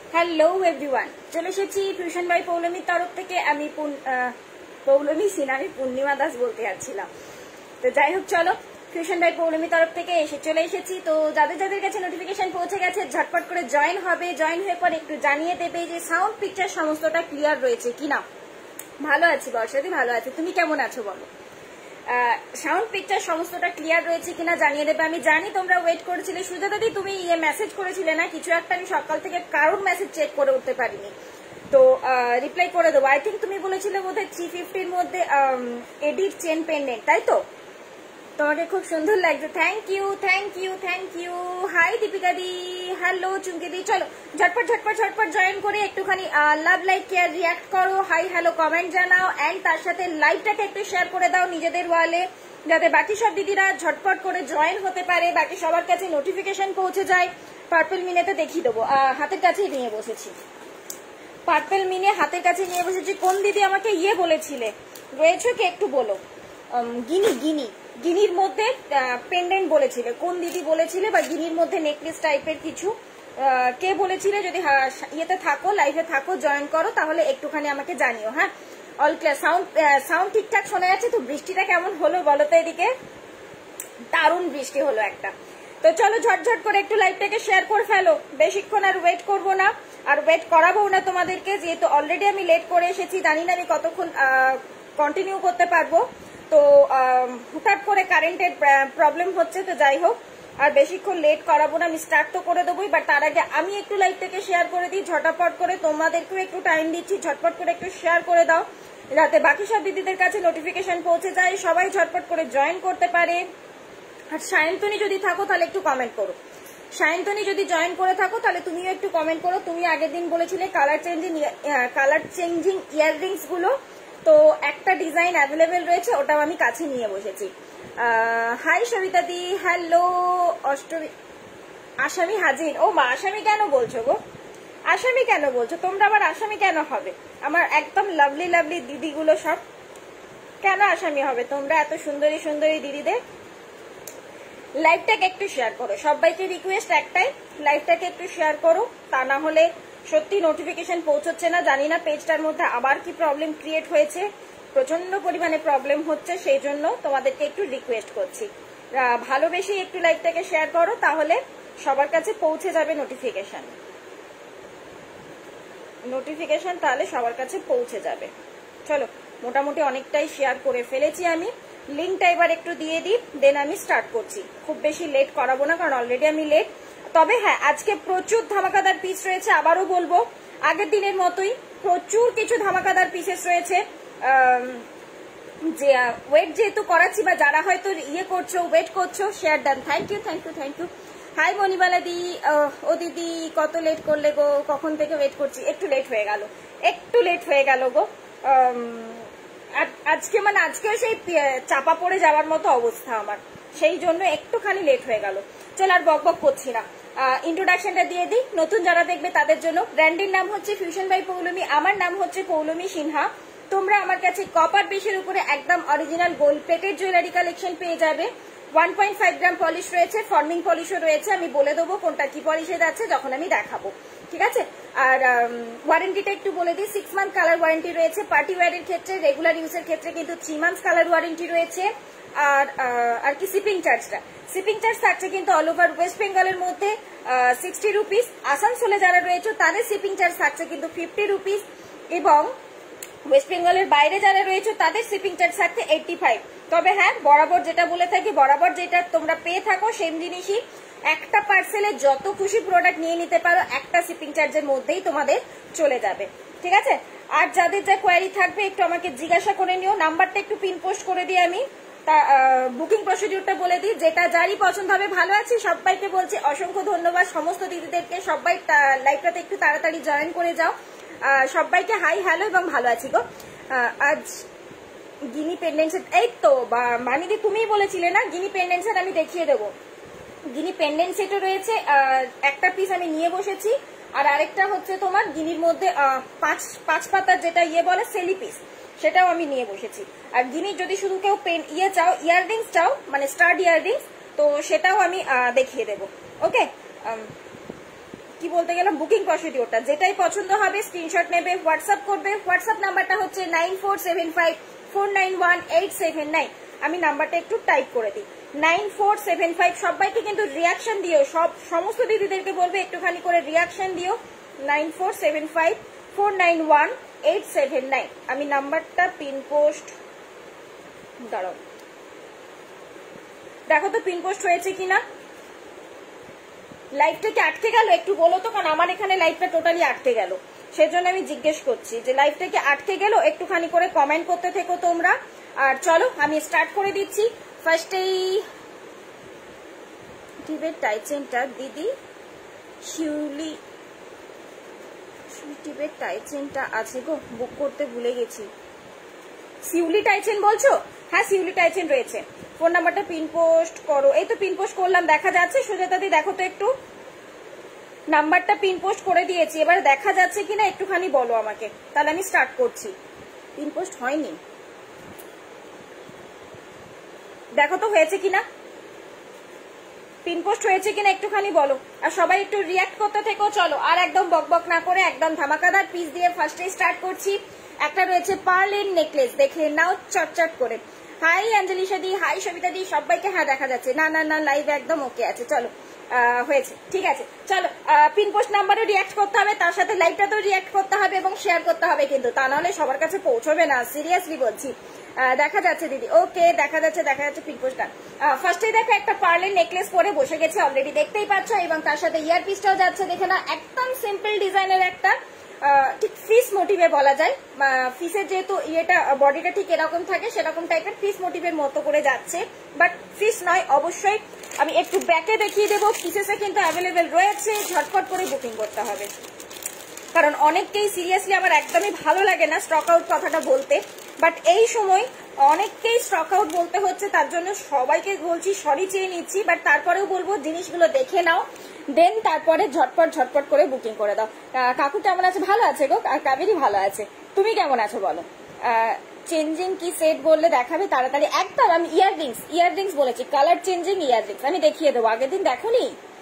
Hello everyone, চলে এসেছি fusion by পৌলমীর তরফ থেকে। আমি পৌলমী সিন, আমি পূর্ণিমা দাস বলতে যাচ্ছিলাম। তো যাই হোক, চলো ফিউশন বাই পৌলমীর তরফ থেকে চলে এসেছি। তো যাদের যাদের কাছে নোটিফিকেশন পৌঁছে গেছে ঝটপট করে জয়েন হবে। জয়েন হয়ে পরে একটু জানিয়ে দেবে যে সাউন্ড পিকচার সমস্তটা ক্লিয়ার রয়েছে কিনা। ভালো আছি বর্ষাদি, ভালো আছি। তুমি কেমন আছো বলো? সাউন্ড পিকচার সমস্তটা ক্লিয়ার রয়েছে কিনা জানিয়ে দেবে। আমি জানি তোমরা ওয়েট করেছিলে। সুজাতা দি তুমি মেসেজ করেছিলে না কিছু একটা, আমি সকাল থেকে কারোর মেসেজ চেক করে উঠতে পারিনি, তো রিপ্লাই করে দেবো। আই থিঙ্ক তুমি বলেছিলে বোধহয় 350-র মধ্যে এডিট চেন পেন্ডেন্ট, তাই তো? তোমাকে খুব সুন্দর লাগছে, thank you thank you thank you. Hi Deepika দি, হ্যালো চুমকি দি। চলো ঝটপট ঝটপট ঝটপট জয়েন করে একটুখানি লাভ লাইক কেয়ার রিয়াক্ট করো, হাই হ্যালো কমেন্ট জানাও, অ্যান্ড তার সাথে লাইভটাকে একটু শেয়ার করে দাও নিজেদের ওয়ালে, যাতে বাকি সব দিদিরা ঝটপট করে জয়েন হতে পারে, বাকি সবার কাছে নোটিফিকেশন পৌঁছে যায়। পার্পল মিনেতে দেখিয়ে দেবো, হাতের কাছেই নিয়ে বসেছি। পার্পল মিনে হাতের কাছে নিয়ে বসেছি। কোন দিদি আমাকে বলেছিলে রয়েছে কি একটু বলো? গিনির মধ্যে পেন্ডেন্ট বলেছিলে, কোন দিদি বলেছিলে? বা গিনির মধ্যে নেকলেস টাইপের কিছু কে বলেছিলে? যদি ইয়েতে থাকো, লাইভে থাকো, জয়েন করো, তাহলে একটুখানি আমাকে জানিও। হ্যাঁ, অল ক্লিয়ার, সাউন্ড ঠিকঠাক শোনা যাচ্ছে তো? বৃষ্টিটা কেমন হলো বলো তো? এদিকে দারুণ বৃষ্টি হলো একটা। তো চলো ঝটঝট করে একটু লাইভটাকে শেয়ার করে ফেলো। বেশিক্ষণ আর ওয়েট করবো না, আর ওয়েট করাবো না তোমাদেরকে, যেহেতু অলরেডি আমি লেট করে এসেছি। জানি না আমি কতক্ষণ কন্টিনিউ করতে পারবো। তো হুটহাট করে কারেন্টের প্রবলেম হচ্ছে, তো যাই হোক আর বেশিক্ষণ লেট করাবো না। আমি স্টার্ট তো করে দেবোই, বাট তার আগে আমি একটু লাইভটাকে শেয়ার করে দিই ঝটাপট করে। তোমাদেরকেও একটু টাইম দিচ্ছি, ঝটপট করে একটু শেয়ার করে দাও, যাতে বাকি সব দিদিদের কাছে নোটিফিকেশন পৌঁছে যায়, সবাই ঝটপট করে জয়েন করতে পারে। আর সায়ন্তনী যদি থাকো তাহলে একটু কমেন্ট করো। সায়ন্তনী যদি জয়েন করে থাকো তাহলে তুমিও একটু কমেন্ট করো। তুমি আগের দিন বলেছিলে কালার চেঞ্জিং ইয়াররিংস গুলো, তো একটা ডিজাইন অ্যাভেলেবেল রয়েছে, ওটাও আমি কাছে নিয়ে বসেছি। হাই সবিতা দি, হ্যালো অষ্টমী। আসামি হাজির। ও মা, আসামি কেন বলছো গো? আসামি কেন বলছো তোমরা? আবার আসামি কেন হবে? আমার একদম লাভলি লাভলি দিদিগুলো সব কেন আসামি হবে? তোমরা এত সুন্দরী সুন্দরী দিদিদের লাইভটাকে একটু শেয়ার করো। সবাইকে রিকোয়েস্ট একটাই, লাইভটাকে একটু শেয়ার করো, তা না হলে সত্যি নোটিফিকেশন পৌঁছচ্ছে না। জানি না পেজটার মধ্যে আবার কি প্রবলেম ক্রিয়েট হয়েছে, প্রচন্ড পরিমাণে প্রবলেম হচ্ছে, সেই জন্য তোমাদেরকে একটু রিকোয়েস্ট করছি, ভালোবেসে একটু লাইভটাকে শেয়ার করো, তাহলে সবার কাছে পৌঁছে যাবে নোটিফিকেশন, তাহলে সবার কাছে পৌঁছে যাবে। চলো মোটামুটি অনেকটাই শেয়ার করে ফেলেছি আমি। লিঙ্কটা এবার একটু দিয়ে দিই, দেন আমি স্টার্ট করছি। খুব বেশি লেট করাবো না, কারণ অলরেডি আমি লেট। তবে হ্যাঁ, আজকে প্রচুর ধামাকাদার পিস রয়েছে, আবারও বলবো আগের দিনের মতোই প্রচুর কিছু ধামাকাদার পিসেস রয়েছে। যে ওয়েট যেহেতু করাচ্ছি, বা যারা হয়তো করছো, ওয়েট করছো, share done. Thank you thank you thank you. Hi Manibala দি। ও দিদি কত লেট করলে গো? কখন থেকে ওয়েট করছি, একটু লেট হয়ে গেল গো। আজকেও সেই চাপা পড়ে যাওয়ার মতো অবস্থা আমার, সেই জন্য একটুখানি লেট হয়ে গেল। চল আর বক বক করছি না, ইন্ট্রোডাকশনটা দিয়ে দিই নতুন যারা দেখবে তাদের জন্য। ব্র্যান্ডের নাম হচ্ছে ফিউশন বাই পৌলমী, আমার নাম হচ্ছে পৌলমী সিনহা। তোমরা আমার কাছে কপার বেসের উপরে একদম original gold plated jewellery collection পেয়ে যাবে। 1.5 গ্রাম পলিশ রয়েছে, ফর্মিং পলিশও রয়েছে। আমি বলে দেবো কোনটা কি পলিশে যাচ্ছে যখন আমি দেখাবো, ঠিক আছে? আর ওয়ারেন্টিটা একটু বলে দিই, 6 মান্থ কালার ওয়ারেন্টি রয়েছে। পার্টি ওয়ারের ক্ষেত্রে, রেগুলার ইউজের ক্ষেত্রে কিন্তু 3 মান্থ কালার ওয়ারেন্টি রয়েছে। আর কি শিপিং চার্জ থাকছে কিন্তু অল ওভার ওয়েস্ট বেঙ্গলের মধ্যে 60 রুপিস। আসানসোলে যারা রয়েছে তাদের শিপিং চার্জ থাকছে কিন্তু 50 রুপিস, এবং ওয়েস্ট বেঙ্গলের বাইরে যারা রয়েছে তাদের শিপিং চার্জ থাকছে 85। তবে হ্যাঁ, বরাবর যেটা বলে থাকি, বরাবর যেটা তোমরা পেয়ে থাকো সেম জিনিসই, একটা পার্সেলে যত খুশি প্রোডাক্ট নিয়ে নিতে পারো, একটা শিপিং চার্জের মধ্যেই তোমাদের চলে যাবে, ঠিক আছে? আর যাদের যা কোয়ারি থাকবে একটু আমাকে জিজ্ঞাসা করে নিও। নাম্বারটা একটু পিন পোস্ট করে দিই আমি, বুকিং প্রসিডিউরটা বলে দিই, যেটা যারই পছন্দ হবে। ভালো আছি সবাইকে বলছি অসংখ্য ধন্যবাদ সমস্ত দিদিদেরকে। সবাই লাইভটাতে একটু তাড়াতাড়ি জয়েন করে যাও। সবাইকে হাই হ্যালো এবং ভালো আছি গো। আজ গিনি পেন্ডেন্ট সেট, এই তো মানিদি তুমিই বলেছিলে না গিনি পেন্ডেন্ট সেট আমি দেখিয়ে দেবো। গিনি পেন্ডেন্ট সেটও রয়েছে, একটা পিস আমি নিয়ে বসেছি। আর আরেকটা হচ্ছে তোমার গিনির মধ্যে পাঁচ পাতার যেটা বলে সেলি পিস, সেটাও আমি নিয়ে বসেছি। আর গিনির যদি শুধু কেউ চাও, ইয়াররিংস চাও, মানে স্টাড ইয়াররিংস, তো সেটাও আমি দেখিয়ে দেবো। ওকে, কি বলতে গেলাম, বুকিং প্রসিডিওরটা। যেটাই পছন্দ হবে স্ক্রিনশট নেবে, হোয়াটসঅ্যাপ করবে। হোয়াটসঅ্যাপ নাম্বারটা হচ্ছে 9475491879। আমি নাম্বারটা একটু টাইপ করে দিই, 9475। সবাইকে কিন্তু রিয়াকশন দিও, সমস্ত দিদিদেরকে বলবে একটুখানি করে রিয়াকশন দিও। 9475491879। আমি নাম্বারটা পিন পোস্ট, দাঁড়াও দেখো তো পিন পোস্ট হয়েছে কিনা। লাইভটা কি আটকে গেল একটু বলো তো, কারণ আমার এখানে লাইভটা টোটালি আটকে গেল, সেজন্য আমি জিজ্ঞেস করছি যে লাইভটা কি আটকে গেল। একটুখানি করে কমেন্ট করতে থেকো তোমরা। আর চলো আমি স্টার্ট করে দিচ্ছি। ফার্স্টেই টিবের টাইচেনটা দিদি শিউলি, টিবের টাইচেনটা আছে গো, বুক করতে ভুলে গেছি। শিউলি টাইচেন বলছো? হ্যাঁ শিউলি টাইচেন রয়েছে। ফোন নাম্বারটা পিন পোস্ট করো। এই তো পিন পোস্ট করলাম, দেখা যাচ্ছে? সুজাতা দি দেখো তো একটু, নাম্বারটা পিন পোস্ট করে দিয়েছি, এবার দেখা যাচ্ছে কিনা একটুখানি বলো আমাকে, তাহলে আমি স্টার্ট করছি। পিন পোস্ট হয়নি, দেখো তো হয়েছে কিনা, পিন পোস্ট হয়েছে কিনা একটুখানি বলো। আর সবাই একটু রিয়াক্ট করতে থেকো। চলো আর একদম বকবক না করে একদম ধামাকাদার পিস দিয়ে ফার্স্টে স্টার্ট করছি। একটা রয়েছে পার্লের নেকলেস, দেখে নাও চটচট করে। হাই অঞ্জলিশা দি, হাই সবিতা দি, সবাইকে হ্যাঁ দেখা যাচ্ছে। না না না লাইভ একদম ওকে আছে। চলো হয়েছে, ঠিক আছে। চলো পিন পোস্ট নাম্বারে রিয়াক্ট করতে হবে, তার সাথে লাইভটাতেও রিয়াক্ট করতে হবে এবং শেয়ার করতে হবে কিন্তু, তা নাহলে সবার কাছে পৌঁছবে না, সিরিয়াসলি বলছি। দেখা যাচ্ছে দিদি, ওকে দেখা যাচ্ছে, দেখা যাচ্ছে পিন পোস্টটা। ফার্স্টেই দেখো একটা পার্লের নেকলেস পরে বসে গেছে, অলরেডি দেখতেই পাচ্ছ, এবং তার সাথে ইয়ার পিসটাও যাচ্ছে। দেখে না একদম সিম্পল ডিজাইনের একটা, ঠিক ফিস মোটিভে বলা যায়। ফিসের যেহেতু ইয়েটা বডিটা ঠিক এরকম থাকে, সেরকম টাইপের ফিস মোটিভের মতো করে যাচ্ছে, বাট ফিস নয় অবশ্যই। আমি একটু ব্যাকে দেখিয়ে দেবো, পিসেসে কিন্তু অ্যাভেলেবেল রয়েছে, ঝটপট করে বুকিং করতে হবে, কারণ অনেককেই সিরিয়াসলি আমার একদমই ভালো লাগে না স্টক আউট কথাটা বলতে, বাট এই সময় অনেককেই স্টক আউট বলতে হচ্ছে, তার জন্য সবাইকে বলছি সরি চেয়ে নিচ্ছি, বাট তারপরেও বলবো জিনিসগুলো দেখে নাও, দেন তারপরে ঝটপট ঝটপট করে বুকিং করে দাও। কাকু কেমন আছে? ভালো আছে গো, আর কাবেরি ভালো আছে। তুমি কেমন আছো বলো? চেঞ্জিং কি সেট বললে দেখাবে তাড়াতাড়ি? একদম, আমি ইয়াররিংস বলেছি, কালার চেঞ্জিং ইয়াররিংস আমি দেখিয়ে দেবো। আগের দিন দেখোনি?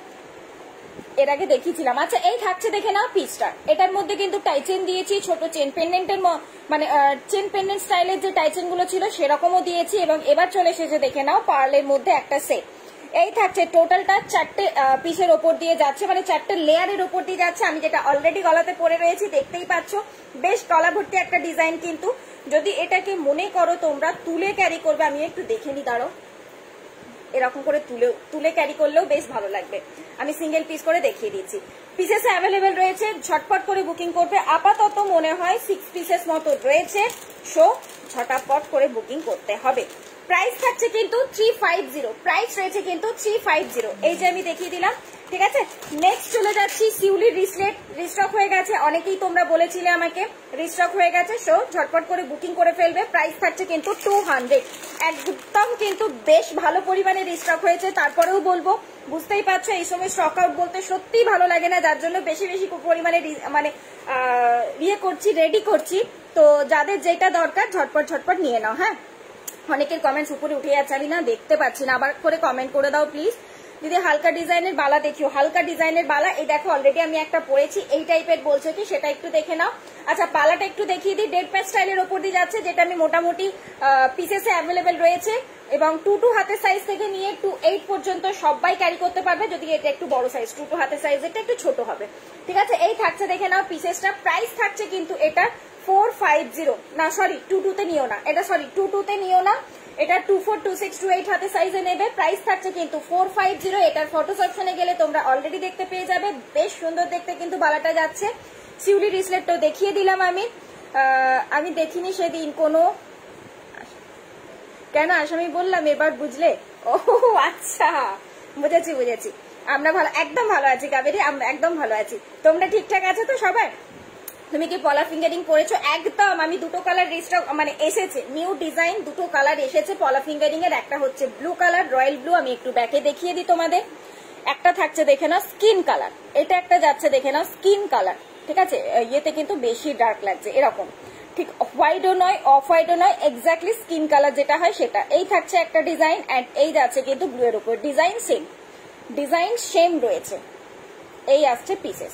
এর আগে দেখিয়েছিলাম। আচ্ছা এই থাকছে, দেখে নাও পিসটা। এটার মধ্যে কিন্তু টাইচেন দিয়েছি, ছোট চেন পেন্ডেন্টের মানে চেন পেন্ডেন্ট স্টাইলের যে টাইচেন গুলো ছিল সেরকমও দিয়েছি, এবং এবার চলে এসেছে দেখে নাও পার্লের মধ্যে একটা সেট। এই থাকছে টোটালটা 4টে পিসের ওপর দিয়ে যাচ্ছে, মানে 4টে লেয়ারের ওপর দিয়ে যাচ্ছে। আমি যেটা অলরেডি গলাতে পরে রয়েছি দেখতেই পাচ্ছ, বেশ গলা ভর্তি একটা ডিজাইন। কিন্তু যদি এটাকে মনে করো তোমরা তুলে ক্যারি করবে, আমি একটু দেখে নি, দাঁড়ো, এরকম করে তুলে ক্যারি করলেও বেশ ভালো লাগবে। আমি সিঙ্গেল পিস করে দেখিয়ে দিচ্ছি। পিসেস অ্যাভেলেবেল রয়েছে, ঝটপট করে বুকিং করবে। আপাতত মনে হয় 6 পিসেস মতো রয়েছে, সো ঝটাপট করে বুকিং করতে হবে। প্রাইস থাকছে কিন্তু 350, প্রাইস রয়েছে কিন্তু 350। এই যে আমি দেখিয়ে দিলাম, ঠিক আছে। নেক্সট চলে যাচ্ছি শিউলির রিসলেট, রিস্টক হয়ে গেছে, অনেকেই তোমরা বলেছিলে আমাকে রিস্টক হয়ে গেছে, সো ঝটপট করে বুকিং করে ফেলবে। প্রাইস থাকছে কিন্তু 200, একদম কিন্তু বেশ ভালো পরিমাণে রিস্টক হয়েছে। তারপরেও বলবো, বুঝতেই পারছো এই সময় স্টক আউট বলতে সত্যিই ভালো লাগে না, যার জন্য বেশি বেশি পরিমাণে মানে ইয়ে করছি, রেডি করছি। তো যাদের যেটা দরকার ঝটপট ঝটপট নিয়ে নাও। হ্যাঁ, অনেকের কমেন্টস উপরে উঠে যাচ্ছে, আমি না দেখতে পাচ্ছি না, আবার করে কমেন্ট করে দাও প্লিজ। দিদি হালকা ডিজাইনের বালা দেখিও, হালকা ডিজাইনের বালা এই দেখো, অলরেডি আমি একটা পরেছি, এই টাইপের বলছো কি সেটা একটু দেখে নাও। আচ্ছা পালাটা একটু দেখিয়ে দিই, ডেড প্যাচ স্টাইলের ওপর দিয়ে যাচ্ছে, যেটা আমি মোটামুটি পিসেসে অ্যাভেলেবেল রয়েছে, এবং 2 হাতের সাইজ থেকে নিয়ে 2 পর্যন্ত সবাই ক্যারি করতে পারবে। যদি এটা একটু বড় সাইজ, 2 হাতের সাইজ, এটা একটু ছোট হবে, ঠিক আছে। এই থাকছে দেখে নাও পিসেসটা। প্রাইস থাকছে কিন্তু এটা 450, না সরি 22 তে নিও না, এটা সরি 22 তে নিও না, এটা 24, 26, 28 হাতে সাইজে নেবে। প্রাইস থাকছে কিন্তু 450। এটার ফটোস অপশনে গেলে তোমরা অলরেডি দেখতে পেয়ে যাবে, বেশ সুন্দর দেখতে কিন্তু বালাটা যাচ্ছে। শিউলি রিসলেটটাও দেখিয়ে দিলাম আমি দেখিনি সেদিন কোনো, কেন আসামি বললাম এবার বুঝলে? ও আচ্ছা, বুঝেছি। আমরা ভালো, একদম ভালো আছি কাবেরী, আমরা একদম ভালো আছি। তোমরা ঠিকঠাক আছো তো সবাই? তুমি কি পলা ফিঙ্গারিং করেছো? একদম, আমি 2টো কালার রিস্টক মানে এসেছে, নিউ ডিজাইন 2টো কালার এসেছে পলা ফিঙ্গারিং এর। একটা হচ্ছে ব্লু কালার, রয়্যাল ব্লু, আমি একটু ব্যাকে দেখিয়ে দিই তোমাদের। একটা থাকছে দেখে নাও স্কিন কালার, এটা একটা যাচ্ছে দেখে নাও স্কিন কালার, ঠিক আছে। ইয়েতে কিন্তু বেশি ডার্ক লাগছে, এরকম ঠিক হোয়াইটও নয়, অফ হোয়াইটও নয়, এক্স্যাক্টলি স্কিন কালার যেটা হয় সেটা। এই থাকছে একটা ডিজাইন, অ্যান্ড এই যাচ্ছে কিন্তু ব্লু এর উপর, ডিজাইন সেম রয়েছে। এই আসছে পিসেস,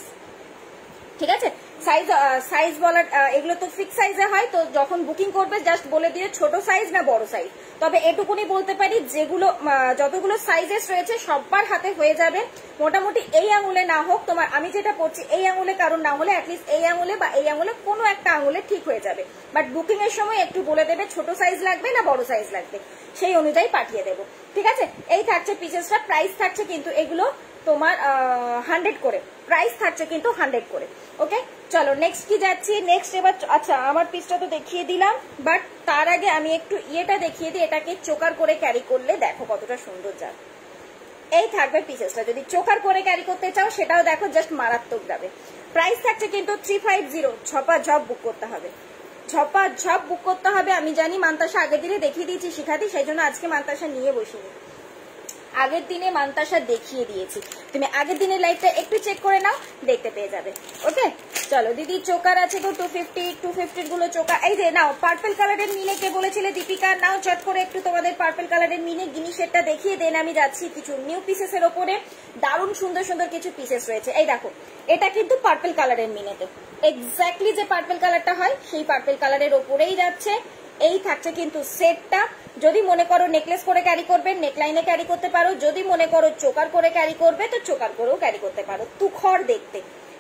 ঠিক আছে। সাইজ সাইজ বলার এগুলো তো ফিক্স সাইজে হয়, তো যখন বুকিং করবে জাস্ট বলে দিয়ে ছোট সাইজ না বড় সাইজ। তবে এটুকুনি বলতে পারি যেগুলো যতগুলো সাইজেস রয়েছে সবার হাতে হয়ে যাবে মোটামুটি। এই আঙুলে না হোক তোমার, আমি যেটা পড়ছি এই আঙুলে কারণ না হলে অ্যাটলিস্ট এই আঙুলে বা এই আঙুলে কোনো একটা আঙুলে ঠিক হয়ে যাবে। বাট বুকিং এর সময় একটু বলে দেবে ছোট সাইজ লাগবে না বড় সাইজ লাগবে, সেই অনুযায়ী পাঠিয়ে দেবো, ঠিক আছে। এই থাকছে পিসেসটা, প্রাইস থাকছে কিন্তু এগুলো তোমার 100 করে, প্রাইস থাকছে কিন্তু 100 করে। ওকে, চলো নেক্সট কি যাচ্ছি। নেক্সট এবার আচ্ছা আমার পিসটা তো দেখিয়ে দিলাম, বাট তার আগে আমি একটু ইয়েটা দেখিয়ে দিই। এটাকে চোকার করে ক্যারি করলে দেখো কতটা সুন্দর যাবে। এই থাকবে পিসেসটা, যদি চোকার করে ক্যারি করতে চাও সেটাও দেখো জাস্ট মারাত্মক যাবে। প্রাইস থাকছে কিন্তু 350, ঝপা ঝপ বুক করতে হবে, ঝপা ঝপ বুক করতে হবে। আমি জানি মান্তাসা আগের দিনে দেখিয়ে দিয়েছি শিখাতি, সেই জন্য আজকে মান্তাসা নিয়ে বসিনি, আগের দিনে মান্তাসা দেখিয়ে দিয়েছি। তুমি আগের দিনের লাইভটা একটু চেক করে নাও, দেখতে পেয়ে যাবে। ওকে, চলো দিদি চোকার আছে গো 250 গুলো চোকার। এই যে নাও পার্পল কালারের মিনে, কে বলেছিলে দীপিকা, নাও চট করে একটু তোমাদের পার্পল কালারের মিনে গিনি সেটটা দেখিয়ে দেন। আমি যাচ্ছি কিছু নিউ পিসেস এর ওপরে, দারুণ সুন্দর সুন্দর কিছু পিসেস রয়েছে। এই দেখো এটা কিন্তু পার্পল কালারের মিনেতে, এক্স্যাক্টলি যে পার্পল কালারটা হয় সেই পার্পল কালারের ওপরেই যাচ্ছে। এই থাকছে কিন্তু সেটটা। যদি মনে করো নেকলেস করে ক্যারি করবে নেকলাইনে ক্যারি করতে পারো, যদি মনে করো চোকার করে ক্যারি করবে তো চোকার করেও ক্যারি করতে পারো। তুখর দেখতে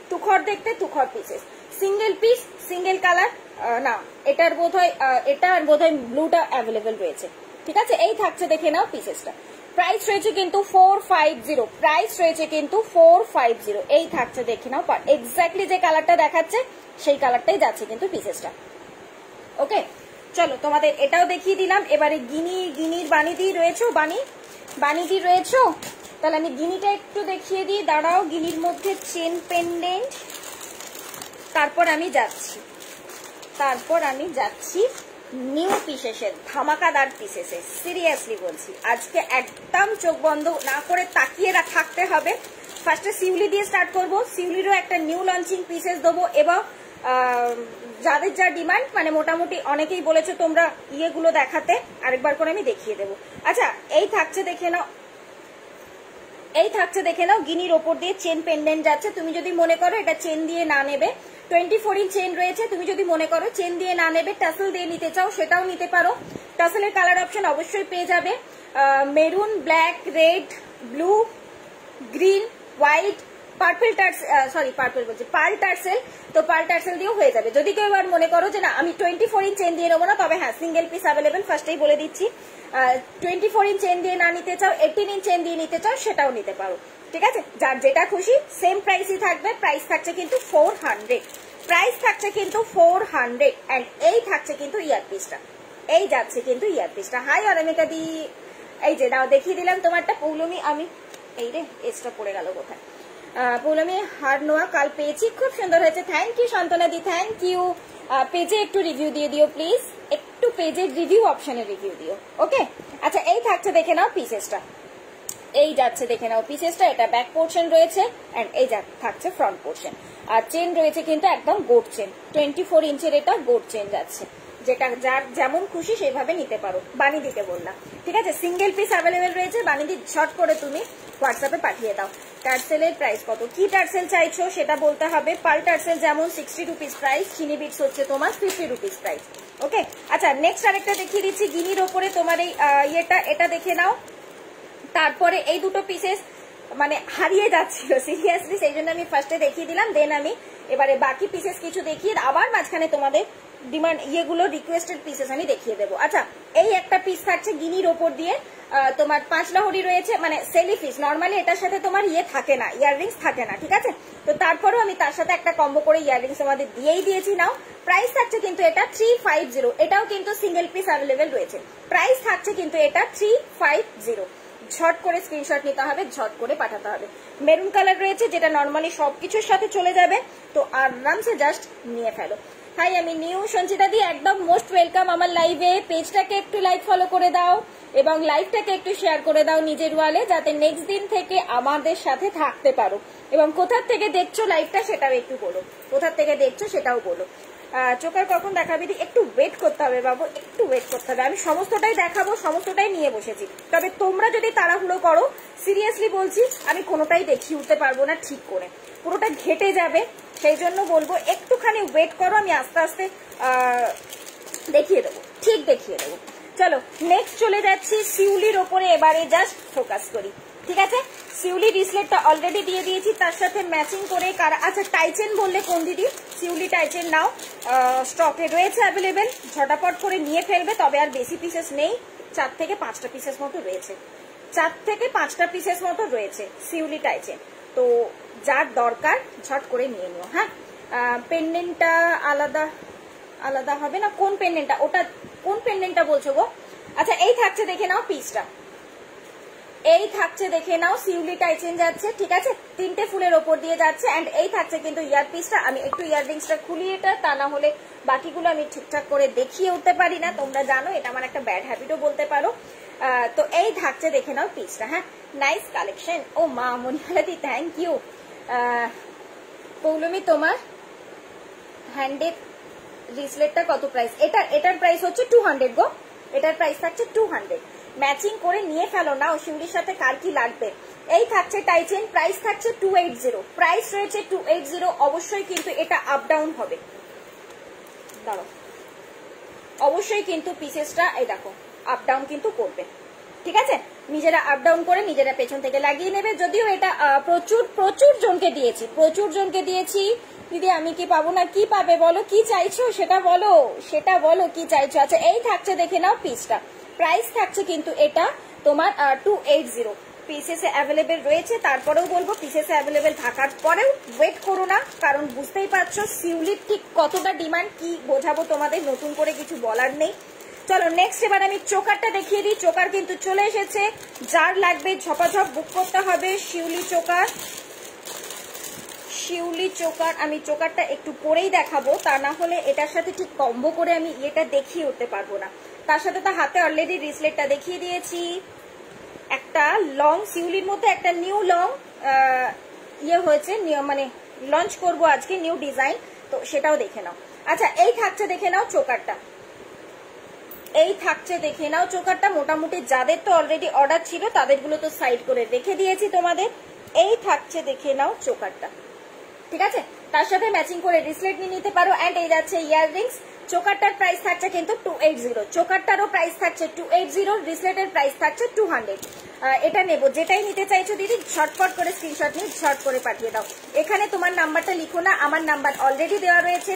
তুখর pieces, single piece single colour না, এটার বোধহয় এটা আর বোধহয় ব্লুটা অ্যাভেলেবেল রয়েছে, ঠিক আছে। এই থাকছে দেখে নাও পিসেসটা, প্রাইস রয়েছে কিন্তু 450, প্রাইস রয়েছে কিন্তু 450। এই থাকছে দেখে নাও, এক্স্যাক্টলি যে কালারটা দেখাচ্ছে সেই কালারটাই যাচ্ছে কিন্তু পিসেসটা। ওকে, চলো তোমাদের এটাও দেখিয়ে দিলাম। এবারে গিনির বানিদি রয়েছো, বানিদি রয়েছো, তাহলে আমি গিনিটা একটু দেখিয়ে দিই, দাঁড়াও। গিনির মধ্যে চেন পেন্ডেন্ট, তারপর আমি যাচ্ছি নিউ পিসেসের, ধামাকাদার পিসেসে। সিরিয়াসলি বলছি আজকে একদম চোখ বন্ধ না করে তাকিয়ে থাকতে হবে। ফার্স্টে শিউলি দিয়ে স্টার্ট করবো, শিউলিরও একটা নিউ লঞ্চিং পিসেস দেবো। এবং যাদের যা ডিমান্ড, মানে মোটামুটি অনেকেই বলেছো তোমরা ইয়েগুলো দেখাতে, আরেকবার করে আমি দেখিয়ে দেবো। আচ্ছা এই থাকছে দেখে নাও, গিনির ওপর দিয়ে চেন পেন্ডেন্ট যাচ্ছে। তুমি যদি মনে করো এটা চেন দিয়ে না নেবে, 24 ইঞ্চ চেন রয়েছে, তুমি যদি মনে করো চেন দিয়ে না নেবে টাসেল দিয়ে নিতে চাও সেটাও নিতে পারো। টাসেলের কালার অপশন অবশ্যই পেয়ে যাবে, maroon, black, red, blue, green, white, purple বলছি পার্ল টার্সেল, তো পার্ল টার্সেল দিয়েও হয়ে যাবে। যদি কেউ এবার মনে করো যে না আমি 24 ইঞ্চ চেন দিয়ে নেবো না, তবে হ্যাঁ সিঙ্গেল পিস অ্যাভেলেবেল, ফার্স্টেই বলে দিচ্ছি। 24 ইঞ্চ চেন দিয়ে না নিতে চাও, 18 ইঞ্চ চেন দিয়ে নিতে চাও সেটাও নিতে পারো, ঠিক আছে। যার যেটা খুশি সেম প্রাইসই থাকবে। প্রাইস থাকছে কিন্তু 400, প্রাইস থাকছে কিন্তু 400। এন্ড এই থাকছে কিন্তু ইয়ারপিসটা, এই যাচ্ছে কিন্তু ইয়ারপিসটা। হাই অনামিকা দি, এই যে দাও দেখিয়ে দিলাম তোমারটা। পৌলমি, আমি এই রে এক্সট্রা পড়ে গেল কোথায়। পৌলমি হার নোয়া কাল পেয়েছি, খুব সুন্দর হয়েছে, থ্যাংক ইউ শান্তনা দি, থ্যাংক ইউ। পেজে একটু রিভিউ দিয়ে দিও প্লিজ, একটু পেজের রিভিউ অপশনে রিভিউ দিও। ওকে, আচ্ছা এই থাকছে দেখে নাও পিসেসটা, এই যাচ্ছে দেখে নাও পিসেসটা। এটা ব্যাক পোর্শন রয়েছে এন্ড এই থাকছে ফ্রন্ট পোর্শন। আর চেন রয়েছে কিন্তু একদম গোট চেন, 24 ইঞ্চের এটা গোট চেন যাচ্ছে, যেটা যার যেমন খুশি সেইভাবে নিতে পারো। বানি দিতে বললাম, ঠিক আছে। সিঙ্গেল পিস অ্যাভেলেবেল রয়েছে, বানি দি শর্ট করে তুমি হোয়াটসঅ্যাপে পাঠিয়ে দাও। টার্সেলের প্রাইস কত, কি টার্সেল চাইছো সেটা বলতে হবে। পাল টার্সেল যেমন 60 রুপিস প্রাইস, চিনি বিটস হচ্ছে তোমার 50 রুপিস প্রাইস। ওকে, আচ্ছা নেক্সট আরেকটা দেখিয়ে দিচ্ছি গিনির ওপরে তোমার এই ইয়েটা, এটা দেখে নাও। তারপরে এই দুটো পিসেস মানে হারিয়ে যাচ্ছিল সিরিয়াসলি, সেই জন্য আমি ফার্স্টে দেখিয়ে দিলাম, দেন আমি এবারে বাকি পিসেস কিছু দেখিয়ে আবার মাঝখানে তোমাদের ডিমান্ড ইয়েগুলো রিকোয়েস্টেড পিসেস আমি দেখিয়ে দেবো। আচ্ছা এই একটা পিস থাকছে গিনির ওপর দিয়ে, তোমার 5 লাহরি রয়েছে, মানে সেলি পিস। নর্মালি এটার সাথে তোমার ইয়ে থাকে না, ইয়াররিংস থাকে না, ঠিক আছে। তো তারপরেও আমি তার সাথে একটা কম্বো করে ইয়াররিংস আমাদের দিয়েই দিয়েছি। নাও প্রাইস থাকছে কিন্তু এটা 350, এটাও কিন্তু সিঙ্গেল পিস অ্যাভেলেবেল রয়েছে। প্রাইস থাকছে কিন্তু এটা 350। ঝট করে স্ক্রিনশট নিতে হবে, ঝট করে পাঠাতে হবে। মেরুন কালার রয়েছে যেটা নর্মালি সবকিছুর সাথে চলে যাবে, তো আরামসে জাস্ট নিয়ে ফেলো। হাই আমি নিউ সঞ্চিতা দি, একদম মোস্ট ওয়েলকাম আমার লাইভে। পেজটাকে একটু লাইক ফলো করে দাও এবং লাইভটাকে একটু শেয়ার করে দাও নিজের ওয়ালে, যাতে নেক্সট দিন থেকে আমাদের সাথে থাকতে পারো। এবং কোথা থেকে দেখছো লাইভটা সেটাও একটু বলো, কোথা থেকে দেখছো সেটাও বলো। চোকার কখন দেখাবি? একটু ওয়েট করতে হবে বাবু, একটু ওয়েট করতে হবে। আমি সমস্তটাই দেখাবো, সমস্তটাই নিয়ে বসেছি। তবে তোমরা যদি তাড়াহুড়ো করো, সিরিয়াসলি বলছি, আমি কোনোটাই দেখিয়ে উঠতে পারবো না ঠিক করে, পুরোটা ঘেটে যাবে। সেই জন্য বলবো একটুখানি ওয়েট করো, আমি আস্তে আস্তে দেখিয়ে দেবো, ঠিক দেখিয়ে দেবো। চলো নেক্সট চলে যাচ্ছি শিউলির ওপরে, এবারে জাস্ট ফোকাস করি। ঠিক আছে, শিউলি রিসলেটটা অলরেডি দিয়ে দিয়েছি, তার সাথে ম্যাচিং করে কারা, আচ্ছা টাইচেন বললে কোন দিদি? শিউলি টাইচেন নাও, স্টকে রয়েছে অ্যাভেলেবেল, ঝটাপট করে নিয়ে ফেলবে। তবে আর বেশি পিসেস নেই, 4 থেকে 5টা পিসেস মতো রয়েছে, 4 থেকে 5টা পিসেস মতো রয়েছে শিউলি টাইচেন। তো যার দরকার ঝট করে নিয়ে নিও। হ্যাঁ, পেন্ডেন্টটা আলাদা আলাদা হবে না? কোন পেন্ডেন্টটা? ওটা কোন পেন্ডেন্টটা বলছো গো? আচ্ছা এই থাকছে, দেখে নাও পিসটা, এই থাকছে দেখে নাও, শিউলি টাইচেন যাচ্ছে। ঠিক আছে, 3টে ফুলের ওপর দিয়ে যাচ্ছে। এন্ড এই থাকছে কিন্তু ইয়ার পিসটা। আমি একটু ইয়াররিংসটা খুলি এটা, তা না হলে বাকিগুলো আমি ঠিকঠাক করে দেখিয়ে উঠতে পারি না, তোমরা জানো এটা আমার একটা ব্যাড হ্যাবিটও বলতে পারো। তো এই থাকছে দেখে নাও পিসটা। হ্যাঁ, নাইস কালেকশন। ও মা মনিহালাদি, থ্যাংক ইউ। পৌলমি তোমার হ্যান্ডের রিসলেটটা কত প্রাইস? এটার প্রাইস হচ্ছে 200 গো, এটার প্রাইস থাকছে 200। ম্যাচিং করে নিয়ে ফেলো না, শিউলির সাথে কার কি লাগবে। এই থাকছে টাইচেন, প্রাইস থাকছে 280, প্রাইস রয়েছে 280। অবশ্যই কিন্তু এটা আপ ডাউন হবে, দাঁড়ো, অবশ্যই কিন্তু পিসেসটা এই দেখো আপ ডাউন কিন্তু করবে। ঠিক আছে, নিজেরা আপ ডাউন করে নিজেরা পেছন থেকে লাগিয়ে নেবে। যদিও এটা প্রচুর জনকে দিয়েছি, প্রচুর জনকে দিয়েছি দিদি, আমি কি পাবো না? কি পাবে বলো, কি চাইছো সেটা বলো, সেটা বলো কি চাইছো। আচ্ছা এই থাকছে দেখে নাও পিসটা, প্রাইস থাকছে কিন্তু এটা তোমার 280, পিসেসে অ্যাভেলেবেল রয়েছে। তারপরেও বলবো পিসেসে অ্যাভেলেবেল থাকার পরেও ওয়েট করো না, কারণ বুঝতেই পারছো শিউলির ঠিক কতটা ডিমান্ড, কি বোঝাবো তোমাদের, নতুন করে কিছু বলার নেই। চলো নেক্সট এবার আমি চোকারটা দেখিয়ে দিই। চোকার কিন্তু চলে এসেছে, যার লাগবে ঝপাঝপ বুক করতে হবে। শিউলি চোকার, শিউলি চোকার, আমি চোকারটা একটু পরেই দেখাবো, তা না হলে এটার সাথে ঠিক কম্বো করে আমি এটা দেখিয়ে উঠতে পারবো না। তার সাথে তো হাতে অলরেডি রিসলেটটা দেখিয়ে দিয়েছি, একটা লং শিউলির মধ্যে একটা নিউ লং ইয়ে হয়েছে, মানে লঞ্চ করবো আজকে নিউ ডিজাইন, তো সেটাও দেখে নাও। আচ্ছা এই থাকছে দেখে নাও চোকারটা, এই থাকছে দেখে নাও চোকারটা। মোটামুটি যাদের তো অলরেডি অর্ডার ছিল তাদেরগুলো তো সাইড করে রেখে দিয়েছি তোমাদের। এই থাকছে দেখে নাও চোকারটা। ঠিক আছে, তার সাথে ম্যাচিং করে রিসলেট নিয়ে নিতে পারো। এন্ড এই যাচ্ছে ইয়াররিংস। চোকারটার প্রাইস থাকছে কিন্তু 280, চোকারটারও প্রাইস থাকছে 280, রিসলেটের প্রাইস থাকছে 200। এটা নেবো, যেটাই নিতে চাইছো দিদি ঝটপট করে স্ক্রিনশট নিয়ে ঝট করে পাঠিয়ে দাও। এখানে তোমার নাম্বারটা লিখো না, আমার নাম্বার অলরেডি দেওয়া রয়েছে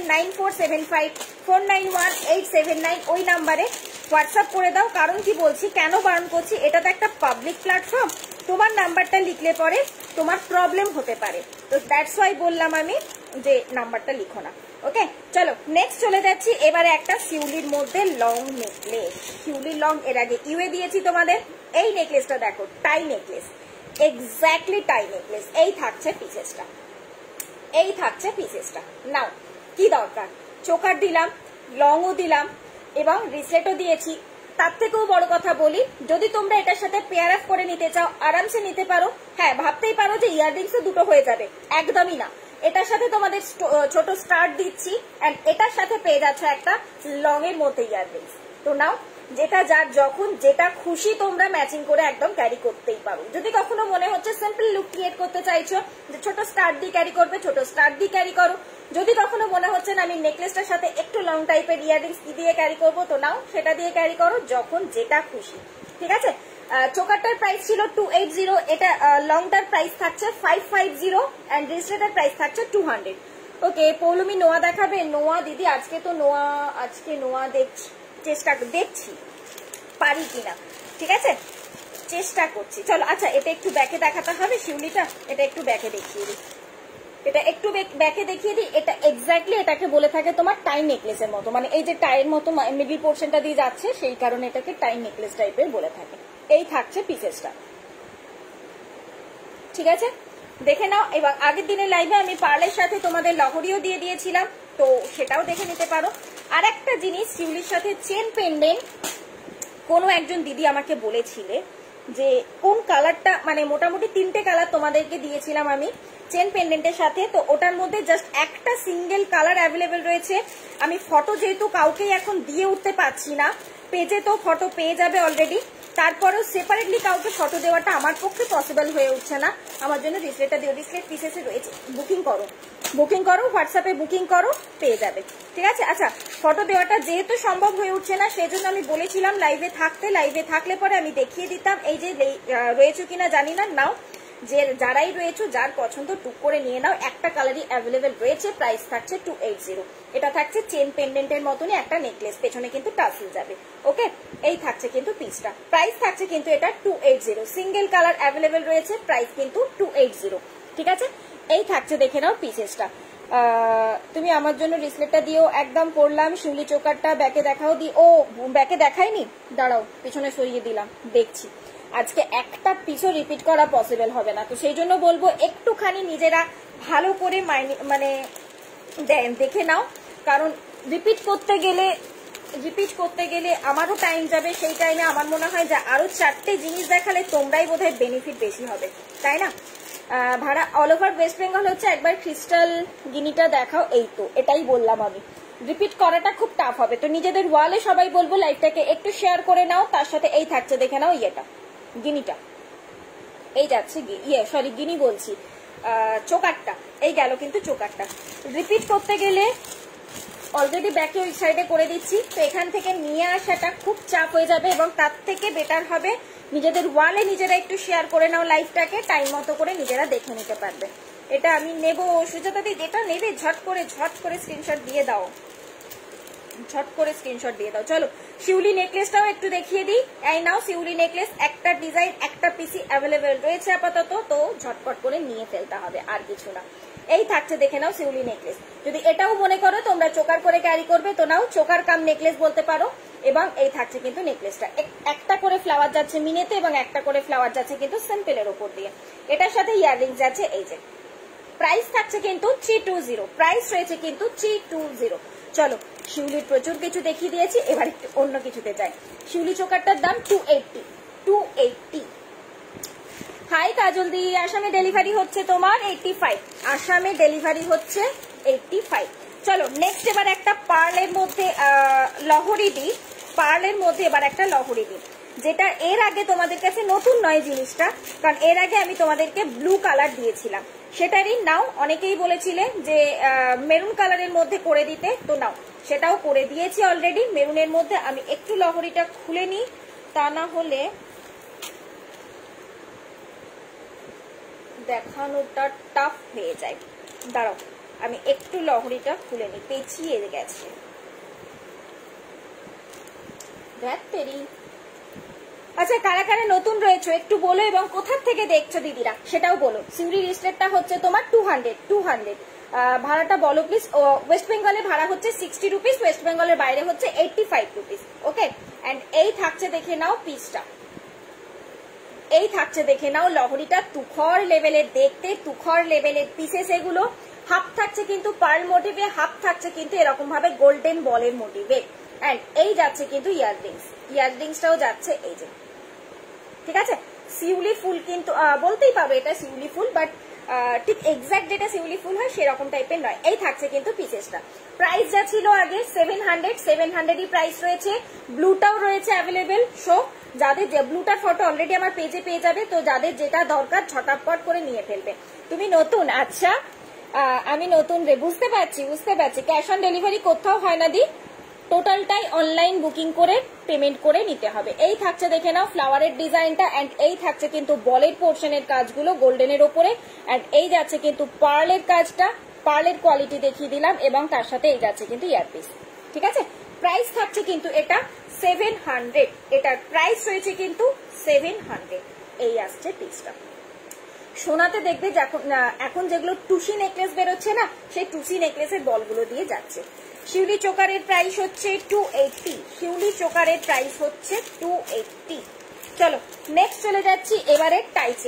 9475491879, ওই নাম্বারে হোয়াটসঅ্যাপ করে দাও। কারণ কি বলছি, কেন বারণ করছি, এটা তো একটা পাবলিক প্ল্যাটফর্ম, তোমার নাম্বারটা লিখলে পরে তোমার প্রবলেম হতে পারে, তো দ্যাটস ওয়াই বললাম আমি যে নাম্বারটা লিখো না। ওকে চলো নেক্সট চলে যাচ্ছি। এবারে একটা শিউলির মধ্যে লং নেকলেস, শিউলির লং এর আগে ইউএ দিয়েছি তোমাদের। এই নেকলেসটা দেখো, tie necklace, exactly tie necklace. এই থাকছে পিসেসটা, এই থাকছে পিসেসটা। নাও কি দরকার, চোকার দিলাম, লংও দিলাম এবং রিসলেটও দিয়েছি। তার থেকেও বড় কথা বলি, যদি তোমরা এটার সাথে পেয়ার আপ করে নিতে চাও আরামসে নিতে পারো। হ্যাঁ, ভাবতেই পারো যে ইয়াররিংসও দুটো হয়ে যাবে, একদমই না। এটার সাথে তোমাদের ছোট স্টার্ট দিচ্ছি, এন্ড এটার সাথে পেয়ে যাচ্ছ একটা লং এর মধ্যে ইয়াররিংস। তো নাও, যেটা যার যখন যেটা খুশি তোমরা ম্যাচিং করে একদম ক্যারি করতেই পারো। যদি কখনো মনে হচ্ছে সিম্পল লুক ক্রিয়েট করতে চাইছো যে ছোট স্টার্ট দিয়ে ক্যারি করবে, ছোট স্টার্ট দিয়ে ক্যারি করো। যদি কখনো মনে হচ্ছে না আমি নেকলেসটার সাথে একটু লং টাইপের ইয়াররিংস দিয়ে ক্যারি করবো, তো নাও সেটা দিয়ে ক্যারি করো, যখন যেটা খুশি। ঠিক আছে, চোকারটার প্রাইস ছিল 280, এটা লংটার প্রাইস থাকছে 550 এন্ড রিসলেটের প্রাইস থাকছে 200। ওকে পৌলমি নোয়া দেখাবে? নোয়া দিদি আজকে নোয়া দেখছি পারি কিনা, ঠিক আছে চেষ্টা করছি। চলো আচ্ছা এটা একটু ব্যাকে দেখাতে হবে শিউলিটা, এটা একটু ব্যাকে দেখিয়ে দিই, এটা একটু ব্যাকে দেখিয়ে দিই। এটা এক্স্যাক্টলি এটাকে বলে থাকে তোমার টাই নেকলেসের মতো, মানে এই যে টাইয়ের মতো মিডল পোর্শনটা দিয়ে যাচ্ছে, সেই কারণে এটাকে টাই নেকলেস টাইপের বলে থাকে। এই থাকছে পিসেসটা, ঠিক আছে দেখে নাও। এবার আগের দিনের লাইভে আমি পার্লের সাথে তোমাদের লহরিও দিয়ে দিয়েছিলাম, তো সেটাও দেখে নিতে পারো। আর একটা জিনিস, শিউলির সাথে চেন পেন্ডেন্ট কোনো একজন দিদি আমাকে বলেছিলে যে কোন কালারটা, মানে মোটামুটি 3টে কালার তোমাদেরকে দিয়েছিলাম আমি চেন পেন্ডেন্টের সাথে, তো ওটার মধ্যে জাস্ট একটা সিঙ্গেল কালার অ্যাভেলেবেল রয়েছে। আমি ফটো যেহেতু কাউকেই এখন দিয়ে উঠতে পারছি না, পেজে তো ফটো পেয়ে যাবে অলরেডি, তারপরেও সেপারেটলি কাউকে ফটো দেওয়াটা আমার পক্ষে পসিবল হয়ে উঠছে না, আমার জন্য রিসলেটটা দিও। রিসলেট পিসেসে রয়েছে, বুকিং করো হোয়াটসঅ্যাপে বুকিং করো, পেয়ে যাবে, ঠিক আছে। আচ্ছা, ফটো দেওয়াটা যেহেতু সম্ভব হয়ে উঠছে না, সেজন্য আমি বলেছিলাম লাইভে থাকলে পরে আমি দেখিয়ে দিতাম। এই যে রয়েছে কিনা জানি না, নাও যে যারাই রয়েছে যার পছন্দ টুক করে নিয়ে নাও, একটা কালারই অ্যাভেলেবেল রয়েছে। প্রাইস থাকছে 280। এটা থাকছে চেন পেন্ডেন্টের মতনই একটা নেকলেস, পেছনে কিন্তু টাসেল যাবে। ওকে, এই থাকছে কিন্তু পিসটা, প্রাইস থাকছে কিন্তু এটা 280। সিঙ্গেল কালার অ্যাভেলেবেল রয়েছে, প্রাইস কিন্তু 280, ঠিক আছে। এই থাকছে, দেখে নাও পিসেসটা। তুমি আমার জন্য রিসলেটটা দিও, একদম পড়লাম। শিউলি চোকারটা ব্যাকে দেখাও, ও ব্যাকে দেখাইনি, দাঁড়াও পিছনে সরিয়ে দিলাম, দেখছি। আজকে একটা পিসও রিপিট করা পসিবল হবে না, তো সেই জন্য বলবো একটুখানি নিজেরা ভালো করে মানে দেখে নাও, কারণ রিপিট করতে গেলে আমারও টাইম যাবে। সেই টাইমে আমার মনে হয় যে আরো 4টে জিনিস দেখালে তোমরাই বোধহয় বেনিফিট বেশি হবে, তাই না। ভাড়া অল ওভার ওয়েস্ট বেঙ্গল হচ্ছে। একবার ক্রিস্টাল গিনিটা দেখাও, এই তো এটাই বললাম আমি, রিপিট করাটা খুব টাফ হবে। তো নিজেদের ওয়ালে সবাই বলবো লাইভটাকে একটু শেয়ার করে নাও, তার সাথে এই থাকছে, দেখে নাও ইয়েটা, গিনিটা এই যাচ্ছে, গিনি বলছি, চোকারটা এই গেল কিন্তু চোকারটা। রিপিট করতে গেলে অলরেডি ব্যাকে ওই সাইডে করে দিচ্ছি, তো এখান থেকে নিয়ে আসাটা খুব চাপ হয়ে যাবে, এবং তার থেকে বেটার হবে নিজেদের ওয়ালে নিজেরা একটু শেয়ার করে নাও লাইভটাকে, টাইম মতো করে নিজেরা দেখে নিতে পারবে। এটা আমি নেব, সুজাতা দি যেটা নেবে ঝট করে স্ক্রিনশট দিয়ে দাও, চলো শিউলি নেকলেসটাও একটু দেখিয়ে দিই। এই নাও শিউলি নেকলেস, একটা ডিজাইন একটা পিসি অ্যাভেলেবেল রয়েছে আপাতত, তো ঝটপট করে নিয়ে ফেলতে হবে, আর কিছু না। এই থাকছে, দেখে নাও শিউলি নেকলেস। যদি এটাও মনে করো তোমরা চোকার করে ক্যারি করবে, তো নাও চোকার কাম নেকলেস বলতে পারো। এবং এই থাকছে কিন্তু নেকলেসটা, একটা করে ফ্লাওয়ার যাচ্ছে মিনেতে, এবং একটা করে ফ্লাওয়ার যাচ্ছে কিন্তু সিম্পলের ওপর দিয়ে। এটার সাথে ইয়াররিংস যাচ্ছে, এই যে। প্রাইস থাকছে কিন্তু 320, প্রাইস রয়েছে কিন্তু 320। চলো, শিউলির প্রচুর কিছু দেখিয়ে দিয়েছি, এবার একটু অন্য কিছুতে যাই। শিউলি চোকারটার দাম 280। হাই কাজল দি, আসামে ডেলিভারি হচ্ছে তোমার 85, আসামে ডেলিভারি হচ্ছে 85। চলো নেক্সট এবার একটা পার্লের মধ্যে লহরি দিই, যেটা এর আগে তোমাদের কাছে নতুন নয় জিনিসটা, কারণ এর আগে আমি তোমাদেরকে ব্লু কালার দিয়েছিলাম, সেটারই নাও অনেকেই বলেছিলে যে মেরুন কালারের মধ্যে করে দিতে, তো নাও সেটাও করে দিয়েছি অলরেডি মেরুনের মধ্যে। আমি একটু লহরিটা খুলে নিই, তা না হলে দেখানোটা টাফ হয়ে যায়। দাঁড়াও, আমি একটু লহরিটা খুলে নিই, পেঁচিয়ে গেছে। আচ্ছা, কারা কারা নতুন রয়েছে একটু বলো, এবং কোথা থেকে দেখছো দিদিরা সেটাও বলো। সিউড়ি রিস্টেটটা হচ্ছে তোমার 200। ভাড়াটা বলো প্লিজ। ওয়েস্ট বেঙ্গলে ভাড়া হচ্ছে 60 রুপিস, ওয়েস্ট বেঙ্গলের বাইরে হচ্ছে 85 রুপিস। ওকে, অ্যান্ড এই থাকছে, দেখে নাও পিসটা, এই থাকছে দেখে নাও লহরিটা, তুখর লেভেলের দেখতে, তুখর লেভেলের পিসেস এগুলো। হাফ থাকছে কিন্তু পার্ল মোটিভে, হাফ থাকছে কিন্তু এরকম ভাবে গোল্ডেন বলের মোটিভে, অ্যান্ড এই যাচ্ছে কিন্তু ইয়াররিংসটাও যাচ্ছে, এই যে, ঠিক আছে। শিউলি ফুল কিন্তু বলতেই পারো এটা শিউলি ফুল, বাট ঠিক এক্সাক্ট যেটা শিউলি ফুল হয় সেরকম টাইপের নয়। এই থাকছে কিন্তু পিসেসটা। প্রাইস যা ছিল আগে 700ই প্রাইস রয়েছে। ব্লুটাও রয়েছে অ্যাভেলেবেল। সো যাদের ব্লুটার ফটো অলরেডি আমার পেজে পেয়ে যাবে, তো যাদের যেটা দরকার ঝটাপট করে নিয়ে ফেলবে। তুমি নতুন? আচ্ছা, আমি নতুন রে, বুঝতে পারছি। ক্যাশ অন ডেলিভারি কোথাও হয় না দি, টোটালটাই অনলাইন বুকিং করে পেমেন্ট করে নিতে হবে। এই থাকছে, দেখে নাও ফ্লাওয়ারের ডিজাইনটা, অ্যান্ড এই থাকছে কিন্তু বলের পোর্শনের কাজগুলো গোল্ডেনের ওপরে, অ্যান্ড এই যাচ্ছে কিন্তু পার্লের কাজটা, পার্লের কোয়ালিটি দেখিয়ে দিলাম, এবং তার সাথে এই যাচ্ছে কিন্তু ইয়ারপিস, ঠিক আছে। প্রাইস থাকছে কিন্তু এটা 700, এটার প্রাইস রয়েছে কিন্তু 700। এই আসছে পিসটা। সোনাতে দেখবে এখন যেগুলো টুসি নেকলেস বেরোচ্ছে না, সেই টুসি নেকলেসের বলগুলো দিয়ে যাচ্ছে। শিউলি চোকারের প্রাইস হচ্ছে 280। চলো নেক্সট চলে যাচ্ছি এবারে টাইচে।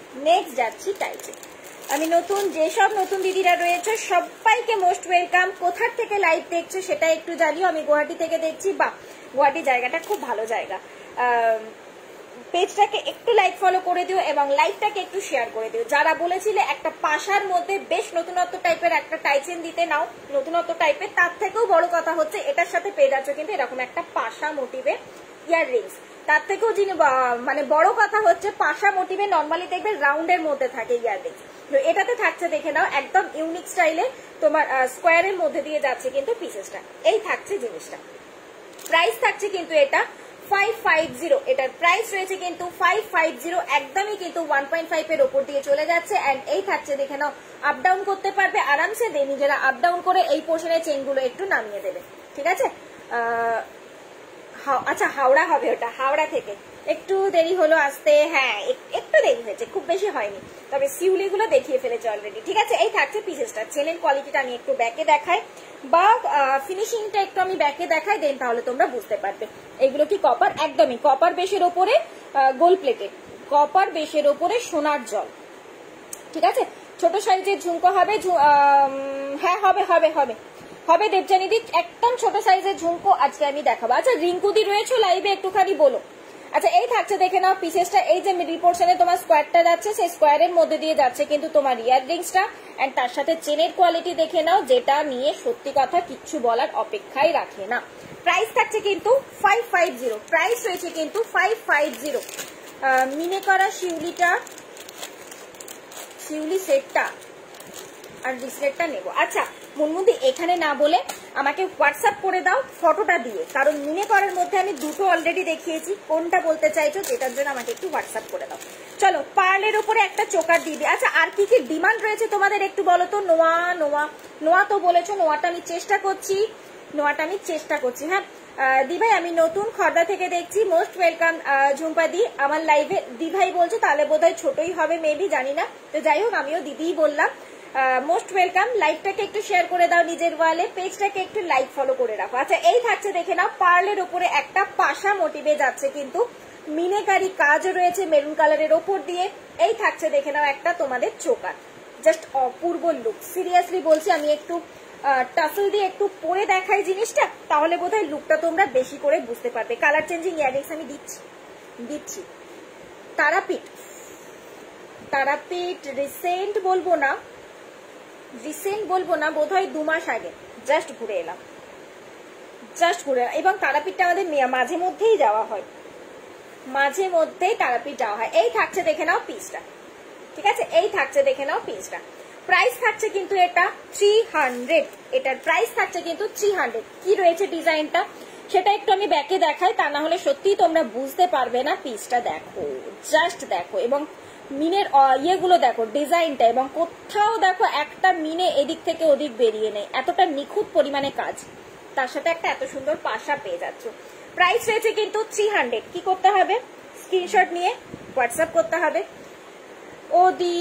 আমি নতুন, যেসব নতুন দিদিরা রয়েছে সবাইকে মোস্ট ওয়েলকাম। কোথার থেকে লাইভ দেখছো সেটা একটু জানিও। আমি গুয়াহাটি থেকে দেখছি, বা গুয়াহাটি জায়গাটা খুব ভালো জায়গা। পেজটাকে একটু লাইক ফলো করে দিও এবং লাইকটাকে একটু শেয়ার করে দিও। যারা বলেছিলে একটা পাশার মধ্যে বেশ নতুনত্ব টাইপের একটা টাইচেন দিতে নাও, নতুনত্ব টাইপের, তার থেকেও বড় কথা হচ্ছে এটার সাথে পেয়ে যাচ্ছ কিন্তু এরকম একটা পাশা মোটিভে ইয়াররিংস। তার থেকেও যিনি মানে বড় কথা হচ্ছে পাশা মোটিভে নর্মালি দেখবে রাউন্ডের মধ্যে থাকে ইয়াররিংস, তো এটাতে থাকছে দেখে নাও একদম ইউনিক স্টাইলে তোমার স্কোয়ারের মধ্যে দিয়ে যাচ্ছে কিন্তু পিসেসটা। এই থাকছে জিনিসটা। প্রাইস থাকছে কিন্তু এটা 550, এটার প্রাইস রয়েছে কিন্তু 550, একদমই কিন্তু 1.5 এর উপর দিয়ে চলে যাচ্ছে। এন্ড এই থাকছে দেখে নাও আপ ডাউন করতে পারবে আরামসে, নিজেরা আপ ডাউন করে এই পোর্শনের চেনগুলো একটু নামিয়ে দেবে, ঠিক আছে। আচ্ছা হাওড়া হবে ওটা, হাওড়া থেকে একটু দেরি হলো আসতে, হ্যাঁ একটু দেরি হয়েছে, খুব বেশি হয়নি, তবে সিউলি গুলো দেখিয়ে ফেলেছে অলরেডি, ঠিক আছে। এই থাকছে পিসেসটা। চেনের কোয়ালিটিটা আমি একটু ব্যাকে দেখাই বা ফিনিশিংটা একটু আমি ব্যাকে দেখাই, দেন তাহলে তোমরা বুঝতে পারবে এগুলো কি কপার, একদমই কপার বেশের ওপরে গোল্ড প্লেটেড, কপার বেশের ওপরে সোনার জল, ঠিক আছে। ছোট সাইজের ঝুমকো হবে, হ্যাঁ হবে হবে হবে হবে দেবজানিদি, একদম ছোট সাইজের ঝুমকো আজকে আমি দেখাবো। আচ্ছা রিঙ্কুদি রয়েছে লাইভে, একটুখানি বলো। আচ্ছা এই থাকছে দেখে নাও পিসেসটা, এই যে মিডল পোর্শনে তোমার স্কোয়ারটা যাচ্ছে, সেই স্কোয়ারের মধ্যে দিয়ে যাচ্ছে কিন্তু তোমার ইয়াররিংসটা, এন্ড তার সাথে চেনের কোয়ালিটি দেখে নাও, যেটা নিয়ে সত্যি কথা কিচ্ছু বলার অপেক্ষাই রাখে না। প্রাইস থাকছে কিন্তু 550, প্রাইস রয়েছে কিন্তু 550। মিনে করা শিউলি সেটটা আর ব্রেসলেটটা নেবো। আচ্ছা মুনমুদি এখানে না বলে আমাকে হোয়াটসঅ্যাপ করে দাও ফটোটা দিয়ে, কারণ মিনে করার মধ্যে আমি দুটো অলরেডি দেখিয়েছি, কোনটা বলতে চাইছো যেটার জন্য আমাকে একটু হোয়াটসঅ্যাপ করে দাও। চলো পার্লের উপরে একটা চোকার দিয়ে দিই। আচ্ছা আর কি কি ডিমান্ড রয়েছে তোমাদের একটু বলো তো। নোয়া তো বলেছো, নোয়াটা আমি চেষ্টা করছি, হ্যাঁ দিভাই আমি নতুন খর্দা থেকে দেখছি, মোস্ট ওয়েলকাম ঝুম্পা দি আমার লাইভে। দিভাই বলছো তাহলে বোধহয় ছোটই হবে মেবি, জানি না, তো যাই হোক আমিও দিদিই বললাম। মোস্ট ওয়েলকাম, লাইভটাকে একটু শেয়ার করে দাও নিজের ওয়ালে, পেজটাকে একটু লাইক ফলো করে রাখো। আচ্ছা এই থাকছে দেখে নাও পার্লের উপরে একটা পাশা মোটিভে যাচ্ছে কিন্তু মিনেকারি কাজও রয়েছে মেরুন কালারের ওপর দিয়ে। এই থাকছে দেখে নাও একটা তোমাদের চোকার, জাস্ট অপূর্ব লুক, সিরিয়াসলি বলছি। আমি একটু টাসেল দিয়ে একটু পরে দেখাই জিনিসটা, তাহলে বোধহয় লুকটা তোমরা বেশি করে বুঝতে পারবে। কালার চেঞ্জিং ইয়াররিংস আমি দিচ্ছি। তারাপীঠ রিসেন্ট বলবো না, বোধহয় 2 মাস আগে জাস্ট ঘুরে এলাম, এবং তারাপীঠটা আমাদের মাঝে মধ্যেই যাওয়া হয়, তারাপীঠ যাওয়া হয়। এই থাকছে দেখে নাও পিসটা, ঠিক আছে। এই থাকছে দেখে নাও পিসটা। প্রাইস থাকছে কিন্তু এটা 300, এটার প্রাইস থাকছে কিন্তু 300। কি রয়েছে ডিজাইনটা সেটা একটু আমি ব্যাকে দেখাই, তা না হলে সত্যি তোমরা বুঝতে পারবে না। পিসটা দেখো, জাস্ট দেখো, এবং মিনের ইয়েগুলো দেখো, ডিজাইনটা, এবং কোথাও দেখো একটা মিনে এদিক থেকে ওদিক বেরিয়ে নেই, এতটা নিখুঁত পরিমাণে কাজ, তার সাথে একটা এত সুন্দর পাশা পেয়ে যাচ্ছ। প্রাইস রয়েছে কিন্তু 300। কি করতে হবে, স্ক্রিনশট নিয়ে হোয়াটসঅ্যাপ করতে হবে। ওদি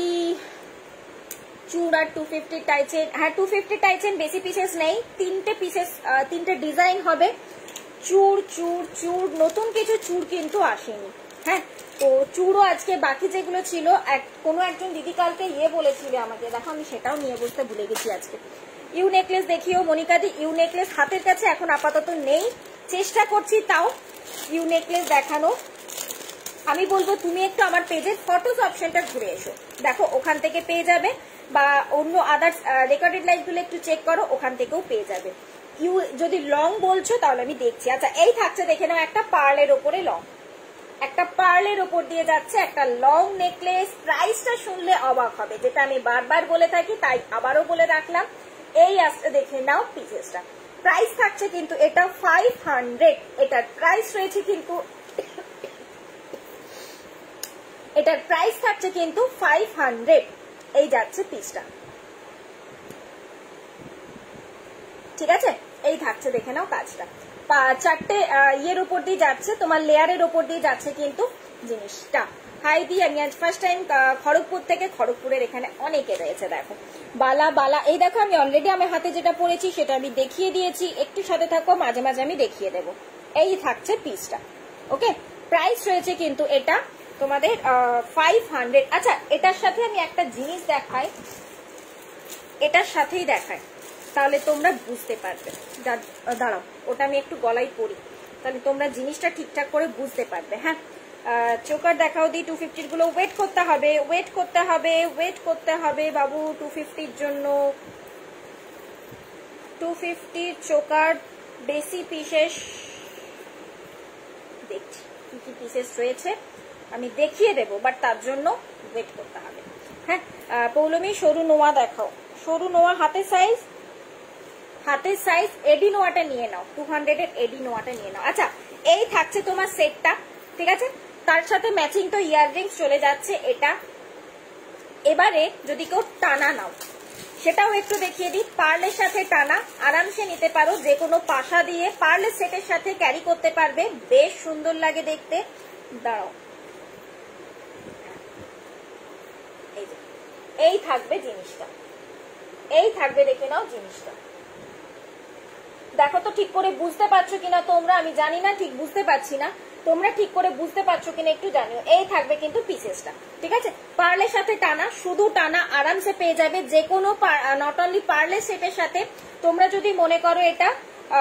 চূড়া 250 টাইচেন, হ্যাঁ 250 টাইচেন, বেশি পিসেস নেই, 3টে ডিজাইন হবে। চূড় নতুন কিছু চূড় কিন্তু আসেনি, হ্যাঁ তো চূড়ও আজকে বাকি যেগুলো ছিল, কোনো একজন দিদি কালকে বলেছিল আমাকে, দেখো আমি সেটাও নিয়ে বসতে ভুলে গেছি আজকে। ইউ নেকলেস দেখিও মনিকা দি, ইউ নেকলেস হাতের কাছে এখন আপাতত নেই, চেষ্টা করছি তাও ইউ নেকলেস দেখানো। আমি বলবো তুমি একটু আমার পেজের ফটোস অপশনটা ঘুরে এসো, দেখো ওখান থেকে পেয়ে যাবে, বা অন্য আদার্স রেকর্ডেড লাইভগুলো একটু চেক করো, ওখান থেকেও পেয়ে যাবে। ইউ যদি লং বলছো তাহলে আমি দেখছি। আচ্ছা এই থাকছে দেখে নাও একটা পার্লের ওপরে একটা পার্লের ওপর দিয়ে যাচ্ছে একটা লং নেকলেস। প্রাইসটা শুনলে অবাক হবে, যেটা আমি বারবার বলে থাকি, তাই আবারও বলে রাখলাম। এই আসতে দেখে নাও পিসেসটা। প্রাইস থাকছে কিন্তু এটা 500, এটার প্রাইস রয়েছে কিন্তু, এটার প্রাইস থাকছে কিন্তু 500। এই যাচ্ছে পিসটা, ঠিক আছে। এই থাকছে দেখে নাও কাজটা, 4টে ইয়ের উপর দিয়ে যাচ্ছে, তোমার লেয়ারের উপর দিয়ে যাচ্ছে কিন্তু জিনিসটা। হাই দি, আমি আজ ফার্স্ট টাইম খড়গপুর থেকে, খড়গপুরের এখানে অনেকে রয়েছে। দেখো বালা, এই দেখো আমি অলরেডি আমার হাতে যেটা পরেছি সেটা আমি দেখিয়ে দিয়েছি, একটু সাথে থাকো, মাঝে মাঝে আমি দেখিয়ে দেবো। এই থাকছে পিসটা, ওকে। প্রাইস রয়েছে কিন্তু এটা তোমাদের 500। আচ্ছা এটার সাথে আমি একটা জিনিস দেখাই, এটার সাথেই দেখাই, তাহলে তোমরা বুঝতে পারবে। দাঁড়াও ওটা আমি একটু গলায় পরি, তাহলে তোমরা জিনিসটা ঠিকঠাক করে বুঝতে পারবে। হ্যাঁ চোকার দেখাও দি 250 গুলো ওয়েট করতে হবে, ওয়েট করতে হবে, ওয়েট করতে হবে বাবু 250 জন্য। 250 চোকার বেশি পিসেস দেখছি কি কি পিসেস রয়েছে আমি দেখিয়ে দেবো, বাট তার জন্য ওয়েট করতে হবে। হ্যাঁ পৌলমী সরু নোয়া দেখাও, সরু নোয়া হাতের সাইজ এডি নোয়াটা নিয়ে নাও, 200 এর এডি নোয়াটা নিয়ে নাও। আচ্ছা এই থাকছে তোমার সেটটা, ঠিক আছে, তার সাথে ম্যাচিং তো ইয়াররিংস চলে যাচ্ছে এটা। এবারে যদি কেউ টানা নাও সেটাও একটু দেখিয়ে দিই। পার্লের সাথে টানা আরামসে নিতে পারো, যে কোনো পাশা দিয়ে পার্লের সেটের সাথে ক্যারি করতে পারবে, বেশ সুন্দর লাগে দেখতে। দাঁড়াও, এই থাকবে জিনিসটা, এই থাকবে, দেখে নাও জিনিসটা। দেখো তো ঠিক করে বুঝতে পারছো কিনা তোমরা, আমি জানি না, ঠিক বুঝতে পারছি না, তোমরা ঠিক করে বুঝতে পারছো কিনা একটু জানিও। এই থাকবে কিন্তু পিসেসটা, ঠিক আছে, পার্লের সাথে টানা, শুধু টানা আরামসে পেয়ে যাবে যে কোনো, নট অনলি পার্লের সেটের সাথে। তোমরা যদি মনে করো এটা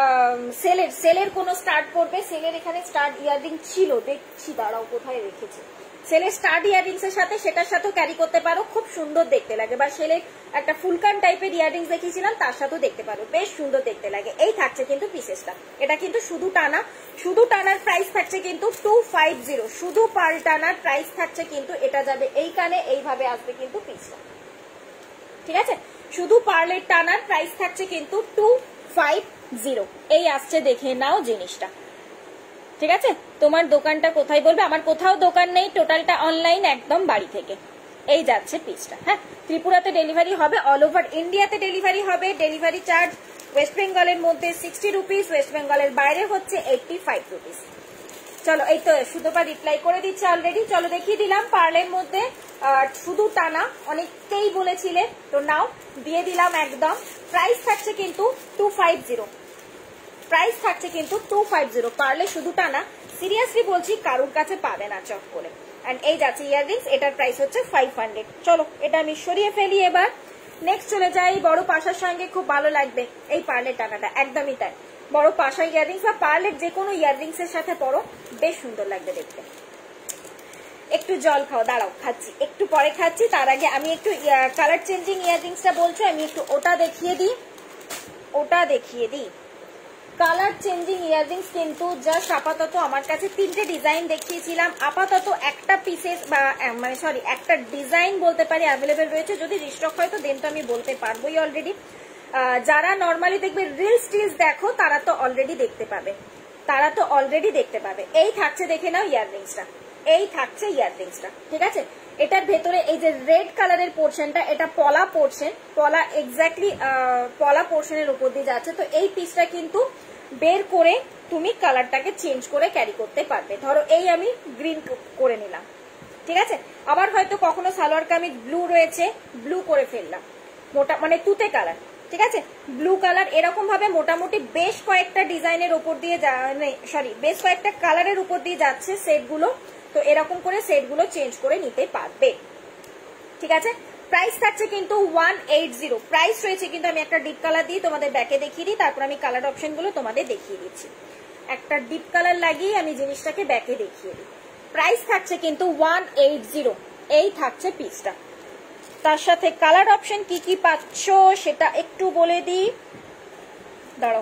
সেলের কোনো স্টার্ট করবে, সেলের এখানে স্টার্ট ইয়াররিং ছিল, দেখছি দাঁড়াও কোথায় রেখেছি, সেলের স্টার্ট ইয়াররিংস এর সাথে সেটার সাথেও ক্যারি করতে পারো, খুব সুন্দর দেখতে লাগে। বা সেলের একটা ফুলকান টাইপের ইয়াররিংস দেখিয়েছিলাম, তার সাথেও দেখতে পারো, বেশ সুন্দর দেখতে লাগে। এই থাকছে কিন্তু পিসেসটা, এটা কিন্তু শুধু টানা, শুধু টানার প্রাইস থাকছে কিন্তু 250, শুধু পার্ল টানার প্রাইস থাকছে কিন্তু, এটা যাবে এই কানে, এইভাবে আসবে কিন্তু পিসটা, ঠিক আছে, শুধু পার্লের টানার প্রাইস থাকছে কিন্তু 250। এই আসছে, দেখে নাও জিনিসটা, ঠিক আছে। তোমার দোকানটা কোথায় বলবে, আমার কোথাও দোকান নেই, টোটালটা অনলাইন, একদম বাড়ি থেকে। এই যাচ্ছে পিসটা। হ্যাঁ ত্রিপুরাতে ডেলিভারি হবে, অল ওভার ইন্ডিয়াতে ডেলিভারি হবে। ডেলিভারি চার্জ ওয়েস্ট বেঙ্গলের মধ্যে 60 রুপিস, ওয়েস্ট বেঙ্গলের বাইরে হচ্ছে 85 রুপিস। চলো এই তো সুতপা রিপ্লাই করে দিচ্ছে অলরেডি। চলো দেখিয়ে দিলাম পার্লের মধ্যে শুধু টানা, অনেককেই বলেছিলে, তো নাও দিয়ে দিলাম একদম। প্রাইস থাকছে কিন্তু 250, প্রাইস থাকছে কিন্তু 250, পারলে শুধু টানা, সিরিয়াসলি বলছি কারুর কাছে পাবে না চক করে। এন্ড এই যাচ্ছে ইয়াররিংস, এটার প্রাইস হচ্ছে 500। চলো এটা আমি সরিয়ে ফেলি, এবার নেক্সট চলে যাই। বড় পাশার সঙ্গে খুব ভালো লাগবে এই পার্লের টানাটা, একদমই তাই। বড় পাশা ইয়াররিংস বা পার্লের যে কোনো ইয়াররিংস এর সাথে পরো, বেশ সুন্দর লাগবে দেখতে। একটু জল খাও, দাঁড়াও খাচ্ছি, একটু পরে খাচ্ছি। তার আগে আমি একটু কালার চেঞ্জিং ইয়াররিংসটা বলছো, আমি একটু ওটা দেখিয়ে দিই, ওটা দেখিয়ে দিই। কালার চেঞ্জিং ইয়াররিংস কিন্তু জাস্ট আপাতত আমার কাছে 3টে ডিজাইন দেখিয়েছিলাম, আপাতত একটা পিসেস বা মানে সরি একটা ডিজাইন বলতে পারি অ্যাভেলেবেল রয়েছে। যদি রিস্টক হয় তো দেন তো আমি বলতে পারবোই অলরেডি। যারা নর্মালি দেখবে রিলস টিলস দেখো তারা তো অলরেডি দেখতে পাবে, তারা তো অলরেডি দেখতে পাবে। এই থাকছে, দেখে নাও ইয়াররিংসটা, এই থাকছে ইয়াররিংসটা, ঠিক আছে। এটার ভেতরে এই যে রেড কালারের পোর্শনটা, এটা পলা পোর্শন, পলা এক্স্যাক্টলি পলা পোর্শনের উপর দিয়ে যাচ্ছে। তো এই পিসটা কিন্তু বের করে তুমি কালারটাকে চেঞ্জ করে ক্যারি করতে পারবে। ধরো এই আমি গ্রিন করে নিলাম, ঠিক আছে, আবার হয়তো কখনো সালোয়ার কামিজ ব্লু রয়েছে, ব্লু করে ফেললাম, মোটা মানে তুতে কালার, ঠিক আছে, ব্লু কালার, এরকম ভাবে মোটামুটি বেশ কয়েকটা ডিজাইনের উপর দিয়ে সরি বেশ কয়েকটা কালারের উপর দিয়ে যাচ্ছে সেটগুলো। তো এরকম করে সেটগুলো চেঞ্জ করে নিতে পারবে, ঠিক আছে। প্রাইস থাকছে কিন্তু 180, প্রাইস রয়েছে কিন্তু। আমি একটা ডিপ কালার দিয়ে তোমাদের ব্যাকে দেখিয়ে দিই, তারপর আমি কালার অপশন গুলো তোমাদের দেখিয়ে দিচ্ছি। একটা ডিপ কালার লাগিয়ে আমি জিনিসটাকে ব্যাকে দেখিয়ে দিই। প্রাইস থাকছে কিন্তু 180, এই থাকছে পিসটা। তার সাথে কালার অপশন কি কি পাচ্ছ সেটা একটু বলে দিই, দাঁড়াও,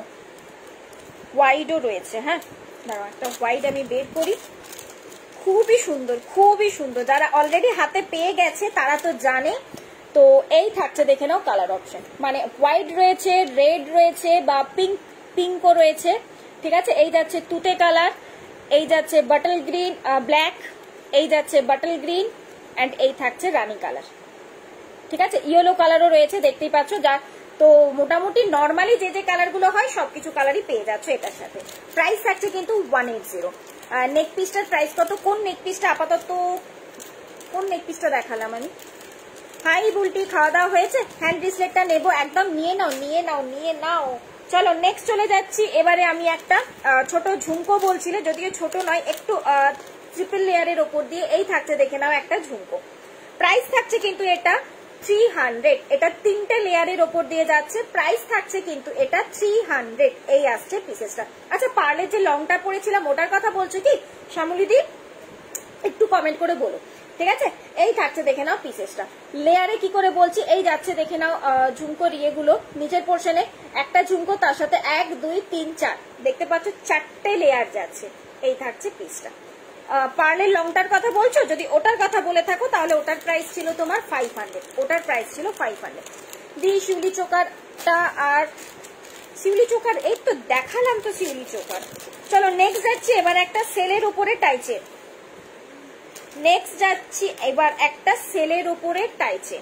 হোয়াইটও রয়েছে, হ্যাঁ দাঁড়াও একটা হোয়াইট আমি বের করি, খুবই সুন্দর, খুবই সুন্দর। যারা অলরেডি হাতে পেয়ে গেছে তারা তো জানে। তো এই থাকছে, দেখে নাও কালার অপশন, মানে হোয়াইট রয়েছে, রেড রয়েছে বা পিঙ্কও রয়েছে, ঠিক আছে। এই যাচ্ছে তুতে কালার, এই যাচ্ছে বাটল গ্রিন ব্ল্যাক, এই যাচ্ছে বাটল গ্রিন, এন্ড এই থাকছে রানী কালার, ঠিক আছে। ইয়েলো কালারও রয়েছে, দেখতেই পাচ্ছ। যা তো মোটামুটি নর্মালি যে যে কালারগুলো হয় সবকিছু কালারই পেয়ে যাচ্ছে এটার সাথে। প্রাইস থাকছে কিন্তু 180। নেক পিসটার প্রাইস কত, কোন নেক পিসটা আপাতত, কোন নেক পিসটা দেখালাম আমি? হাই বুলটি, খাওয়া দাওয়া হয়েছে? হ্যান্ড ব্রেসলেটটা নেবো, একদম নিয়ে নাও, নিয়ে নাও, নিয়ে নাও। চলো নেক্সট চলে যাচ্ছি। এবারে আমি একটা ছোট ঝুমকো বলছিলে, যদিও ছোট নয়, একটু ট্রিপল লেয়ারের ওপর দিয়ে এই থাকছে, দেখে নাও একটা ঝুমকো। প্রাইস থাকছে কিন্তু এটা 300, এটা 3টে লেয়ারের ওপর দিয়ে যাচ্ছে। প্রাইস থাকছে কিন্তু এটা 300, এই আসছে পিসেসটা। আচ্ছা পার্লের যে লংটা পরেছিলাম ওটার কথা বলছো কি শ্যামলিদি? একটু কমেন্ট করে বলো, ঠিক আছে। এই থাকছে দেখে নাও পিসেসটা। লেয়ারে কি করে বলছি, এই যাচ্ছে দেখে নাও ঝুমকোর ইয়েগুলো নিচের পোর্শনে, একটা ঝুমকো তার সাথে 1 2 3 4 দেখতে পাচ্ছ 4টে লেয়ার যাচ্ছে। এই থাকছে পিসটা। পার্লের লংটার কথা বলছো, যদি ওটার কথা বলে থাকো তাহলে ওটার প্রাইস ছিল তোমার 500, ওটার প্রাইস ছিল 500। দি শিউলি চোকারটা, আর শিউলি চোকার এই তো দেখালাম তো শিউলি চোকার। চলো নেক্সট যাচ্ছি এবার একটা সেলের উপরে টাইচেন। নেক্সট যাচ্ছি এবার একটা সেলের উপরে টাইচেন।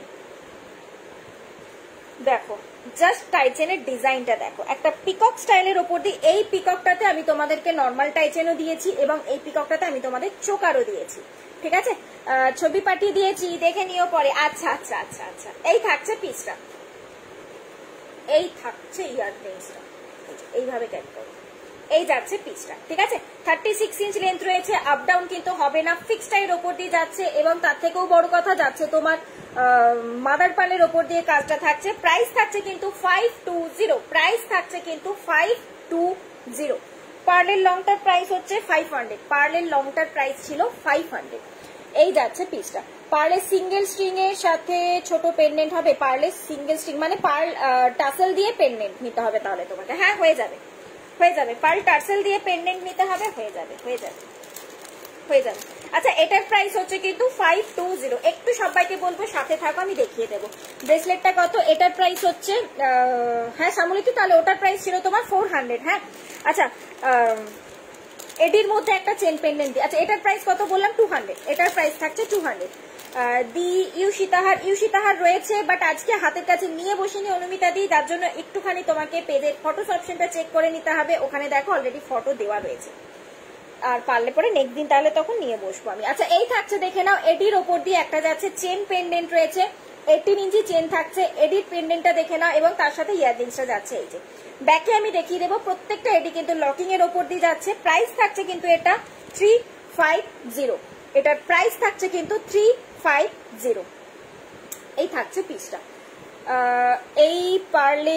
দেখো জাস্ট টাইচেনের ডিজাইনটা দেখো, একটা পিকক স্টাইলের উপর দিয়ে। এই পিককটাতে আমি তোমাদেরকে নর্মাল টাইচেনও দিয়েছি এবং এই পিককটাতে আমি তোমাদের চোকারও দিয়েছি, ঠিক আছে। ছবি পাঠিয়ে দিয়েছি, দেখে নিও পরে। আচ্ছা আচ্ছা আচ্ছা আচ্ছা, এই থাকছে পিসটা, এই থাকছে ইয়াররিংসটা, এইভাবে ক্যাট করো, এই যাচ্ছে পিসটা, ঠিক আছে। 36 ইঞ্চ লেন্থ রয়েছে, আপ ডাউন কিন্তু হবে না, ফিক্সড এর উপর দিয়ে যাচ্ছে এবং তার থেকেও বড় কথা যাচ্ছে তোমার মাদার পার্লের ওপর দিয়ে কাজটা থাকছে। প্রাইস থাকছে কিন্তু 520, প্রাইস থাকছে কিন্তু 520। পার্লের লংটার প্রাইস হচ্ছে 500, পার্লের লংটার প্রাইস ছিল 500। এই যাচ্ছে পিসটা। পার্লের সিঙ্গেল স্ট্রিং এর সাথে ছোট পেন্ডেন্ট হবে, পার্লের সিঙ্গেল স্ট্রিং মানে পার্ল টাসেল দিয়ে পেন্ডেন্ট নিতে হবে তাহলে তোমাকে, হ্যাঁ হয়ে যাবে হয়ে যাবে, পার্ল টার্সেল দিয়ে পেন্ডেন্ট নিতে হবে, হয়ে যাবে হয়ে যাবে হয়ে যাবে। আচ্ছা এটার প্রাইস হচ্ছে কিন্তু 520। একটু সবাইকে বলবো সাথে থাকো, আমি দেখিয়ে দেবো ব্রেসলেটটা কত। এটার প্রাইস হচ্ছে হ্যাঁ সামুলিকি, তাহলে ওটার প্রাইস ছিল তোমার 400। হ্যাঁ আচ্ছা, এডির মধ্যে একটা চেন পেন্ডেন্ট দিই। আচ্ছা এটার প্রাইস কত বললাম, 200, এটার প্রাইস থাকছে 200। দি ইউসিতাহার রয়েছে, বাট আজকে হাতের কাছে নিয়ে বসিনি অনুমিতা দি, যার জন্য একটুখানি তোমাকে পেজের ফটোস অপশনটা চেক করে নিতে হবে, ওখানে দেখো অলরেডি ফটো দেওয়া রয়েছে। আর পারলে পরে নেক্সট দিন তাহলে তখন নিয়ে বসবো আমি। আচ্ছা এই থাকছে দেখে নাও, এডির ওপর দিয়ে একটা যাচ্ছে চেন পেন্ডেন্ট রয়েছে, 18 ইঞ্চি চেন থাকছে, এডির পেন্ডেন্টটা দেখে নাও এবং তার সাথে ইয়াররিংসটা যাচ্ছে। এই যে ব্যাকে আমি দেখিয়ে দেবো, প্রত্যেকটা এডি কিন্তু লকিং এর ওপর দিয়ে যাচ্ছে। প্রাইস থাকছে কিন্তু এটা 350, এটার প্রাইস থাকছে কিন্তু 350। এই থাকছে পিসটা। এই পার্লে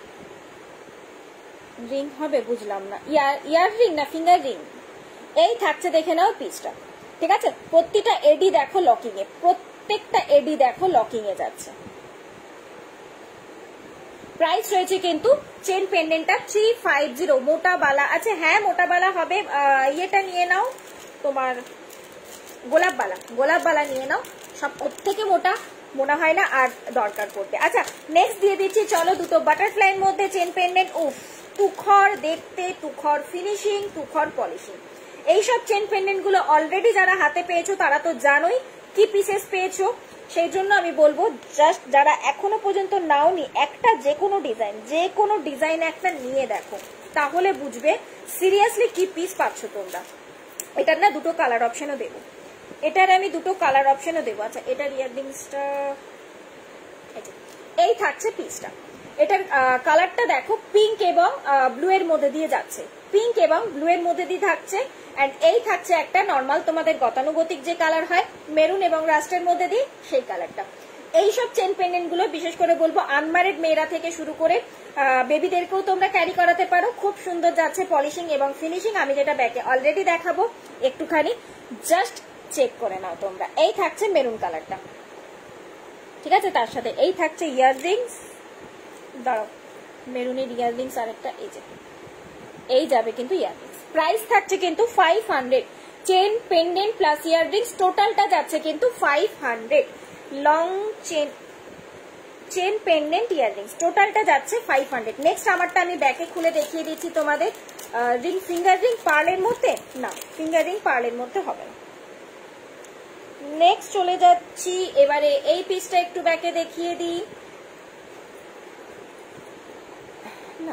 রিং হবে বুঝলাম না, ইয়ার রিং না ফিঙ্গার রিং। এই থাকছে দেখে নাও পিসটা, ঠিক আছে। প্রত্যেকটা এডি দেখো লকিং এ, প্রত্যেকটা এডি দেখো লকিং এ যাচ্ছে। প্রাইস রয়েছে কিন্তু চেন পেন্ডেন্টটা 350, মোটা বালা। আচ্ছা হ্যাঁ মোটা বালা হবে, ইয়েটা নিয়ে নাও তোমার গোলাপ বালা নিয়ে নাও, সব থেকে মোটা মনে হয় না আর দরকার পড়বে। আচ্ছা নেক্সট দিয়ে দিচ্ছি চলো দুটো বাটারফ্লাইয়ের মধ্যে চেন পেন্ডেন্ট। উফ, তুখর দেখতে, তুখর ফিনিশিং, তুখর পলিশিং। এইসব চেন পেন্ডেন্ট গুলো অলরেডি যারা হাতে পেয়েছো তারা তো জানোই কি পিসেস পেয়েছো, সেই জন্য আমি বলবো জাস্ট যারা এখনো পর্যন্ত নাওনি, একটা যে কোনো ডিজাইন একটা নিয়ে দেখো, তাহলে বুঝবে সিরিয়াসলি কি পিস পাচ্ছ তোমরা। এটার না দুটো কালার অপশনও দেবো, এটার আমি দুটো কালার অপশনও দেবো। আচ্ছা এটার ইয়াররিংসটা, এই থাকছে পিসটা। এটার কালারটা দেখো পিঙ্ক এবং ব্লু এর মধ্যে দিয়ে যাচ্ছে, পিঙ্ক এবং ব্লু এর মধ্যে দিয়ে থাকছে। এন্ড এই থাকছে একটা নর্মাল তোমাদের গতানুগতিক যে কালার হয় মেরুন এবং রাস্টের মধ্যে দিয়ে, সেই কালারটা। এইসব চেন পেন্ডেন্ট গুলো বিশেষ করে বলবো আনম্যারিড মেয়েরা থেকে শুরু করে বেবিদেরকেও তোমরা ক্যারি করাতে পারো, খুব সুন্দর যাচ্ছে পলিশিং এবং ফিনিশিং। আমি যেটা ব্যাকে অলরেডি দেখাবো, একটুখানি জাস্ট চেক করে নাও তোমরা। এই থাকছে মেরুন কালারটা, ঠিক আছে। তার সাথে এই থাকছে ইয়াররিংস, দাঁড়াও মেরুনের ইয়াররিংস আরেকটা, এই যে এই যাবে কিন্তু ইয়াররিংস। প্রাইস থাকছে কিন্তু 500, চেন পেন্ডেন্ট প্লাস ইয়াররিংস টোটালটা যাচ্ছে কিন্তু 500। লং চেন পেন্ডেন্ট ইয়াররিংস টোটালটা যাচ্ছে 500। নেক্সট আমারটা আমি ব্যাকে খুলে দেখিয়ে দিচ্ছি তোমাদের। রিং ফিঙ্গার রিং পার্লের মধ্যে না, ফিঙ্গার রিং পার্লের মধ্যে হবে না। নেক্সট চলে যাচ্ছি এবারে এই পিসটা একটু ব্যাকে দেখিয়ে দিই। না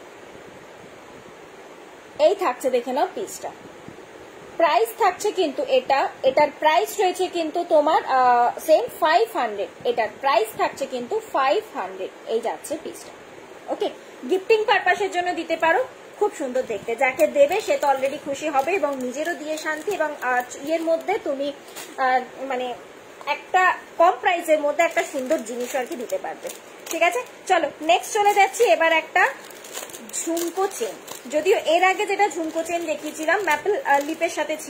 এই থাকছে দেখে নাও পিসটা। প্রাইস থাকছে কিন্তু এটার প্রাইস রয়েছে কিন্তু তোমার সেম 500, এটার প্রাইস থাকছে কিন্তু 500। এই যাচ্ছে পিসটা, ওকে। গিফটিং পারপাসের জন্য দিতে পারো, খুব সুন্দর দেখতে, যাকে দেবে সে তো অলরেডি খুশি হবে এবং নিজেরও দিয়ে শান্তি, এবং এর মধ্যে তুমি মানে একটা কম প্রাইসের মধ্যে একটা সুন্দর জিনিস আর কি দিতে পারবে, ঠিক আছে। চলো নেক্সট চলে যাচ্ছি এবার একটা ঝুমকো চেন। যদিও এর আগে যেটা ঝুমকো চেন দেখিয়েছিলাম ম্যাপল লিপের সাথে ছিল,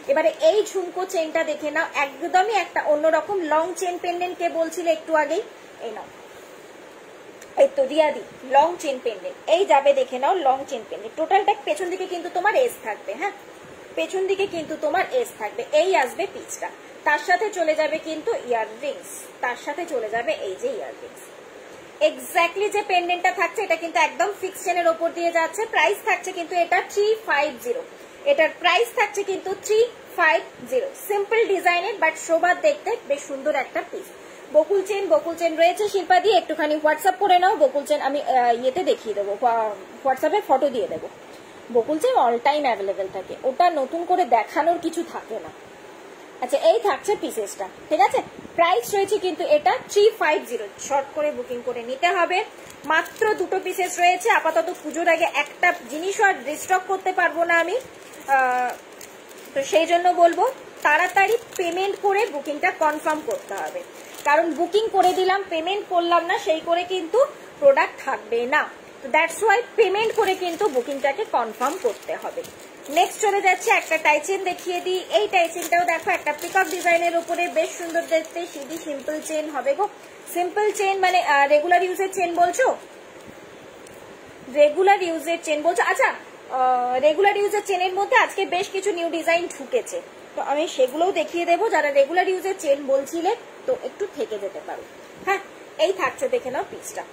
এবারে এই ঝুমকো চেনটা দেখে নাও, একদমই একটা অন্যরকম লং চেন পেন্ডেন্ট। কে বলছিলে একটু আগেই, এই নাও, এই তো রিয়াদি লং চেন পেন্ডেন্ট। এই যাবে দেখে নাও লং চেন পেন্ডেন্ট। টোটালটা পেছন দিকে কিন্তু তোমার এস থাকবে, হ্যাঁ পেছন দিকে কিন্তু তোমার এস থাকবে। এই আসবে পিচটা, তার সাথে চলে যাবে কিন্তু ইয়াররিংস, তার সাথে চলে যাবে এই যে ইয়াররিংস। এক্স্যাক্টলি যে পেন্ডেন্টটা থাকছে এটা কিন্তু একদম ফিক্স চেনের ওপর দিয়ে যাচ্ছে। প্রাইস থাকছে কিন্তু এটা 350, এটার প্রাইস থাকছে কিন্তু 350। সিম্পল ডিজাইনের বাট শোভার দেখতে বেশ সুন্দর একটা পিস। বকুল চেন রয়েছে শিল্পা দিয়ে, একটুখানি হোয়াটসঅ্যাপ করে নাও। বকুল চেন আমি ইয়েতে দেখিয়ে দেবো, হোয়াটসঅ্যাপে ফটো দিয়ে দেবো। বকুল চেন অল টাইম অ্যাভেলেবেল থাকে, ওটা নতুন করে দেখানোর কিছু থাকে না। আচ্ছা এই থাকছে পিসেসটা, ঠিক আছে। প্রাইস রয়েছে কিন্তু এটা 350, শর্ট করে বুকিং করে নিতে হবে। মাত্র দুটো পিসেস রয়েছে আপাতত। পুজোর আগে একটা জিনিসও আর রিস্টক করতে পারবো না আমি, তো সেই জন্য বলবো তাড়াতাড়ি পেমেন্ট করে বুকিংটা কনফার্ম করতে হবে, কারণ বুকিং করে দিলাম পেমেন্ট করলাম না সেই করে কিন্তু প্রোডাক্ট থাকবে না। তো দ্যাটস ওয়াই পেমেন্ট করে কিন্তু বুকিংটাকে কনফার্ম করতে হবে। নেক্সট চলে যাচ্ছে একটা টাইচেন দেখিয়ে দিই। এই টাইচেনটাও দেখো একটা পিকক ডিজাইনের উপরে, বেশ সুন্দর দেখতে। সিডি সিম্পল চেন হবে গো, সিম্পল চেন মানে রেগুলার ইউজের চেন বলছো, রেগুলার ইউজের চেন বলছো। আচ্ছা রেগুলার ইউজের চেনের মধ্যে আজকে বেশ কিছু নিউ ডিজাইন ঢুকেছে, তো আমি সেগুলোও দেখিয়ে দেবো। যারা রেগুলার ইউজের চেন বলছিলে তো একটু থেকে যেতে পারো। হ্যাঁ এই থাকছে দেখে নাও পিসটা,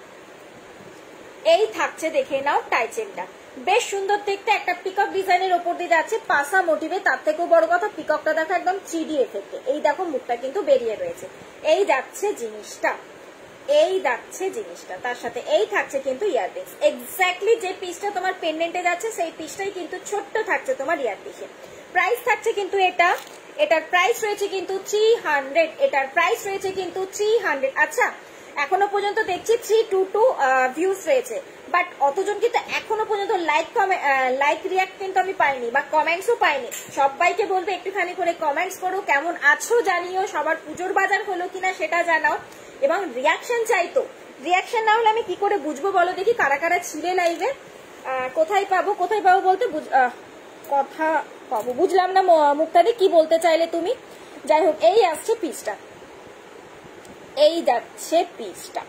এই থাকছে দেখে নাও টাইচেনটা, বেশ সুন্দর দেখতে। একটা পিকক ডিজাইনের ওপর দিয়ে যাচ্ছে পাসা মোটিভে, তার থেকেও বড় কথা পিককটা দেখো একদম 3D এফেক্টে। এই দেখো মুখটা কিন্তু বেরিয়ে রয়েছে। এই যাচ্ছে জিনিসটা, এই যাচ্ছে জিনিসটা, তার সাথে এই থাকছে কিন্তু ইয়াররিংস। এক্স্যাক্টলি যে পিসটা তোমার পেন্ডেন্টে যাচ্ছে সেই পিসটাই কিন্তু ছোট্ট থাকছে তোমার ইয়াররিংসে। প্রাইস থাকছে কিন্তু এটার প্রাইস রয়েছে কিন্তু 300, এটার প্রাইস রয়েছে কিন্তু 300। আচ্ছা এখনো পর্যন্ত দেখছি 322 ভিউজ রয়েছে, বাট অতজন কিন্তু এখনো পর্যন্ত লাইক রিয়াক্ট কিন্তু আমি পাইনি, বা কমেন্টসও পাইনি। সবাইকে বলবো একটুখানি করে কমেন্টস করো, কেমন আছো জানিও, সবার পুজোর বাজার হলো কিনা সেটা জানাও, এবং রিয়াকশন চাইতো। রিয়াকশন না হলে আমি কি করে বুঝবো বলো দেখি কারা কারা ছিলে লাইভে। কোথায় পাবো বলতে কথা পাবো বুঝলাম না মুক্তাদি, কি বলতে চাইলে তুমি। যাই হোক এই আসছে পিসটা, এই যাচ্ছে পিসটা,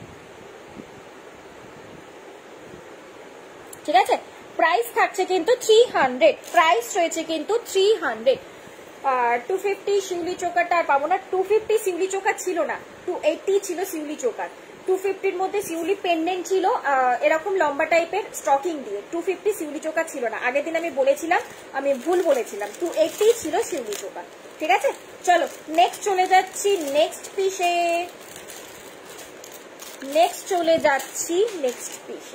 ঠিক আছে। প্রাইস থাকছে কিন্তু 300, প্রাইস রয়েছে কিন্তু 300। 250 শিউলি চোকারটা আর পাবো না। 250 শিউলি চোকার ছিল না, 280 ছিল শিউলি চোকার। 250-র মধ্যে শিউলি পেন্ডেন্ট ছিল এরকম লম্বা টাইপের স্টকিং দিয়ে। 250 শিউলি চোকার ছিল না, আগের দিন আমি বলেছিলাম, আমি ভুল বলেছিলাম, 280 ছিল শিউলি চোকার, ঠিক আছে। চলো নেক্সট চলে যাচ্ছি নেক্সট পিসে, নেক্সট চলে যাচ্ছি নেক্সট পিসে।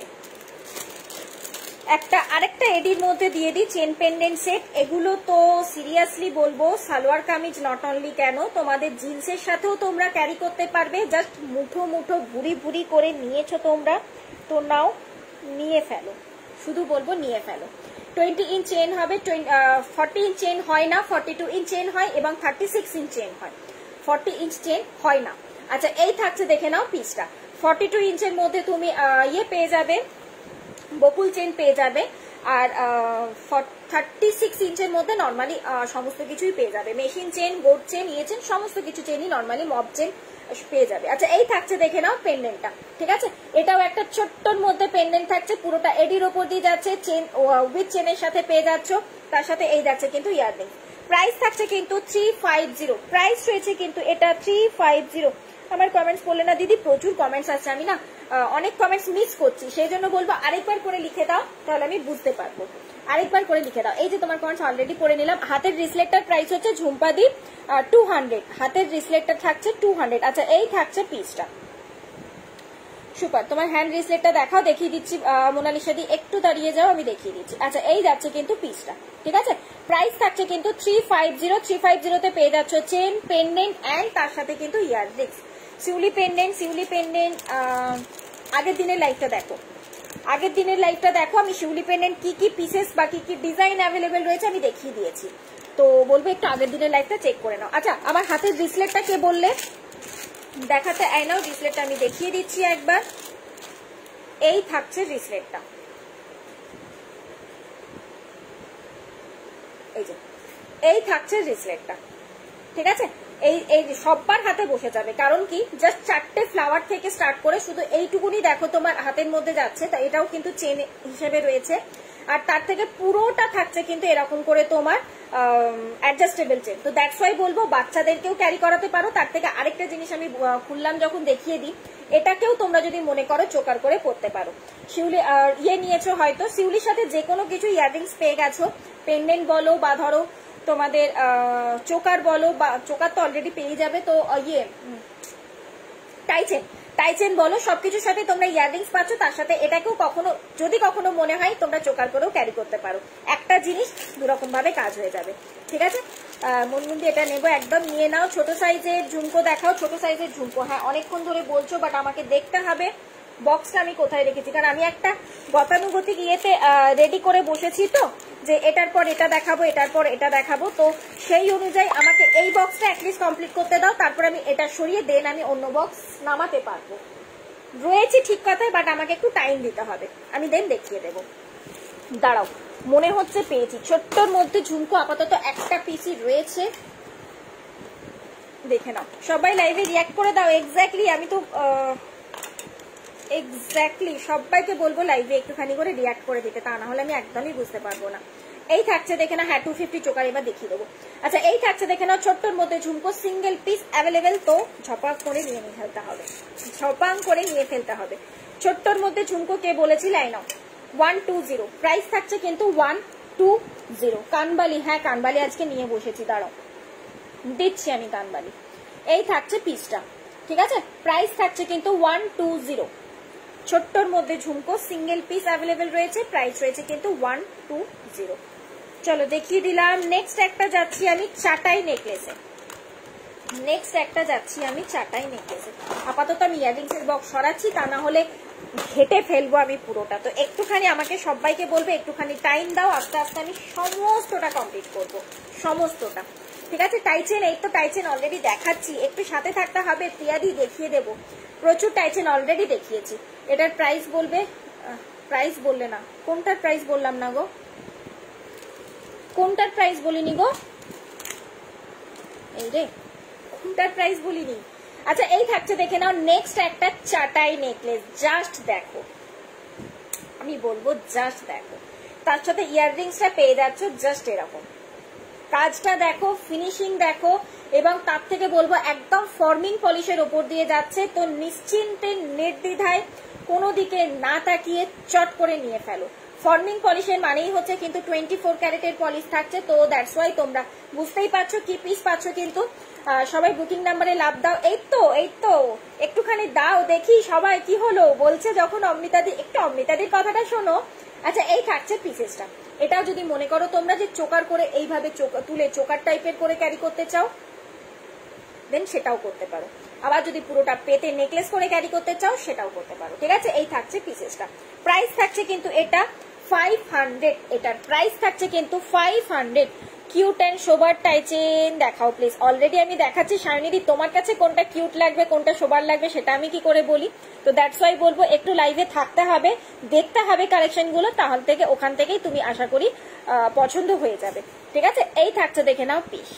আরেকটা এডির মধ্যে দিয়ে দিই চেন পেন্ডেন্ট সেট। এগুলো তো সিরিয়াসলি বলবো সালোয়ার কামিজ নট অনলি, কেন তোমাদের জিন্সের সাথেও তোমরা ক্যারি করতে পারবে। জাস্ট মুঠো মুঠো ভুরি ভুরি করে নিয়েছো তোমরা, তো নাও নিয়ে ফেলো, শুধু বলবো নিয়ে ফেলো। 20 ইঞ্চ চেন হবে, 40 ইঞ্চ চেন হয় না, 42 ইঞ্চ চেন হয় এবং 36 ইঞ্চ চেন হয়, 40 ইঞ্চ চেন হয় না। আচ্ছা এই থাকছে দেখে নাও পিসটা। 42 ইঞ্চের মধ্যে তুমি ইয়ে পেয়ে যাবে, বকুল চেন পেয়ে যাবে, আর 36 ইঞ্চের মধ্যে নর্মালি সমস্ত কিছুই পেয়ে যাবে। মেশিন চেন, গোড চেন, ইয়ে চেন, সমস্ত কিছু চেনই নর্মালি মব চেন পেয়ে যাবে। আচ্ছা এই থাকছে দেখে নাও পেন্ডেন্টটা, ঠিক আছে। এটাও একটা ছোট্টর মধ্যে পেন্ডেন্ট থাকছে, পুরোটা এডির ওপর দিয়ে যাচ্ছে, চেন উইথ চেনের সাথে পেয়ে যাচ্ছ, তার সাথে এই যাচ্ছে কিন্তু ইয়াররিং। প্রাইস থাকছে কিন্তু 350, প্রাইস রয়েছে কিন্তু এটা 350। আমার কমেন্টস পড়লে না দিদি, প্রচুর কমেন্টস আছে, আমি না অনেক কমেন্টস মিস করছি, সেই জন্য বলবো আরেকবার করে লিখে দাও, তাহলে আমি বুঝতে পারবো। আরেকবার করে লিখে দাও। এই যে তোমার কমেন্টস অলরেডি পড়ে নিলাম। হাতের রিসলেটটার প্রাইস হচ্ছে ঝুম্পাদি 200, হাতের রিসলেটটা থাকছে 200। আচ্ছা এই থাকছে পিসটা, সুপার। তোমার হ্যান্ড রিসলেটটা দেখাও, দেখিয়ে দিচ্ছি মোনালিসা দি, একটু দাঁড়িয়ে যাও আমি দেখিয়ে দিচ্ছি। আচ্ছা এই যাচ্ছে কিন্তু পিসটা, ঠিক আছে। প্রাইস থাকছে কিন্তু 350, 350-তে পেয়ে যাচ্ছ চেন, পেন্ডেন্ট অ্যান্ড তার সাথে কিন্তু ইয়াররিংস। শিউলি পেন্ডেন্ট, আগের দিনের লাইভটা দেখো, আগের দিনের লাইভটা দেখো, আমি শিউলি পেন্ডেন্ট কি কি পিসেস বা কি কি ডিজাইন অ্যাভেলেবেল রয়েছে আমি দেখিয়ে দিয়েছি, তো বলবো একটু আগের দিনের লাইভটা চেক করে নাও। আচ্ছা আমার হাতের ব্রেসলেটটা কে বললে দেখাতে, নাও ব্রেসলেটটা আমি দেখিয়ে দিচ্ছি একবার। এই থাকছে ব্রেসলেটটা, এই যে এই থাকছে রিসলেটটা, ঠিক আছে? এই এই সববার হাতে বসে যাবে, কারণ কি জাস্ট 4টে ফ্লাওয়ার থেকে স্টার্ট করে শুধু এইটুকুনি দেখো তোমার হাতের মধ্যে যাচ্ছে, তা এটাও কিন্তু চেন হিসেবে রয়েছে। আর তার থেকে পুরোটা থাকছে কিন্তু এরকম করে তোমার অ্যাডজাস্টেবল চেন। তো দ্যাটস ওয়াই বলবো বাচ্চাদেরকেও ক্যারি করাতে পারো। তার থেকে আরেকটা জিনিস আমি খুললাম যখন দেখিয়ে দিই, এটাকেও তোমরা যদি মনে করো চোকার করে পরতে পারো। শিউলি নিয়েছো হয়তো, শিউলির সাথে যে কোনো কিছু ইয়াররিংস পেয়ে গেছো, পেন্ডেন্ট বলো বা ধরো তোমাদের চোকার বলো, বা চোকার তো অলরেডি পেয়ে যাবে, তো টাইচেন বলো, সবকিছুর সাথে তোমরা ইয়াররিংস পাচ্ছ। তার সাথে এটাকেও কখনো যদি কখনো মনে হয় তোমরা চোকার করেও ক্যারি করতে পারো। একটা জিনিস দুরকম ভাবে কাজ হয়ে যাবে, ঠিক আছে? মনমুন্দি এটা নেবো, একদম নিয়ে নাও। ছোট সাইজের ঝুমকো দেখাও, ছোট সাইজের ঝুমকো। হ্যাঁ অনেকক্ষণ ধরে বলছো, বাট আমাকে দেখতে হবে বক্সটা আমি কোথায় রেখেছি, কারণ আমি একটা গতানুগতিক ইয়েতে রেডি করে বসেছি, তো যে এটার পর এটা দেখাবো, এটার পর এটা দেখাবো, তো সেই অনুযায়ী আমাকে এই বক্সটা অ্যাটলিস্ট কমপ্লিট করতে দাও, তারপর আমি এটা সরিয়ে দেন আমি অন্য বক্স নামাতে পারবো। রয়েছে ঠিক কথাই, বাট আমাকে একটু টাইম দিতে হবে, আমি দেন দেখিয়ে দেবো। দাঁড়াও, মনে হচ্ছে পেয়েছি। ছোট্টর মধ্যে ঝুমকো আপাতত একটা পিসই রয়েছে, দেখে নাও। সবাই লাইভে রিয়াক্ট করে দাও। এক্স্যাক্টলি আমি তো সবাইকে বলবো লাইভে একটুখানি করে রিয়াক্ট করে দিতে, তা না হলে আমি একদমই বুঝতে পারবো না। এই থাকছে দেখে না, হ্যাঁ 250 চোকার, এবার দেখিয়ে দেবো। আচ্ছা এই থাকছে দেখে না, ছোট্টর মধ্যে ঝুমকো, সিঙ্গেল পিস অ্যাভেলেবেল, তো ঝপাং করে নিয়ে ফেলতে হবে, ঝপাং করে নিয়ে ফেলতে হবে। ছোট্টর মধ্যে ঝুমকো কে বলেছি, লাইন 120, প্রাইস থাকছে কিন্তু 120। কানবালি, হ্যাঁ কানবালি আজকে নিয়ে বসেছি, দাঁড়াও দিচ্ছি আমি কানবালি। এই থাকছে পিসটা, ঠিক আছে? প্রাইস থাকছে কিন্তু 120। ছোট্টর মধ্যে ঝুমকো, সিঙ্গেল পিস অ্যাভেলেবেল রয়েছে, প্রাইস রয়েছে কিন্তু 120। চলো দেখিয়ে দিলাম। নেক্সট একটা যাচ্ছি আমি চাটাই নেকলেসে, আপাতত আমি ইয়াররিংস এর বক্স সরাচ্ছি, তা না হলে ঘেটে ফেলবো আমি পুরোটা। তো একটুখানি আমাকে সবাইকে বলবো একটুখানি টাইম দাও, আস্তে আস্তে আমি সমস্তটা কমপ্লিট করবো, সমস্তটা, ঠিক আছে? টাইচেন, এই তো টাইচেন অলরেডি দেখাচ্ছি, একটু সাথে থাকতে হবে, প্রিয়াদি দেখিয়ে দেবো। প্রচুর টাইচেন অলরেডি দেখিয়েছি। এটার প্রাইস বলবে, প্রাইস বললে না, কোনটার প্রাইস বললাম না গো, কোনটার প্রাইস বলিনি গো, এই রে কোনটার প্রাইস বলিনি। আচ্ছা এই থাকছে দেখে নাও, নেক্সট একটা চাটাই নেকলেস, জাস্ট দেখো, আমি বলবো জাস্ট দেখো, তার সাথে ইয়াররিংসটা পেয়ে যাচ্ছ জাস্ট এরকম। কাজটা দেখো, ফিনিশিং দেখো, এবং তার থেকে বলবো একদম ফর্মিং পলিশের ওপর দিয়ে যাচ্ছে, তো নিশ্চিন্তে নির্দ্বিধায় কোনো দিকে না তাকিয়ে চট করে নিয়ে ফেলো। ফর্মিং পলিশের মানেই হচ্ছে কিন্তু 24 ক্যারেটের পলিশ থাকছে, তো দ্যাটস ওয়াই তোমরা বুঝতেই পারছো কি পিস পাচ্ছ। কিন্তু সবাই বুকিং নাম্বারে লাভ দাও। এই তো একটুখানি দাও দেখি সবাই, কি হলো বলছে যখন অমৃতাদি, একটু অমৃতাদির কথাটা শোনো। আচ্ছা এই থাকছে পিসেসটা, এটাও যদি মনে করো তোমরা যে চোকার করে এইভাবে তুলে চোকার টাইপের করে ক্যারি করতে চাও, দেন সেটাও করতে পারো। আবার যদি পুরোটা পেতে নেকলেস করে ক্যারি করতে চাও সেটাও করতে পারো, ঠিক আছে? এই থাকছে পিসেসটা, প্রাইস থাকছে কিন্তু এটা 500, এটার প্রাইস থাকছে কিন্তু 500। কিউট অ্যান্ড সোবার টাইচেন দেখাও প্লিজ। অলরেডি আমি দেখাচ্ছি শাইনিদি, তোমার কাছে কোনটা কিউট লাগবে কোনটা সোবার লাগবে সেটা আমি কি করে বলি? তো দ্যাটস ওয়াই বলবো একটু লাইভে থাকতে হবে, দেখতে হবে কালেকশন গুলো, তাহলে থেকে ওখান থেকেই তুমি আশা করি পছন্দ হয়ে যাবে, ঠিক আছে? এই থাকছে দেখে নাও পিস,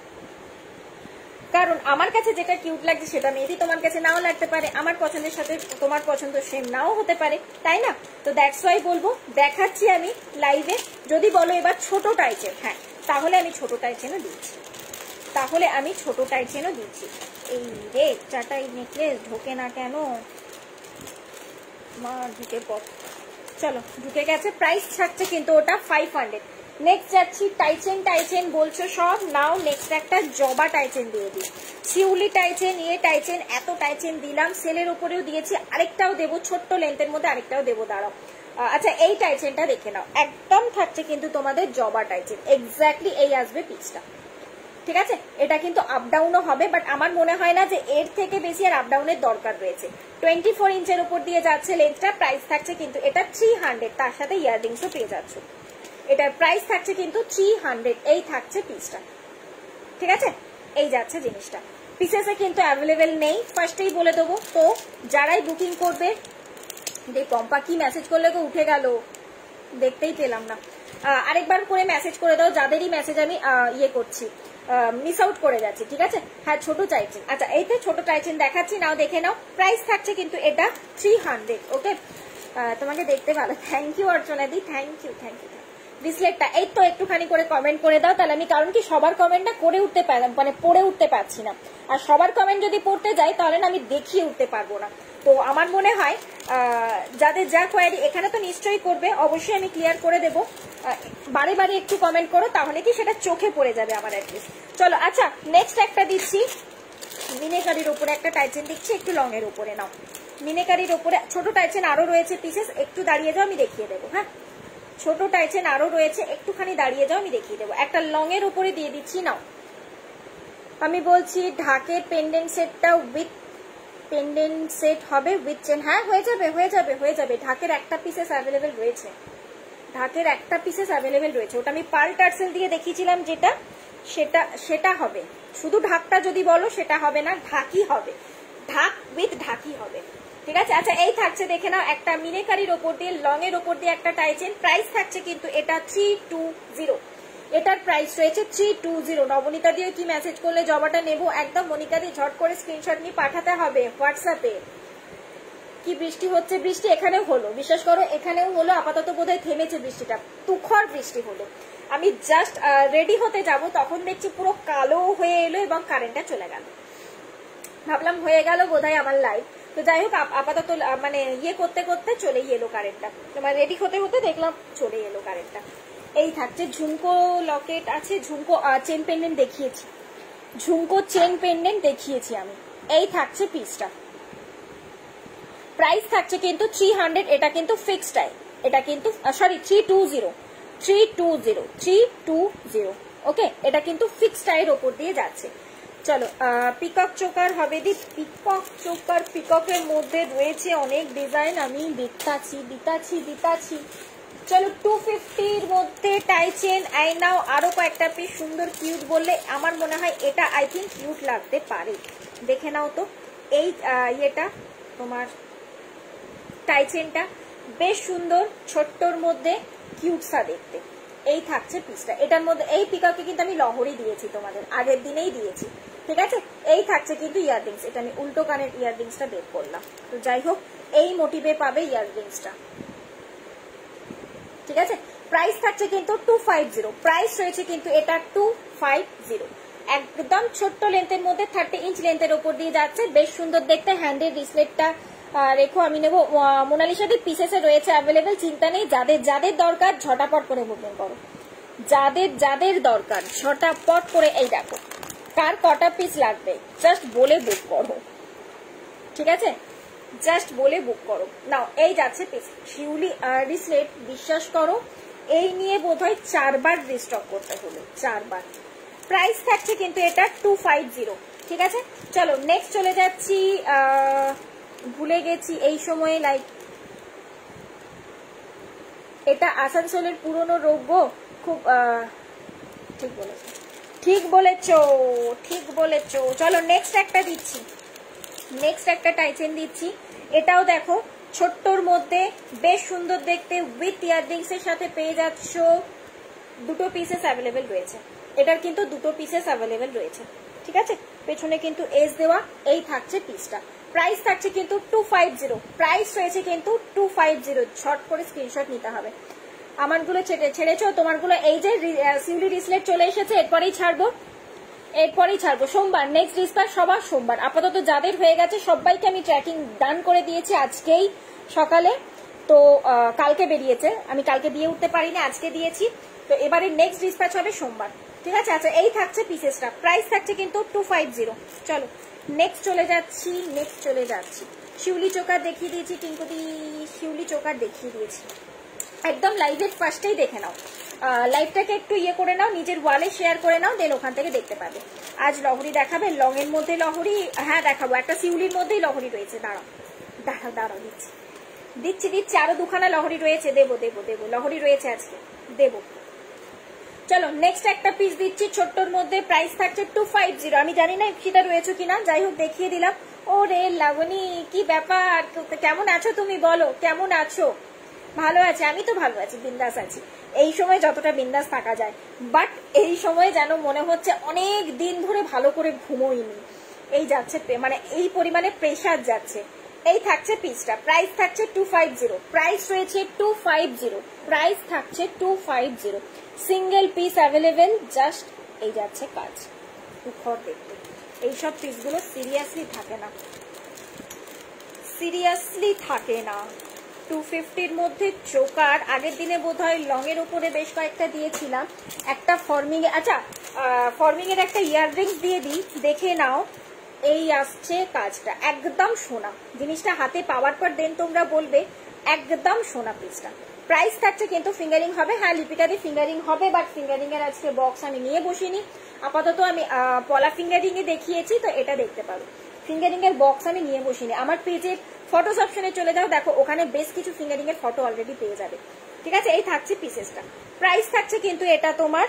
কারণ আমার কাছে যেটা কিউট লাগছে সেটা মেবি তোমার কাছে নাও লাগতে পারে, আমার পছন্দের সাথে তোমার পছন্দ সেম নাও হতে পারে, তাই না? তো দ্যাটস ওয়াই বলবো দেখাচ্ছি আমি লাইভে। যদি বলো এবার ছোট টাইচেন, হ্যাঁ তাহলে আমি ছোট টাইচেনও দিচ্ছি, এই রে চাটাই নেকলেস ঢোকে না কেন, মা ঢুকে পড়, চলো ঢুকে গেছে। প্রাইস থাকছে কিন্তু ওটা 500। নেক্সট যাচ্ছি টাইচেন বলছো সব নাও। নেক্সট একটা জবা টাইচেন দিয়ে দিই, শিউলি টাইচেন, টাইচেন, এত টাইচেন দিলাম, সেলের উপরেও দিয়েছি, আরেকটাও দেবো ছোট্ট লেন্থের মধ্যে, আরেকটাও দেবো, দাঁড়াও। আচ্ছা এই টাইচেনটা দেখে নাও, একদম থাকছে কিন্তু তোমাদের জবা টাইচেন, এক্স্যাক্টলি এই আসবে পিসটা, ঠিক আছে? এটা কিন্তু আপ ডাউনও হবে, বাট আমার মনে হয় না যে এর থেকে বেশি আর আপ ডাউনের দরকার রয়েছে। 24 ইঞ্চের উপর দিয়ে যাচ্ছে লেন্থটা, প্রাইস থাকছে কিন্তু এটা 300, তার সাথে ইয়াররিংসও পেয়ে যাচ্ছ। এটার প্রাইস থাকছে কিন্তু 300। এই থাকছে পিসটা, ঠিক আছে? এই যাচ্ছে জিনিসটা, পিসেসে কিন্তু অ্যাভেলেবেল নেই, ফার্স্টেই বলে দেবো। তো যারাই বুকিং করবে, পম্পা কি মেসেজ করলে গো, উঠে গেল, দেখতেই পেলাম না। আরেকবার করে মেসেজ করে দাও, যাদেরই মেসেজ আমি ইয়ে করছি, মিস আউট করে যাচ্ছি, ঠিক আছে। হ্যাঁ ছোট চাইছেন, আচ্ছা এইতে ছোট চাইছেন দেখাচ্ছি, নাও দেখে নাও। প্রাইস থাকছে কিন্তু এটা 300, ওকে। তোমাকে দেখতে ভালো, থ্যাংক ইউ অর্চনা দি, থ্যাংক ইউ থ্যাংক ইউ। ব্রেসলেটটা এই তো একটুখানি করে কমেন্ট করে দাও, তাহলে আমি, কারণ কি সবার কমেন্টটা করে উঠতে পারলাম, মানে পড়ে উঠতে পারছি না, আর সবার কমেন্ট যদি পড়তে যাই তাহলে না আমি দেখিয়ে উঠতে পারবো না। তো আমার মনে হয় যাদের যা কোয়ারি এখানে তো নিশ্চয়ই করবে, অবশ্যই আমি ক্লিয়ার করে দেবো। বারে বারে একটু কমেন্ট করো, তাহলে কি সেটা চোখে পড়ে যাবে আমার অ্যাটলিস্ট। চলো আচ্ছা নেক্সট একটা দিচ্ছি, মিনেকারির উপরে একটা টাইচেন দিচ্ছি, একটু লং এর উপরে নাও। মিনেকারির উপরে ছোট টাইচেন আরো রয়েছে পিসেস, একটু দাঁড়িয়ে যাও আমি দেখিয়ে দেবো। হ্যাঁ ছোট টাইচেন আরো রয়েছে, একটুখানি দাঁড়িয়ে যাও আমি দেখিয়ে দেবো। একটা লং এর উপরে দিয়ে দিচ্ছি, নাও। আমি বলছি ঢাকের পেন্ডেন্ট সেটটা উইথ পেন্ডেন্ট সেট হবে উইথ চেন। হ্যাঁ হয়ে যাবে হয়ে যাবে হয়ে যাবে, ঢাকের একটা পিসেস অ্যাভেলেবেল রয়েছে, ঢাকের একটা পিসেস অ্যাভেলেবেল রয়েছে। ওটা আমি পার্ল টার্সেল দিয়ে দেখিয়েছিলাম যেটা, সেটা হবে। শুধু ঢাকটা যদি বলো সেটা হবে না, ঢাকি হবে, ঢাক উইথ ঢাকি হবে, ঠিক আছে। আচ্ছা এই থাকছে দেখে নাও, একটা মিনেকারির ওপর দিয়ে লং এর ওপর দিয়ে একটা টাইচেন। প্রাইস থাকছে কিন্তু এটা 320, এটার প্রাইস রয়েছে 320। নবনীতা দিয়ে কি মেসেজ করলে জবাটা নেবো একদম, মনিকা দিয়ে ঝট করে স্ক্রিনশট নিয়ে পাঠাতে হবে হোয়াটসঅ্যাপে। কি বৃষ্টি হচ্ছে, বৃষ্টি এখানেও হলো, বিশ্বাস করো এখানেও হলো, আপাতত বোধহয় থেমেছে বৃষ্টিটা, তুখর বৃষ্টি হলো। আমি জাস্ট রেডি হতে যাব, তখন দেখছি পুরো কালো হয়ে এলো এবং কারেন্টটা চলে গেল। ভাবলাম হয়ে গেল বোধহয় আমার লাইভ। তো যাই হোক আপাতত মানে ইয়ে করতে করতে চলেই এলো কারেন্টটা, তোমার রেডি হতে হতে দেখলাম চলে এলো কারেন্টটা। এই থাকছে ঝুমকো লকেট আছে, ঝুমকো চেন পেন্ডেন্ট দেখিয়েছি, ঝুমকো চেন পেন্ডেন্ট দেখিয়েছি আমি। এই থাকছে পিসটা, প্রাইস থাকছে কিন্তু 300, এটা কিন্তু ফিক্সড টাই, এটা কিন্তু সরি 320, ওকে, এটা কিন্তু ফিক্সড টাইয়ের ওপর দিয়ে যাচ্ছে। চলো পিকক চোকার হবে দি, পিকক চোকার, পিককের মধ্যে রয়েছে অনেক ডিজাইন, আমি দিতাছি। চলো 250-র মধ্যে টাইচেন আই নাও, আরো কয়েকটা পিস সুন্দর কিউট বললে আমার মনে হয় এটা আই থিঙ্ক কিউট লাগতে পারে, দেখে নাও তো। এই ইয়েটা তোমার টাইচেনটা বেশ সুন্দর, ছোট্টর মধ্যে কিউটসা দেখতে। এই থাকছে পিসটা, এটার মধ্যে এই পিককে কিন্তু আমি লহরি দিয়েছি তোমাদের, আগের দিনেই দিয়েছি, ঠিক আছে। এই থাকছে কিন্তু ইয়াররিংস, এটা আমি উল্টো কানের ইয়াররিংসটা বের করলাম। তো যাই হোক এই মোটিভে পাবে ইয়াররিংসটা, ঠিক আছে। প্রাইস থাকছে কিন্তু 250, প্রাইস রয়েছে কিন্তু এটা 250, একদম ছোট্ট লেন্থের মধ্যে 30 ইঞ্চ লেন্থের ওপর দিয়ে যাচ্ছে, বেশ সুন্দর দেখতে। হ্যান্ডের রিসলেটটা রেখো, আমি নেবো। মোনালিসাদের পিসেসে রয়েছে অ্যাভেলেবেল, চিন্তা নেই। যাদের যাদের দরকার ঝটাপট করে বুকিং করো, যাদের যাদের দরকার ঝটাপট করে। এই দেখো কার কটা পিস লাগবে জাস্ট বলে বুক করো, ঠিক আছে, জাস্ট বলে বুক করো। নাও এই যাচ্ছে পিস, শিউলি রিসলেট, বিশ্বাস করো এই নিয়ে বোধহয় 4 বার রিস্টক করতে হলো, 4 বার। প্রাইস থাকছে কিন্তু এটা 250, ঠিক আছে। চলো নেক্সট চলে যাচ্ছি, ভুলে গেছি এই সময়ে লাইক, এটা আসানসোলের পুরনো রোগ গো, খুব ঠিক বলেছো। চলো নেক্সট একটা দিচ্ছি, নেক্সট একটা টাইচেন দিচ্ছি। এটাও দেখো ছোট্টর মধ্যে বেশ সুন্দর দেখতে, উইথ ইয়াররিংস এর সাথে পেয়ে যাচ্ছ। দুটো পিসেস অ্যাভেলেবেল রয়েছে, এটার কিন্তু দুটো পিসেস অ্যাভেলেবেল রয়েছে, ঠিক আছে। পেছনে কিন্তু এস দেওয়া। এই থাকছে পিসটা, প্রাইস থাকছে কিন্তু 250, প্রাইস রয়েছে কিন্তু 250। ঝট করে স্ক্রিনশট নিতে হবে। আমারগুলো ছেড়েছো, তোমারগুলো এই যে সিউলি রিসলেট চলে এসেছে, এরপরেই ছাড়বো সোমবার, নেক্সট ডিসপ্যাচ সবার সোমবার। আপাতত যাদের হয়ে গেছে সবাইকে আমি ট্র্যাকিং ডান করে দিয়েছি আজকেই সকালে, তো কালকে বেরিয়েছে, আমি কালকে দিয়ে উঠতে পারিনি, আজকে দিয়েছি। তো এবারে নেক্সট ডিসপ্যাচ হবে সোমবার, ঠিক আছে। আচ্ছা এই থাকছে পিসেসটা, প্রাইস থাকছে কিন্তু 250। চলো নেক্সট চলে যাচ্ছি। শিউলি চোকার দেখিয়ে দিয়েছি, টিঙ্কুটি শিউলি চোকার দেখিয়ে দিয়েছি, একদম লাইভের ফার্স্টেই দেখে নাও। লাইভটাকে একটু ইয়ে করে নাও, নিজের ওয়ালে শেয়ার করে নাও, দেন ওখান থেকে দেখতে পাবে। আজ লহরি দেখাবে, লং এর মধ্যে লহরি, হ্যাঁ দেখাবো, একটা শিউলির মধ্যেই লহরি রয়েছে, দাঁড়াও দিচ্ছি, আরো দুখানা লহরি রয়েছে, দেবো লহরি রয়েছে আজকে, দেবো। চলো নেক্সট একটা পিস দিচ্ছি ছোট্টর মধ্যে, প্রাইস থাকছে 250। আমি জানি না সেটা রয়েছে কিনা, যাই হোক দেখিয়ে দিলাম। ও রে লাবণী কি ব্যাপার, কেমন আছো তুমি বলো, কেমন আছো? ভালো আছে, আমি তো ভালো আছি, বিন্দাস আছি। এই সময় যতটা বিন্দাস থাকা যায়, বাট এই সময় যেন মনে হচ্ছে অনেক দিন ধরে ভালো করে ঘুমোইনি। এই যাচ্ছে মানে এই পরিমাণে প্রেশার যাচ্ছে। এই থাকছে পিসটা, প্রাইস থাকছে 250, প্রাইস রয়েছে 250, প্রাইস থাকছে 250, সিঙ্গেল পিস অ্যাভেলেবেল। জাস্ট এই যাচ্ছে কাজ, ঘর দেখতে। এইসব পিসগুলো সিরিয়াসলি থাকে না, সিরিয়াসলি থাকে না। 250-র মধ্যে চোকার, আগের দিনে বোধহয় লং এর উপরে বেশ কয়েকটা দিয়েছিলাম, একটা ফর্মিং এ, আচ্ছা ফর্মিং এর একটা ইয়াররিংস দিয়ে দিই, দেখে নাও। এই আসছে কাজটা, একদম সোনা জিনিসটা হাতে পাওয়ার পর দেন তোমরা বলবে একদম সোনা পিসটা। প্রাইস থাকছে কিন্তু ফিঙ্গারিং হবে, হ্যাঁ লিপিকাদি ফিঙ্গারিং হবে, বাট ফিঙ্গারিং এর আজকে বক্স আমি নিয়ে বসিনি, আপাতত আমি পলা ফিঙ্গারিং এ দেখিয়েছি, তো এটা দেখতে পারো। ফিঙ্গারিং এর বক্স আমি নিয়ে বসিনি। আমার পেজের ফটোস অপশনে চলে যাও, দেখো ওখানে বেশ কিছু ফিঙ্গারিং এর ফটো অলরেডি পেয়ে যাবে। ঠিক আছে, এই থাকছে পিসেসটা। প্রাইস থাকছে কিন্তু এটা তোমার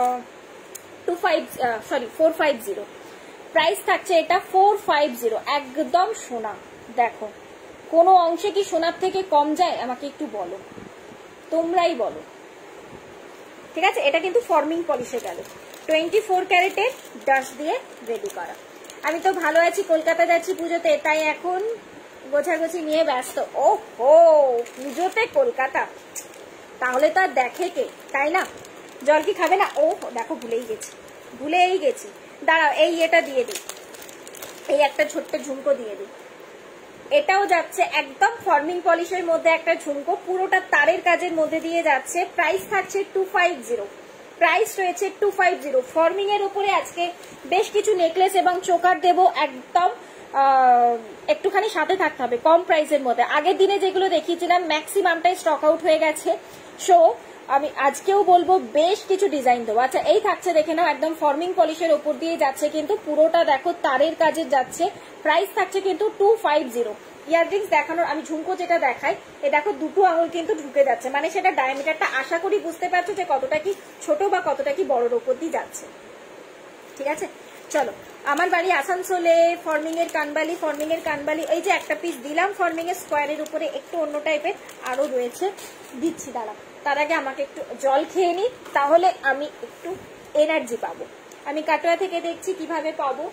450, প্রাইস থাকছে এটা 450, একদম সোনা। দেখো কোনো অংশে কি সোনার থেকে কম যায় আমাকে একটু বলো, তোমরাই বলো। ঠিক আছে, এটা কিন্তু ফর্মিং পলিশে গেল, 24 ক্যারেটের ডাস্ট দিয়ে রেডি করা। আমি তো ভালো আছি, কলকাতা যাচ্ছি পুজোতে, তাই এখন গোছাগুছি নিয়ে ব্যস্ত। ও হো, পুজোতে কলকাতা, তাহলে তো আর দেখে কে, তাই না? জল কি খাবে না? ও দেখো ভুলেই গেছি। দাঁড়াও, এই এটা দিয়ে দিই, এই একটা ছোট্ট ঝুমকো দিয়ে দিই। এটাও যাচ্ছে একদম ফর্মিং পলিশের মধ্যে একটা ঝুমকো, পুরোটা তারের কাজের মধ্যে দিয়ে যাচ্ছে। প্রাইস থাকছে 250, প্রাইস রয়েছে 250। ফর্মিং এর উপরে আজকে বেশ কিছু নেকলেস এবং চোকার দেব, একদম একটুখানি সাথে থাকতে হবে, কম প্রাইসের মধ্যে। আগের দিনে যেগুলো দেখিয়েছিলাম ম্যাক্সিমামটাই স্টক আউট হয়ে গেছে, সো আমি আজকেও বলবো বেশ কিছু ডিজাইন দেবো। আচ্ছা এই থাকছে, দেখে নাও, একদম ফর্মিং পলিশের ওপর দিয়ে যাচ্ছে, কিন্তু পুরোটা দেখো তারের কাজের যাচ্ছে। প্রাইস থাকছে কিন্তু 250। ইয়াররিংস দেখানোর, আমি ঝুমকো যেটা দেখাই, এ দেখো দুটো আঙুল কিন্তু ঢুকে যাচ্ছে, মানে সেটা ডায়ামিটারটা আশা করি বুঝতে পারছো যে কতটা কি ছোট বা কতটা কি বড়র ওপর দিয়ে যাচ্ছে। ঠিক আছে, চলো। আমার বাড়ি আসানসোলে, ফর্মিং এর কানবালি, এই যে একটা পিস দিলাম ফর্মিং এর স্কোয়ারের উপরে, একটু অন্য টাইপের আরো রয়েছে, দিচ্ছি দাঁড়া। তার আগে আমাকে একটু জল খেয়ে নিই, তাহলে আমি একটু এনার্জি পাবো। আমি কাটোয়া থেকে দেখছি কিভাবে পাবো।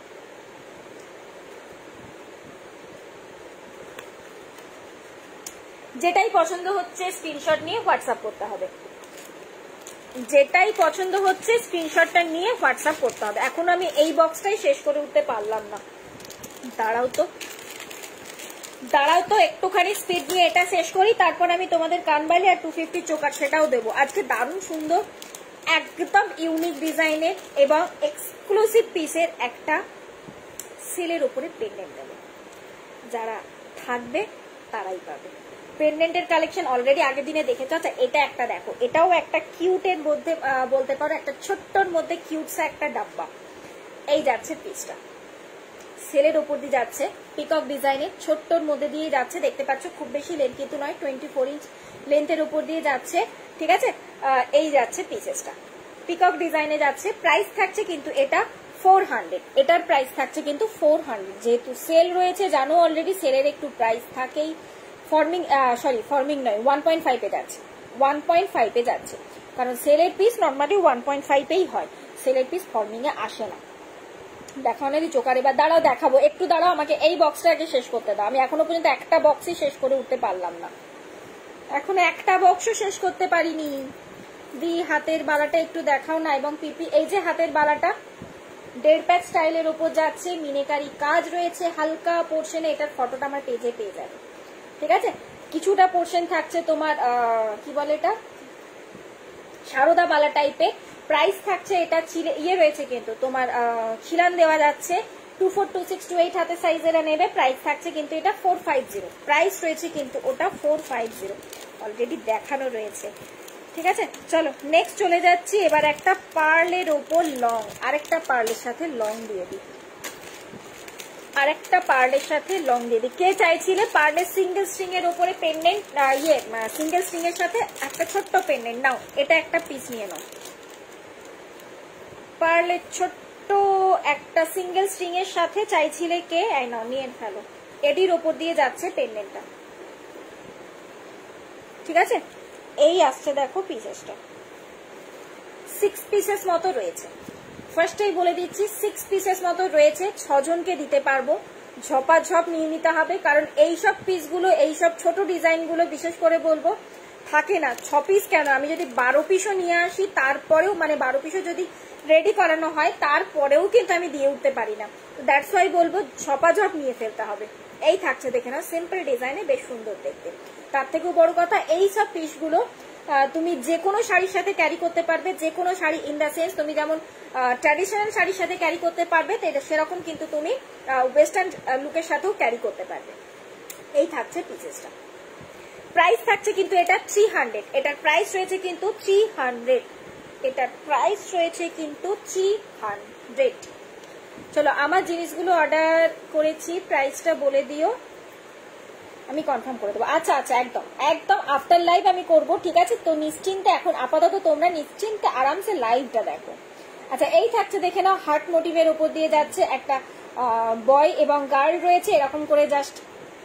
যেটাই পছন্দ হচ্ছে স্ক্রিনশট নিয়ে হোয়াটসঅ্যাপ করতে হবে, যেটাই পছন্দ হচ্ছে স্ক্রিনশটটা নিয়ে হোয়াটসঅ্যাপ করতে হবে। এখন আমি এই বক্সটাই শেষ করে উঠতে পারলাম না, দাঁড়াও তো একটুখানি স্পিড নিয়ে এটা শেষ করি, তারপর আমি তোমাদের কানবালি আর 250 চোকার সেটাও দেবো। আজকে দারুণ সুন্দর একদম ইউনিক ডিজাইনের এবং এক্সক্লুসিভ পিসের একটা সিলের উপরে পেন্ডেন্ট দেবো, যারা থাকবে তারাই পাবে। পেন্ডেন্টের কালেকশন অলরেডি আগের দিনে দেখেছো। আচ্ছা এটা একটা দেখো, এটাও একটা কিউটের মধ্যে বলতে পারো, একটা ছোট্টর মধ্যে কিউটসা একটা ডাব্বা। এই যাচ্ছে পিসটা, সেলের উপর দিয়ে যাচ্ছে, পিকক ডিজাইনের ছোট্টর মধ্যে দিয়ে যাচ্ছে, দেখতে পাচ্ছ খুব বেশি লেন্থ কিন্তু নয়, 24 ইঞ্চ লেন্থের উপর দিয়ে যাচ্ছে। ঠিক আছে, এই যাচ্ছে পিসেসটা, পিকক ডিজাইনে যাচ্ছে। প্রাইস থাকছে কিন্তু এটা 400, এটার প্রাইস থাকছে কিন্তু 400। যেহেতু সেল রয়েছে জানো অলরেডি, সেলের একটু প্রাইস থাকেই। ফর্মিং নয়, 1.5 এ যাচ্ছে, 1.5 এ যাচ্ছে, কারণ সেলের পিস নর্মালি 1.5 হয়, সেলের পিস ফর্মিং এ আসে না। দেখানোরই চোকার, এবার দাঁড়াও দেখাবো, একটু দাঁড়াও, আমাকে এই বক্সটা আগে শেষ করতে দাও। আমি এখনো পর্যন্ত একটা বক্সই শেষ করে উঠতে পারলাম না, এখনো একটা বক্সও শেষ করতে পারিনি। হাতের বালাটা একটু দেখাও না, এবং পিপি, এই যে হাতের বালাটা 1.5 প্যাচ স্টাইলের উপর যাচ্ছে, মিনেকারি কাজ রয়েছে হালকা পোর্শনে, এটার ফটোটা আমার পেজে পেয়ে যাবে। ঠিক আছে, কিছুটা পোর্শন থাকছে তোমার কি বলে এটা, সারদা বালা টাইপের। প্রাইস থাকছে এটা ইয়ে রয়েছে কিন্তু তোমার খিলান দেওয়া যাচ্ছে, 24, 26, 28 হাতে সাইজেরা নেবে। প্রাইস থাকছে কিন্তু এটা 450, প্রাইস রয়েছে কিন্তু ওটা 450, অলরেডি দেখানো রয়েছে। ঠিক আছে, চলো নেক্সট চলে যাচ্ছি। এবার একটা পার্লের ওপর লং, আরেকটা পার্লের সাথে লং দিয়ে দিই, আরেকটা পার্লের সাথে লং দিয়ে দিই। কে চাইছিলে পার্লের সিঙ্গেল স্ট্রিং এর উপরে পেন্ডেন্ট, সিঙ্গেল স্ট্রিং এর সাথে একটা ছোট্ট পেন্ডেন্ট, নাও এটা একটা পিস নিয়ে নাও। পার্লের ছোট্ট একটা সিঙ্গেল স্ট্রিং এর সাথে চাইছিলে কে, এই নাও নিয়ে ফেলো। এটির ওপর দিয়ে যাচ্ছে পেন্ডেন্টটা, ঠিক আছে, এই আসছে দেখো পিসেসটা 6 পিসেস মতো রয়েছে। ফার্স্টেই বলে দিচ্ছি 6 পিসেস মতো রয়েছে, 6 জনকে দিতে পারবো। ঝপাঝপ নিয়ে নিতে হবে, কারণ এইসব পিসগুলো, এইসব ছোট ডিজাইনগুলো বিশেষ করে বলবো থাকে না 6 পিস কেন, আমি যদি 12 পিসও নিয়ে আসি তারপরেও, মানে 12 পিসও যদি রেডি করানো হয় তারপরেও কিন্তু আমি দিয়ে উঠতে পারি না। দ্যাটস ওয়াই বলবো ঝপাঝপ নিয়ে ফেলতে হবে। এই থাকছে দেখে নাও, সিম্পল ডিজাইনে বেশ সুন্দর দেখতে। তার থেকেও বড় কথা, এই সব পিসগুলো তুমি যে কোনো শাড়ির সাথে ক্যারি করতে পারবে, যে কোনো শাড়ি ইন দ্য সেন্স তুমি যেমন ট্র্যাডিশনাল শাড়ির সাথে ক্যারি করতে পারবে, সেরকম কিন্তু তুমি ওয়েস্টার্ন লুকের সাথেও ক্যারি করতে পারবে। এই থাকছে পিসেসটা। প্রাইস থাকছে কিন্তু এটা 300, এটার প্রাইস রয়েছে কিন্তু 300, এটার প্রাইস রয়েছে কিন্তু 300। চলো, আমার জিনিসগুলো অর্ডার করেছি, প্রাইসটা বলে দিও, আমি কনফার্ম করে দেবো। আচ্ছা আচ্ছা, একদম একদম আফটার লাইভ আমি করব, ঠিক আছে? তো নিশ্চিন্তে এখন আপাতত তোমরা নিশ্চিন্তে আরামসে লাইভটা দেখো। আচ্ছা, এই থাকছে দেখে নাও, হার্ট মোটিভের উপর দিয়ে যাচ্ছে, একটা বয় এবং গার্ল রয়েছে এরকম করে জাস্ট,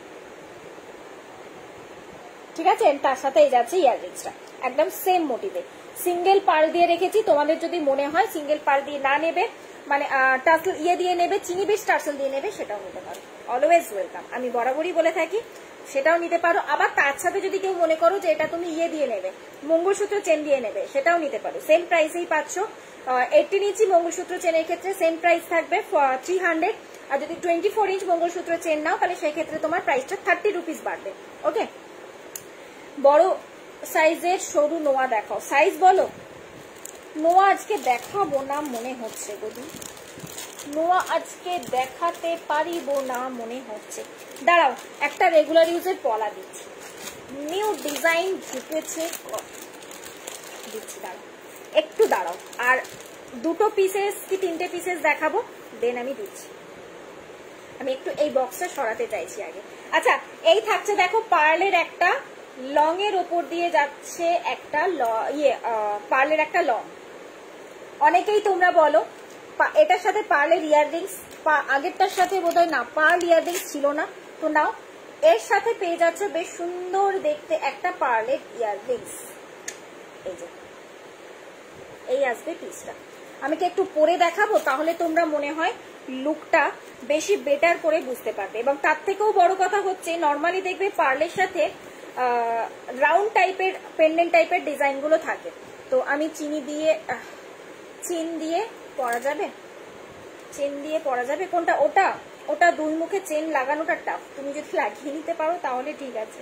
ঠিক আছে? তার সাথে এই যাচ্ছে ইয়াররিংসটা একদম সেম মোটিভে, সিঙ্গেল পার্ল দিয়ে রেখেছি। তোমাদের যদি মনে হয় সিঙ্গেল পার্ল দিয়ে না নেবে, মানে টার্সেল দিয়ে নেবে, চিনি বেশ টার্সেল দিয়ে নেবে, সেটাও নিতে পারো, অলওয়েজ ওয়েলকাম, আমি বরাবরই বলে থাকি, সেটাও নিতে পারো। আবার তার সাথে যদি কেউ মনে করো যে এটা তুমি দিয়ে নেবে, মঙ্গলসূত্র চেন দিয়ে নেবে, সেটাও নিতে পারো, সেম প্রাইসেই পাচ্ছ। 18 ইঞ্চি মঙ্গলসূত্র চেনের ক্ষেত্রে সেম প্রাইস থাকবে 300, আর যদি 24 ইঞ্চ মঙ্গলসূত্র চেন নাও তাহলে সেই ক্ষেত্রে তোমার প্রাইসটা 30 রুপিস বাড়বে। ওকে, বড় সাইজের সরু নোয়া দেখাও, সাইজ বলো। নোয়া আজকে দেখাবো না মনে হচ্ছে গদি, নোয়া আজকে দেখাতে পারিব না মনে হচ্ছে। দাঁড়াও, একটা রেগুলার ইউজের পলা দিচ্ছি, নিউ ডিজাইন ঢুকেছে, দিচ্ছি, দাঁড়াও একটু দাঁড়াও। আর 2 পিসেস কি 3টে পিসেস দেখাবো, দেন আমি দিচ্ছি। আমি একটু এই বক্সটা সরাতে চাইছি আগে। আচ্ছা, এই থাকছে দেখো পার্লের একটা লং এর ওপর দিয়ে যাচ্ছে একটা পার্লের একটা লং। অনেকেই তোমরা বলো এটার সাথে পার্লের ইয়াররিংস, আগেরটার সাথে বোধহয় না পার্ল ইয়াররিংস ছিল না, তো নাও এর সাথে পেয়ে যাচ্ছে বেশ সুন্দর দেখতে একটা পার্লের ইয়াররিংস। এই যে এই আসবে পিসটা, আমি কি একটু পরে দেখাবো, তাহলে তোমরা মনে হয় লুকটা বেশি বেটার করে বুঝতে পারবে। এবং তার থেকেও বড় কথা হচ্ছে, নর্মালি দেখবে পার্লের সাথে রাউন্ড টাইপের পেন্ডেন্ট টাইপের ডিজাইনগুলো থাকে, তো আমি চেন দিয়ে পরা যাবে, চেন দিয়ে পরা যাবে। কোনটা? ওটা 2 মুখে চেন লাগানোটা টাফ, তুমি যদি লাগিয়ে নিতে পারো তাহলে ঠিক আছে,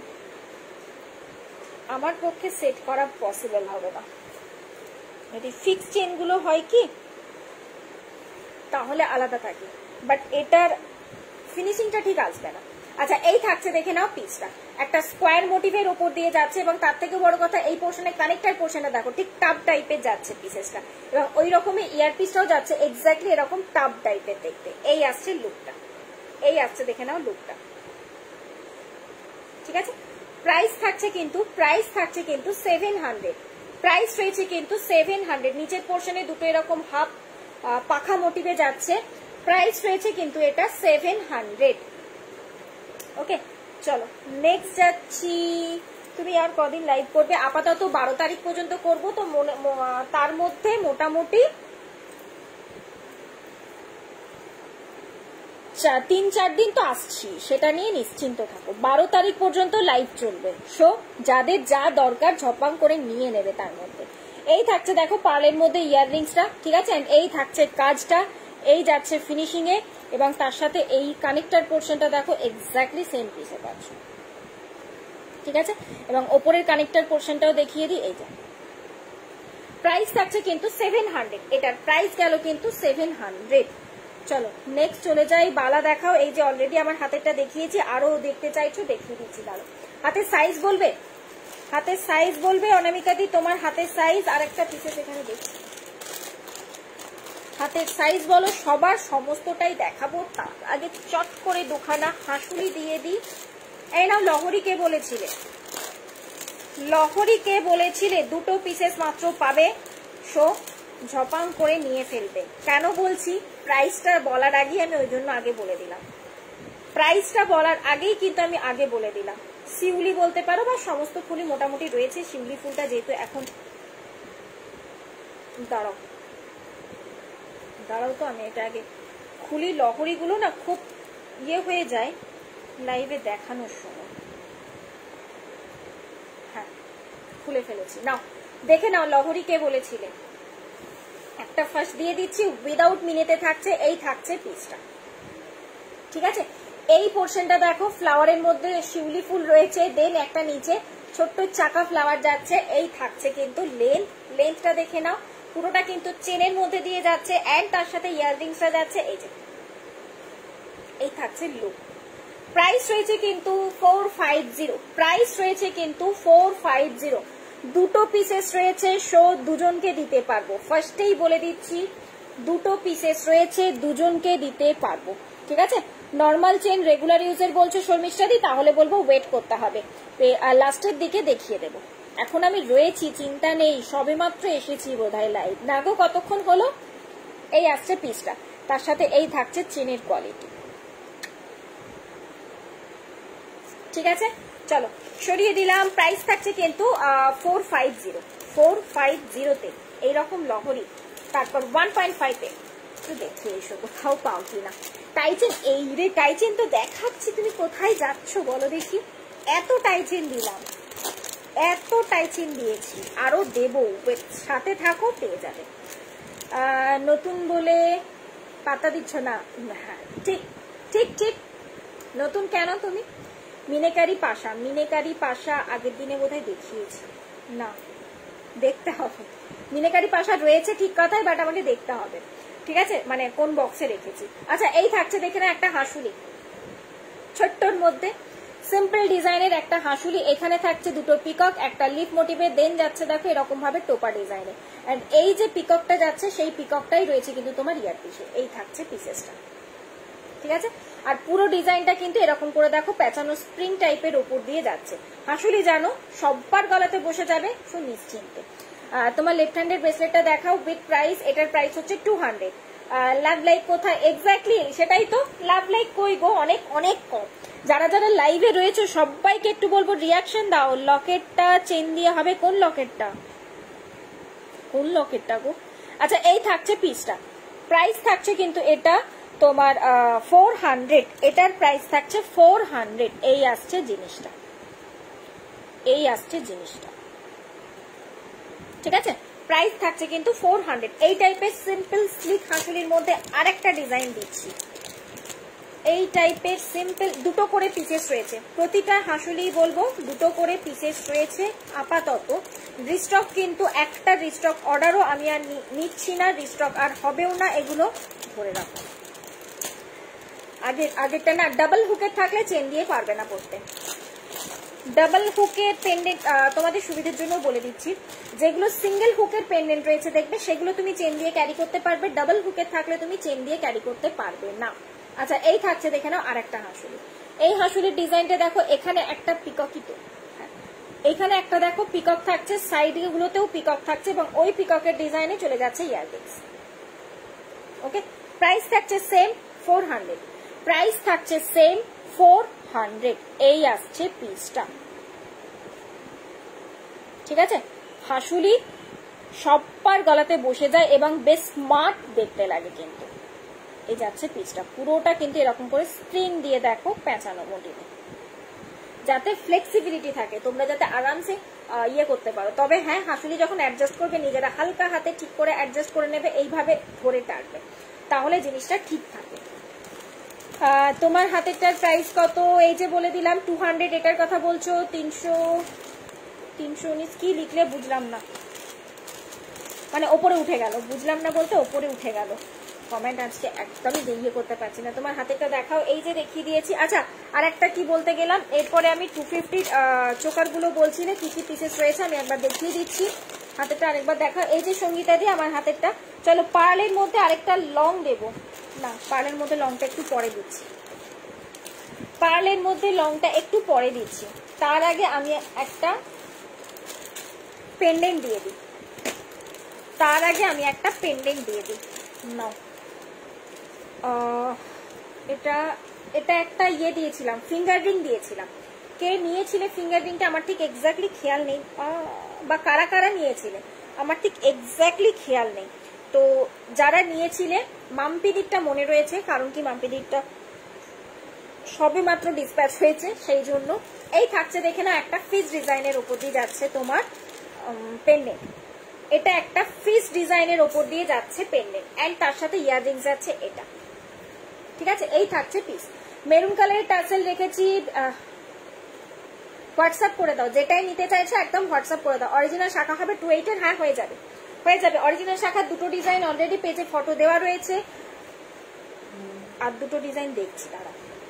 আমার পক্ষে সেট করা পসিবল হবে না। যদি ফিক্স চেনগুলো হয় কি তাহলে আলাদা থাকে, বাট এটার ফিনিশিংটা ঠিক আসবে না। আচ্ছা, এই থাকছে দেখে নাও পিসটা, একটা স্কোয়ার মোটিভের উপর দিয়ে যাচ্ছে, এবং তার থেকে বড় কথা এই পোর্শনে কানেক্টার পোর্শনটা দেখো ঠিক টাব টাইপের যাচ্ছে পিসেসটা, এবং ওই রকমই ইয়ার পিসটাও যাচ্ছে এক্স্যাক্টলি এরকম টাব টাইপের দেখতে। এই আসছে লুকটা, এই আসছে দেখে নাও লুকটা, ঠিক আছে? প্রাইস থাকছে কিন্তু 700, প্রাইস রয়েছে কিন্তু 700। নিচের পোর্শনে দুটো এরকম হাফ পাখা মোটিভে যাচ্ছে, প্রাইস রয়েছে কিন্তু এটা 700। ওকে, চলো নেক্সট যাচ্ছি। তুমি আর কদিন লাইভ করবে? আপাতত 12 তারিখ পর্যন্ত করবো, তো তার মধ্যে মোটামুটি 3-4 দিন তো আসছি, সেটা নিয়ে নিশ্চিন্ত থাকো। 12 তারিখ পর্যন্ত লাইভ চলবে, সো যাদের যা দরকার ঝপাং করে নিয়ে নেবে। তার মধ্যে এই থাকছে দেখো পার্লের মধ্যে ইয়াররিংসটা, ঠিক আছে? এই থাকছে কাজটা, এই যাচ্ছে ফিনিশিং এ, এবং তার সাথে এই কানেক্টার পোর্শনটা দেখো এক্স্যাক্টলি সেম পিসে পাচ্ছ, ঠিক আছে? এবং ওপরের কানেক্টার পোর্শনটাও দেখিয়ে দিই, এই যে প্রাইস থাকছে কিন্তু 700, এটার প্রাইস গেল কিন্তু 700। চলো নেক্সট চলে যাই, বালা দেখাও। এই যে অলরেডি আমার হাতেরটা দেখিয়েছি, আরো দেখতে চাইছো দেখিয়ে দিচ্ছি। দাঁড়ো, হাতের সাইজ বলবে, হাতের সাইজ বলবে অনামিকা দি, তোমার হাতের সাইজ। আর একটা পিসেস এখানে দেখছি, হাতের সাইজ বলো। সবার সমস্তটাই দেখাবো, তার আগে চট করে দুখানা হাসুলি দিয়ে দিই। এই নাও, লহরি কে বলেছিলে, লহরি কে বলেছিলে 2 পিসেস মাত্র পাবে, সো ঝপাং করে নিয়ে ফেলবে। কেন বলছি, প্রাইসটা বলার আগেই আমি ওই জন্য আগে বলে দিলাম, প্রাইসটা বলার আগেই কিন্তু আমি আগে বলে দিলাম। শিউলি বলতে পারো, বা সমস্ত ফুলই মোটামুটি রয়েছে। শিউলি ফুলটা যেহেতু এখন, দাঁড়াও দাঁড়াও তো আমি এটা আগে খুলি। লহরিগুলো না খুব ইয়ে হয়ে যায় লাইভে দেখানোর সময়। হ্যাঁ, খুলে ফেলেছি, নাও দেখে নাও লহরি কে বলেছিলে। একটা ফার্স্ট দিয়ে দিচ্ছি, উইদাউট মিনিটে থাকছে, এই থাকছে পিসটা। ঠিক আছে, এই পোর্শনটা দেখো, ফ্লাওয়ারের মধ্যে শিউলি ফুল রয়েছে, দেন একটা নিচে ছোট্ট চাকা ফ্লাওয়ার যাচ্ছে, এই থাকছে কিন্তু লেন্থটা দেখে নাও, পুরোটা কিন্তু চেনের মধ্যে দিয়ে যাচ্ছে, এন্ড তার সাথে ইয়াররিংসটা যাচ্ছে, এই যে এই থাকছে লুক। প্রাইস রয়েছে কিন্তু 450, প্রাইস রয়েছে কিন্তু 450। দুটো পিসেস রয়েছে, শো দুজনকে দিতে পারবো, ফার্স্টেই বলে দিচ্ছি, দুটো পিসেস রয়েছে, দুজনকে দিতে পারবো। ঠিক আছে, নর্মাল চেন রেগুলার ইউজের বলছো শর্মিষ্ঠা দি, তাহলে বলবো ওয়েট করতে হবে, লাস্টের দিকে দেখিয়ে দেবো। এখন আমি রয়েছি, চিন্তা নেই, সবে মাত্র এসেছি বোধহয় লাইভ, না গো কতক্ষণ হলো। এই আসছে পিসটা, তার সাথে এই থাকছে চেনের কোয়ালিটি। ঠিক আছে, চলো সরিয়ে দিলাম। প্রাইস থাকছে কিন্তু 450 তে এইরকম লহরি, তারপর 1.5 একটু দেখে এসো কোথাও পাও কিনা। টাইচেন, এই রে টাইচেন তো দেখাচ্ছি, তুমি কোথায় যাচ্ছ বলো দেখি। এত টাইচেন দিলাম, এত টাইচেন দিয়েছি, আরো দেবো, সাথে থাকো পেয়ে যাবে। নতুন বলে পাতা দিচ্ছ না? হ্যাঁ ঠিক ঠিক ঠিক, নতুন কেন তুমি? মিনেকারি পাশা আগের দিনে বোধহয় দেখিয়েছি না, দেখতে হবে। মিনেকারি পাশা রয়েছে ঠিক কথাই, বাট আমাকে দেখতে হবে। ঠিক আছে, মানে কোন বক্সে রেখেছি। আচ্ছা, এই থাকছে দেখে না একটা হাঁসুলি, ছোট্টর মধ্যে সিম্পল ডিজাইনের একটা হাঁসুলি, এখানে থাকছে দুটো পিকক, একটা লিফ মোটিভে, দেন যাচ্ছে দেখো এরকম ভাবে টোপা ডিজাইনে, এন্ড এই যে পিককটা যাচ্ছে সেই পিককটাই রয়েছে কিন্তু তোমার ইয়ার পিসে, এই থাকছে পিসেসটা। ঠিক আছে, আর পুরো ডিজাইনটা কিন্তু এরকম করে দেখো পেঁচানো স্প্রিং টাইপের উপর দিয়ে যাচ্ছে। হাঁসুলি জানো সব্বার গলাতে বসে যাবে সুনিশ্চিন্তে। তোমার লেফট হ্যান্ডের ব্রেসলেটটা দেখাও উইথ প্রাইস, এটার প্রাইস হচ্ছে 200। লাভ লাইক কোথায়? এক্স্যাক্টলি সেটাই তো, লাভ লাইক কই গো, অনেক অনেক কম। যারা যারা লাইভে রয়েছে সবাইকে একটু বলবো রিয়াকশন দাও। লকেটটা চেন দিয়ে হবে, কোন লকেটটা, কোন লকেটটা গো? আচ্ছা, এই থাকছে পিসটা, প্রাইস থাকছে কিন্তু এটা তোমার 400, এটার প্রাইস থাকছে 400। এই আসছে জিনিসটা, এই আসছে জিনিসটা। ঠিক আছে, প্রাইস থাকছে কিন্তু 400। এই টাইপের সিম্পল স্লিক হাঁসুলির মধ্যে আরেকটা ডিজাইন দিচ্ছি, এই টাইপের সিম্পল, দুটো করে পিসেস রয়েছে, প্রতিটা হাঁসুলি বলবো দুটো করে পিসেস রয়েছে আপাতত। রিস্টক কিন্তু একটা রিস্টক অর্ডারও আমি আর নিচ্ছি না, রিস্টক আর হবেও না, এগুলো ধরে রাখো। আগেরটা না ডাবল হুকের থাকলে চেন দিয়ে পারবে না পড়তে। ডাবল হুকের পেন্ডেন্ট তোমাদের সুবিধার জন্য বলে দিচ্ছি, যেগুলো সিঙ্গেল হুকের পেন্ডেন্ট রয়েছে দেখবে সেগুলো তুমি চেন দিয়ে ক্যারি করতে পারবে, ডাবল হুকের থাকলে তুমি চেন দিয়ে ক্যারি করতে পারবে না। আচ্ছা, এই থাকছে দেখে নাও আর একটা হাঁসুলি। এই হাঁসুলির ডিজাইনটা দেখো, এখানে একটা পিককই তো, এখানে একটা দেখো পিকক থাকছে, সাইড গুলোতেও পিকক থাকছে, এবং ওই পিককের ডিজাইনে চলে যাচ্ছে ইয়াররিংস। ওকে, প্রাইস থাকছে সেম 400, প্রাইস থাকছে সেম 400। এই আসছে পিসটা। ঠিক আছে, হাঁসুলি সবার গলাতে বসে যায় এবং বেশ স্মার্ট দেখতে লাগে কিন্তু। এই যাচ্ছে পিসটা, পুরোটা কিন্তু এরকম করে স্প্রিং দিয়ে দেখো পেঁচানো মোটিভে, যাতে ফ্লেক্সিবিলিটি থাকে, তোমরা যাতে আরামসে ইয়ে করতে পারো। তবে হ্যাঁ, হাঁসুলি যখন অ্যাডজাস্ট করবে নিজেরা হালকা হাতে ঠিক করে অ্যাডজাস্ট করে নেবে, এইভাবে ধরে টানবে, তাহলে জিনিসটা ঠিক থাকে। তোমার হাতেরটার প্রাইস কত? এই যে বলে দিলাম 200, এটার কথা বলছো 319 কি লিখলে বুঝলাম না, মানে ওপরে উঠে গেল, বুঝলাম না বলতে ওপরে উঠে গেল কমেন্ট, আজকে একদমই ইয়ে করতে পারছি না। তোমার হাতেরটা দেখাও, এই যে দেখিয়ে দিয়েছি। আচ্ছা, আর একটা কি বলতে গেলাম, এরপরে আমি 250 চোকার গুলো বলছিলে কি কি পিসেস রয়েছে আমি একবার দেখিয়ে দিচ্ছি। হাতেরটা আরেকবার দেখাও, এই যে সঙ্গীতা দিয়ে আমার হাতেরটা। চলো, পার্লের মধ্যে আরেকটা লং দেবো না, পার্লের মধ্যে লংটা একটু পরে দিচ্ছি, পার্লের মধ্যে লংটা একটু পরে দিচ্ছি। তার আগে আমি একটা পেন্ডেন্ট দিয়ে দিই, তার আগে আমি একটা পেন্ডেন্ট দিয়ে দিই। নাও, এটা এটা একটা ইয়ে দিয়েছিলাম, ফিঙ্গার রিং দিয়েছিলাম, কে নিয়েছিলে ফিঙ্গার রিংটা আমার ঠিক এক্স্যাক্টলি খেয়াল নেই, বা কারা কারা নিয়েছিলে আমার ঠিক এক্স্যাক্টলি খেয়াল নেই। তো যারা নিয়েছিলে মাম্পিদিরটা মনে রয়েছে, কারণ কি মাম্পিদিরটা সবে মাত্র ডিসপ্যাচ হয়েছে, সেই জন্য। এই থাকছে দেখে না একটা ফিস ডিজাইনের উপর দিয়ে যাচ্ছে তোমার পেন্ডেন্ট, এটা একটা ফিস ডিজাইনের উপর দিয়ে যাচ্ছে পেন্ডেন্ট, এন্ড তার সাথে ইয়াররিংস যাচ্ছে এটা, ঠিক আছে। এই থাকছে পিস, মেরুন কালারের টার্সেল রেখেছি, হোয়াটসঅ্যাপ করে দাও যেটাই নিতে চাইছো একদম হোয়াটসঅ্যাপ করে দাও। অরিজিনাল শাখা হবে 28 এর, হ্যাঁ হয়ে যাবে হয়ে যাবে। অরিজিনাল শাখার দুটো ডিজাইন অলরেডি পেজে ফটো দেওয়া রয়েছে, আর দুটো ডিজাইন দেখছি দাঁড়া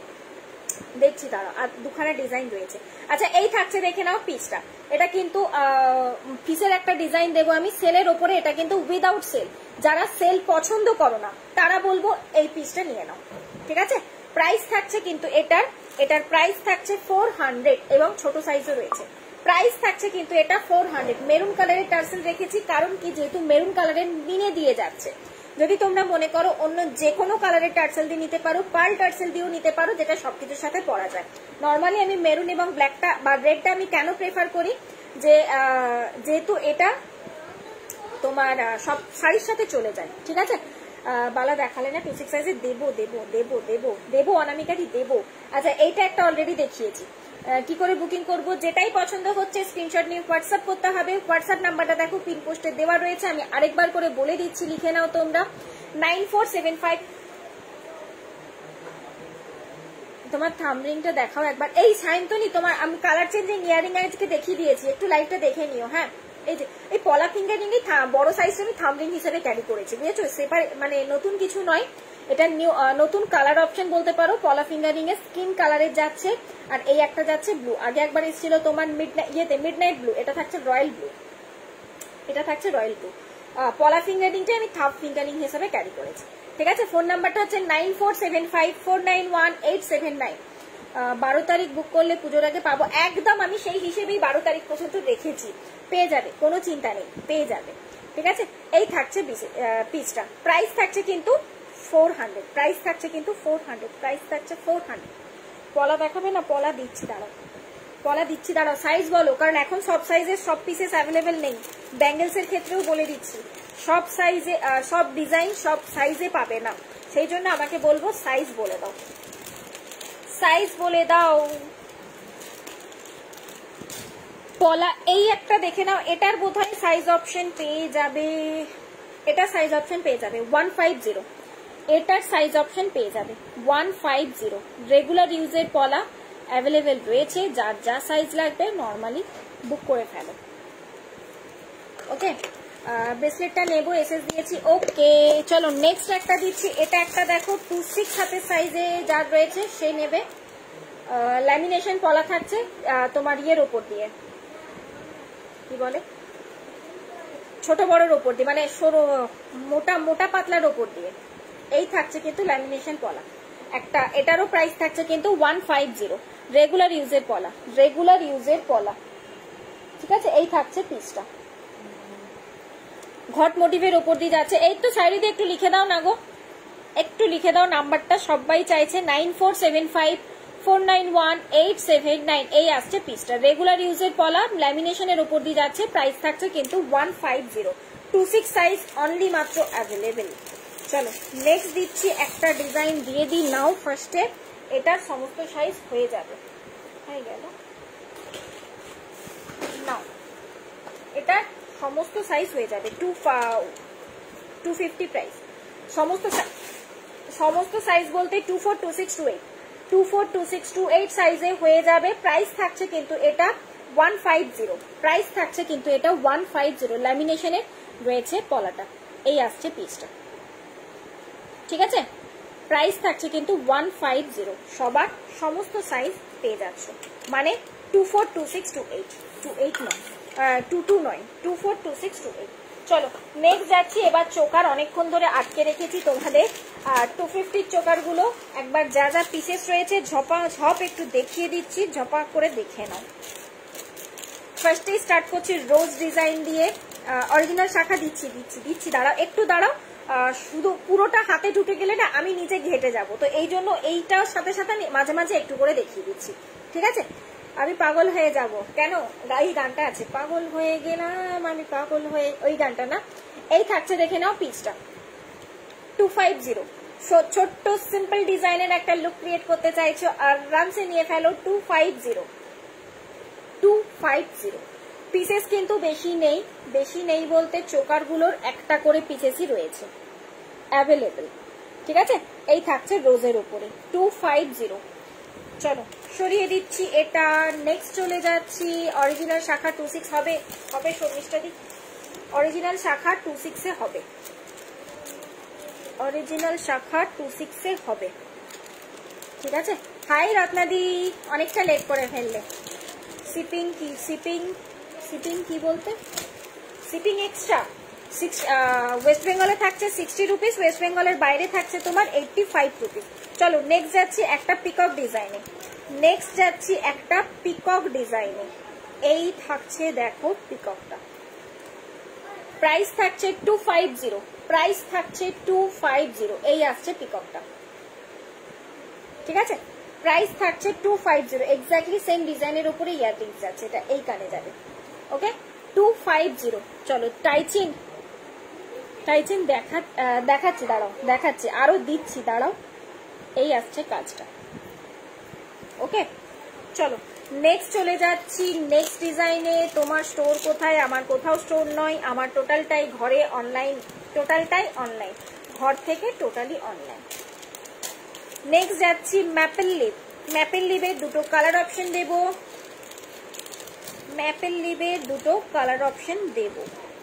আর দুখানা ডিজাইন রয়েছে। আচ্ছা এই থাকছে দেখে নাও পিসটা, এটা কিন্তু পিসের একটা ডিজাইন দেবো আমি সেলের ওপরে, এটা কিন্তু উইদাউট সেল, যারা সেল পছন্দ করো না তারা বলবো এই পিসটা নিয়ে নাও, ঠিক আছে। প্রাইস থাকছে কিন্তু এটার প্রাইস থাকছে 400 এবং ছোট সাইজও রয়েছে। প্রাইস থাকছে কিন্তু এটা 400। মেরুন কালারের টার্সেল রেখেছি, কারণ কি যেহেতু মেরুন কালারের মিনে দিয়ে যাচ্ছে। যদি তোমরা মনে করো অন্য যে কোনো কালারের টার্সেল দিয়ে নিতে পারো, পার্ল টার্সেল দিয়েও নিতে পারো, যেটা সবকিছুর সাথে পরা যায়। নর্মালি আমি মেরুন এবং ব্ল্যাকটা বা রেডটা আমি কেন প্রেফার করি, যে যেহেতু এটা তোমার সব শাড়ির সাথে চলে যায়, ঠিক আছে। বালা দেখালে না 26 সাইজে, দেবো দেবো দেবো দেবো দেবো অনামিকারি দেবো। আচ্ছা এইটা একটা অলরেডি দেখিয়েছি, কি করে বুকিং করব, যেটাই পছন্দ হচ্ছে স্ক্রিনশট নিয়ে হোয়াটসঅ্যাপ করতে হবে। হোয়াটসঅ্যাপ নাম্বারটা দেখো পিন পোস্টে দেওয়া রয়েছে, আমি আরেকবার করে বলে দিচ্ছি, লিখে নাও তোমরা 9475। তোমার থামরিংটা দেখাও একবার। এই সায়ন্তনী তোমার আমি কালার চেঞ্জিং ইয়ারিং আজকে দেখিয়ে দিয়েছি, একটু লাইভটা দেখে নিও। হ্যাঁ এই যে এই পলা ফিঙ্গারিং বড় সাইজটা আমি থামরিং হিসেবে ক্যারি করেছি, বুঝেছো। সেপার মানে নতুন কিছু নয়, এটা নতুন কালার অপশন বলতে পারো। পলা ফিঙ্গারিং এর স্কিন কালারের যাচ্ছে, আর এই একটা যাচ্ছে ব্লু। আগে একবার এসেছিল তোমার মিডনাইট ব্লু, এটা থাকছে রয়্যাল ব্লু, এটা থাকছে রয়্যাল ব্লু। পলা ফিঙ্গারিংটা আমি থাপ ফিঙ্গারিং হিসেবে ক্যারি করেছি, ঠিক আছে। ফোন নাম্বারটা হচ্ছে 9475491879। 12 তারিখ বুক করলে পুজোর আগে পাবো একদম, আমি সেই হিসেবেই 12 তারিখ পর্যন্ত রেখেছি, পেয়ে যাবে, কোনো চিন্তা নেই, পেয়ে যাবে, ঠিক আছে। এই থাকছে পিসটা, প্রাইস থাকছে কিন্তু 400, প্রাইস থাকছে কিন্তু 400, প্রাইস থাকছে 400। পলা দেখাবে না, পলা দিচ্ছি দাঁড়াও, সাইজ বলো, কারণ এখন সব সাইজের সব পিসেস অ্যাভেলেবেল নেই। ব্যাঙ্গেলস এর ক্ষেত্রেও বলে দিচ্ছি, সব সাইজে সব ডিজাইন সব সাইজে পাবে না, সেই জন্য আমাকে বলবো সাইজ বলে দাও, সাইজ বলে দাও। পলা এই একটা দেখে নাও, এটার বোধহয় সাইজ অপশন পেয়ে যাবে, এটা সাইজ অপশন পেয়ে যাবে 150, এটার সাইজ অপশন পেয়ে যাবে 150। রেগুলার ইউজের পলা অ্যাভেলেবেল রয়েছে, যার যা সাইজ লাগবে নর্মালি বুক করে ফেলো, ওকে। ব্রেসলেটটা নেবো, এসএস দিয়েছি, ওকে। চলো নেক্সট একটা দিচ্ছি, এটা একটা দেখো 26 হাতের সাইজে যার রয়েছে সে নেবে। ল্যামিনেশন পলা থাকছে তোমার ইয়ের ওপর দিয়ে, কি বলে ছোট বড়র ওপর দিয়ে, মানে সরু মোটা পাতলার ওপর দিয়ে, এই থাকছে কিন্তু ল্যামিনেশন পলা একটা। এটারও প্রাইস থাকছে কিন্তু 150। রেগুলার ইউজের পলা, ঠিক আছে। এই থাকছে পিসটা, ঘট মোটিভের ওপর দিয়ে যাচ্ছে। এই তো সাইডে দিয়ে একটু লিখে দাও না গো, একটু লিখে দাও নাম্বারটা, সবাই চাইছে 9475491879। এই আসছে পিসটা, রেগুলার ইউজের পলা, ল্যামিনেশনের ওপর দিয়ে যাচ্ছে, প্রাইস থাকছে কিন্তু 150। 26 সাইজ অনলি মাত্র অ্যাভেলেবেল। চলো নেক্সট দিচ্ছি একটা ডিজাইন দিয়ে দিই নাও ফার্স্টে, এটার সমস্ত সাইজ হয়ে যাবে, হয়ে গেল নাও, এটা সমস্ত সাইজ হয়ে যাবে 250 প্রাইস। সমস্ত সাইজ বলতে 24, 26, 28, 24, 26, 28 সাইজে হয়ে যাবে। প্রাইস থাকছে কিন্তু এটা 150, প্রাইস থাকছে কিন্তু এটা 150। ল্যামিনেশনের রয়েছে পলাটা, এই আসছে পিসটা, ঠিক আছে। প্রাইস থাকছে কিন্তু 150, সবার সমস্ত সাইজ পেয়ে যাচ্ছ, মানে 24, 26, 28 নয়, 22 নয়, 24, 26, 28। চলো নেক্সট যাচ্ছি, এবার চোকার অনেকক্ষণ ধরে আটকে রেখেছি তোমাদের 250 চোকার গুলো একবার যা যা পিসেস রয়েছে ঝপ একটু দেখিয়ে দিচ্ছি, ঝপা করে দেখে নাও। ফার্স্টে স্টার্ট করছি রোজ ডিজাইন দিয়ে, অরিজিনাল শাখা দিচ্ছি, দাঁড়াও একটু দাঁড়াও, শুধু পুরোটা হাতে ঢুকে গেলে না আমি নিচে ঘেটে যাব, তো এই জন্য এইটার সাথে সাথে মাঝে মাঝে একটু করে দেখিয়ে দিচ্ছি, ঠিক আছে। আমি পাগল হয়ে যাব কেন, এই গানটা আছে, পাগল হয়ে গেলাম আমি পাগল হয়ে, ওই গানটা না। এই থাকছে, দেখে নাও পিসটা 250। ছোট্ট সিম্পল ডিজাইনের একটা লুক ক্রিয়েট করতে চাইছো, আরামসে নিয়ে ফেলো 250। পিসেস কিন্তু বেশি নেই, বেশি নেই বলতে চোকার গুলোর একটা করে পিসেসই রয়েছে অ্যাভেলেবেল, ঠিক আছে। এই থাকছে রোজের উপরে 250। চলো সরিয়ে দিচ্ছি এটা, নেক্সট চলে যাচ্ছি। অরিজিনাল শাখা 26 হবে, হবে শর্মিষ্ঠা দি, অরিজিনাল শাখা 26 এ হবে, অরিজিনাল শাখা 26 এ হবে, ঠিক আছে। হাই রত্নাদি, অনেকটা লেট করে ফেললে। শিপিং কি, শিপিং কি বলতে, শিপিং এক্সট্রা ওয়েস্ট বেঙ্গলে থাকছে 60 রুপিস, ওয়েস্ট বেঙ্গলের বাইরে থাকছে তোমার 85 রুপিস। চলো নেক্সট যাচ্ছি একটা পিকক ডিজাইনে, নেক্সট যাচ্ছি একটা পিকক ডিজাইনে। এই থাকছে দেখো পিককটা, প্রাইস থাকছে 250, প্রাইস থাকছে 250। এই আসছে পিককটা, ঠিক আছে, প্রাইস থাকছে 250, এক্স্যাক্টলি সেম ডিজাইনের উপরে ইয়াররিংস যাচ্ছে, এটা এই কানে যাবে, ওকে 250। চলো টাইচিন, টাইচিন দেখাচ্ছি, দাঁড়াও দেখাচ্ছি, আরো দিচ্ছি, দাঁড়াও। এই আসছে কাজটা, ওকে। চলো নেক্সট চলে যাচ্ছি নেক্সট ডিজাইনে। তোমার স্টোর কোথায়? আমার কোথাও স্টোর নয়, আমার টোটালটাই ঘরে অনলাইন, টোটালটাই অনলাইন, ঘর থেকে টোটালি অনলাইন। নেক্সট যাচ্ছি ম্যাপেল লিভ, ম্যাপেল লিভের দুটো কালার অপশন দেব, ম্যাপেল লিভের দুটো কালার অপশন দেব।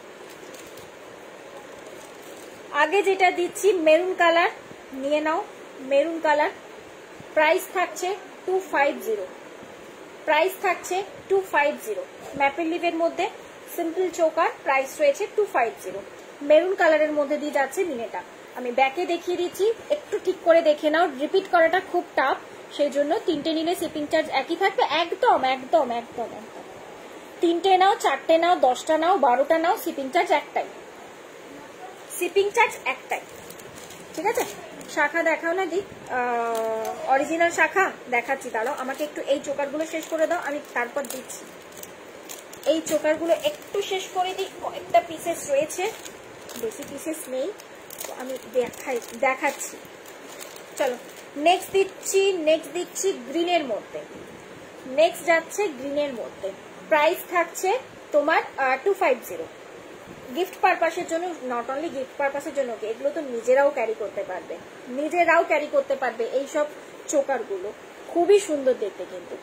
আগে যেটা দিচ্ছি মেরুন কালার, নিয়ে নাও মেরুন কালার, প্রাইস থাকছে 250, প্রাইস থাকছে 250। ম্যাপেল লিভের মধ্যে সিম্পল চোকার, প্রাইস রয়েছে 250। মেরুন কালারের মধ্যে দিয়ে যাচ্ছে মিনেটা, আমি ব্যাকে দেখিয়ে দিচ্ছি, একটু ঠিক করে দেখে নাও, রিপিট করাটা খুব টাফ, সেই জন্য তিনটে নিলে শিপিং চার্জ একই থাকবে, একদম একদম একদম একদম। তিনটে নাও, চারটে নাও, 10টা নাও, 12টা নাও, শিপিং চার্জ একটাই, শিপিং চার্জ একটাই, ঠিক আছে। শাখা দেখাও না দি, অরিজিনাল শাখা দেখাচ্ছি, দাঁড়াও আমাকে একটু এই চোকারগুলো শেষ করে দাও, আমি তারপর দিচ্ছি। এই চোকারগুলো একটু শেষ করে দিই, কয়েকটা পিসেস রয়েছে, বেশি পিসেস নেই, তো আমি দেখাচ্ছি। চলো নেক্সট দিচ্ছি গ্রিনের মধ্যে, নেক্সট যাচ্ছে গ্রিনের মধ্যে, প্রাইস থাকছে তোমার 250। গিফট পারপাসের জন্য, নট অনলি গিফট পারপাসের জন্য, এগুলো তো নিজেরাও ক্যারি করতে পারবে, নিজেরাও ক্যারি করতে পারবে। এইসব চোকারগুলো খুবই সুন্দর দেখতে, কিন্তু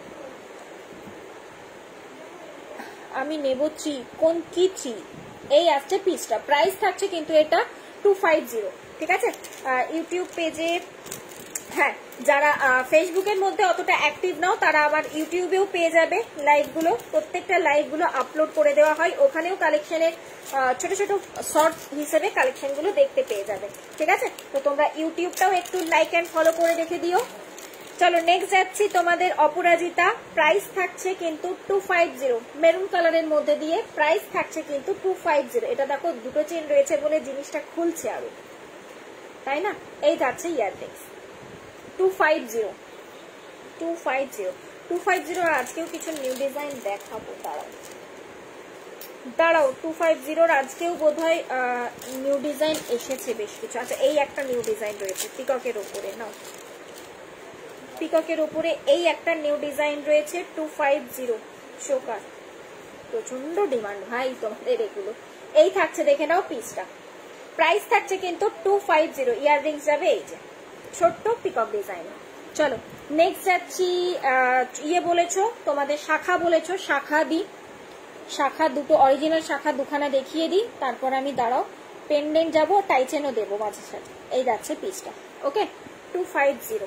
আমি নেব 3, কোন কি 3, এই আসছে পিসটা, প্রাইস থাকছে কিন্তু এটা 250, ঠিক আছে। ইউটিউব পেজে, হ্যাঁ যারা ফেসবুকের মধ্যে অতটা অ্যাক্টিভ নাও তারা আবার ইউটিউবেও পেয়ে যাবে লাইভগুলো, প্রত্যেকটা লাইভগুলো আপলোড করে দেওয়া হয়, ওখানেও কালেকশনের ছোট ছোট শর্ট হিসেবে কালেকশনগুলো দেখতে পেয়ে যাবে, ঠিক আছে। তো তোমরা ইউটিউবটাও একটু লাইক অ্যান্ড ফলো করে রেখে দিও। চলো নেক্সট যাচ্ছি তোমাদের অপরাজিতা, প্রাইস থাকছে কিন্তু 250, মেরুন কালারের মধ্যে দিয়ে, প্রাইস থাকছে কিন্তু 250। এটা দেখো দুটো চেন রয়েছে বলে জিনিসটা খুলছে আরো, তাই না। এই যাচ্ছে ইয়াররিংস 250। আজকেও কিছু নিউ ডিজাইন দেখাবো, দাঁড়াও 250 আজকেও বোধহয় নিউ ডিজাইন এসেছে বেশ কিছু। আচ্ছা এই একটা নিউ ডিজাইন রয়েছে পিককের উপরে, নাও পিককের উপরে এই একটা নিউ ডিজাইন রয়েছে 250 চোকার, প্রচন্ড ডিমান্ড ভাই তোমাদের এগুলো। এই থাকছে, দেখে নাও পিসটা, প্রাইস থাকছে কিন্তু 250, ইয়াররিংস যাবে এই যে ছোট্ট পিকক ডিজাইন। চলো নেক্সট যাচ্ছি, ইয়ে বলেছো তোমাদের শাখা বলেছো, শাখা দি, শাখা দুটো অরিজিনাল শাখা দুখানা দেখিয়ে দিই, তারপর আমি দাঁড়াও পেন্ডেন্ট যাবো, টাইচেনও দেবো মাঝে সাথে। এই যাচ্ছে পিসটা, ওকে 250।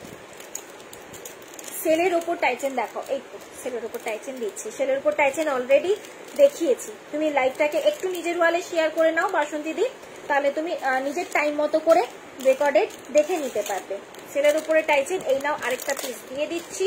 সেলের ওপর টাইচেন দেখাও, এই তো সেলের ওপর টাইচেন দিচ্ছি, সেলের ওপর টাইচেন অলরেডি দেখিয়েছি। তুমি লাইভটাকে একটু নিজের ওয়ালে শেয়ার করে নাও বাসন্তী দি, তাহলে তুমি নিজের টাইম মতো করে রেকর্ডেড দেখে নিতে পারবে। সেলের উপরে টাইচেন, এই নাও আরেকটা পিস দিয়ে দিচ্ছি,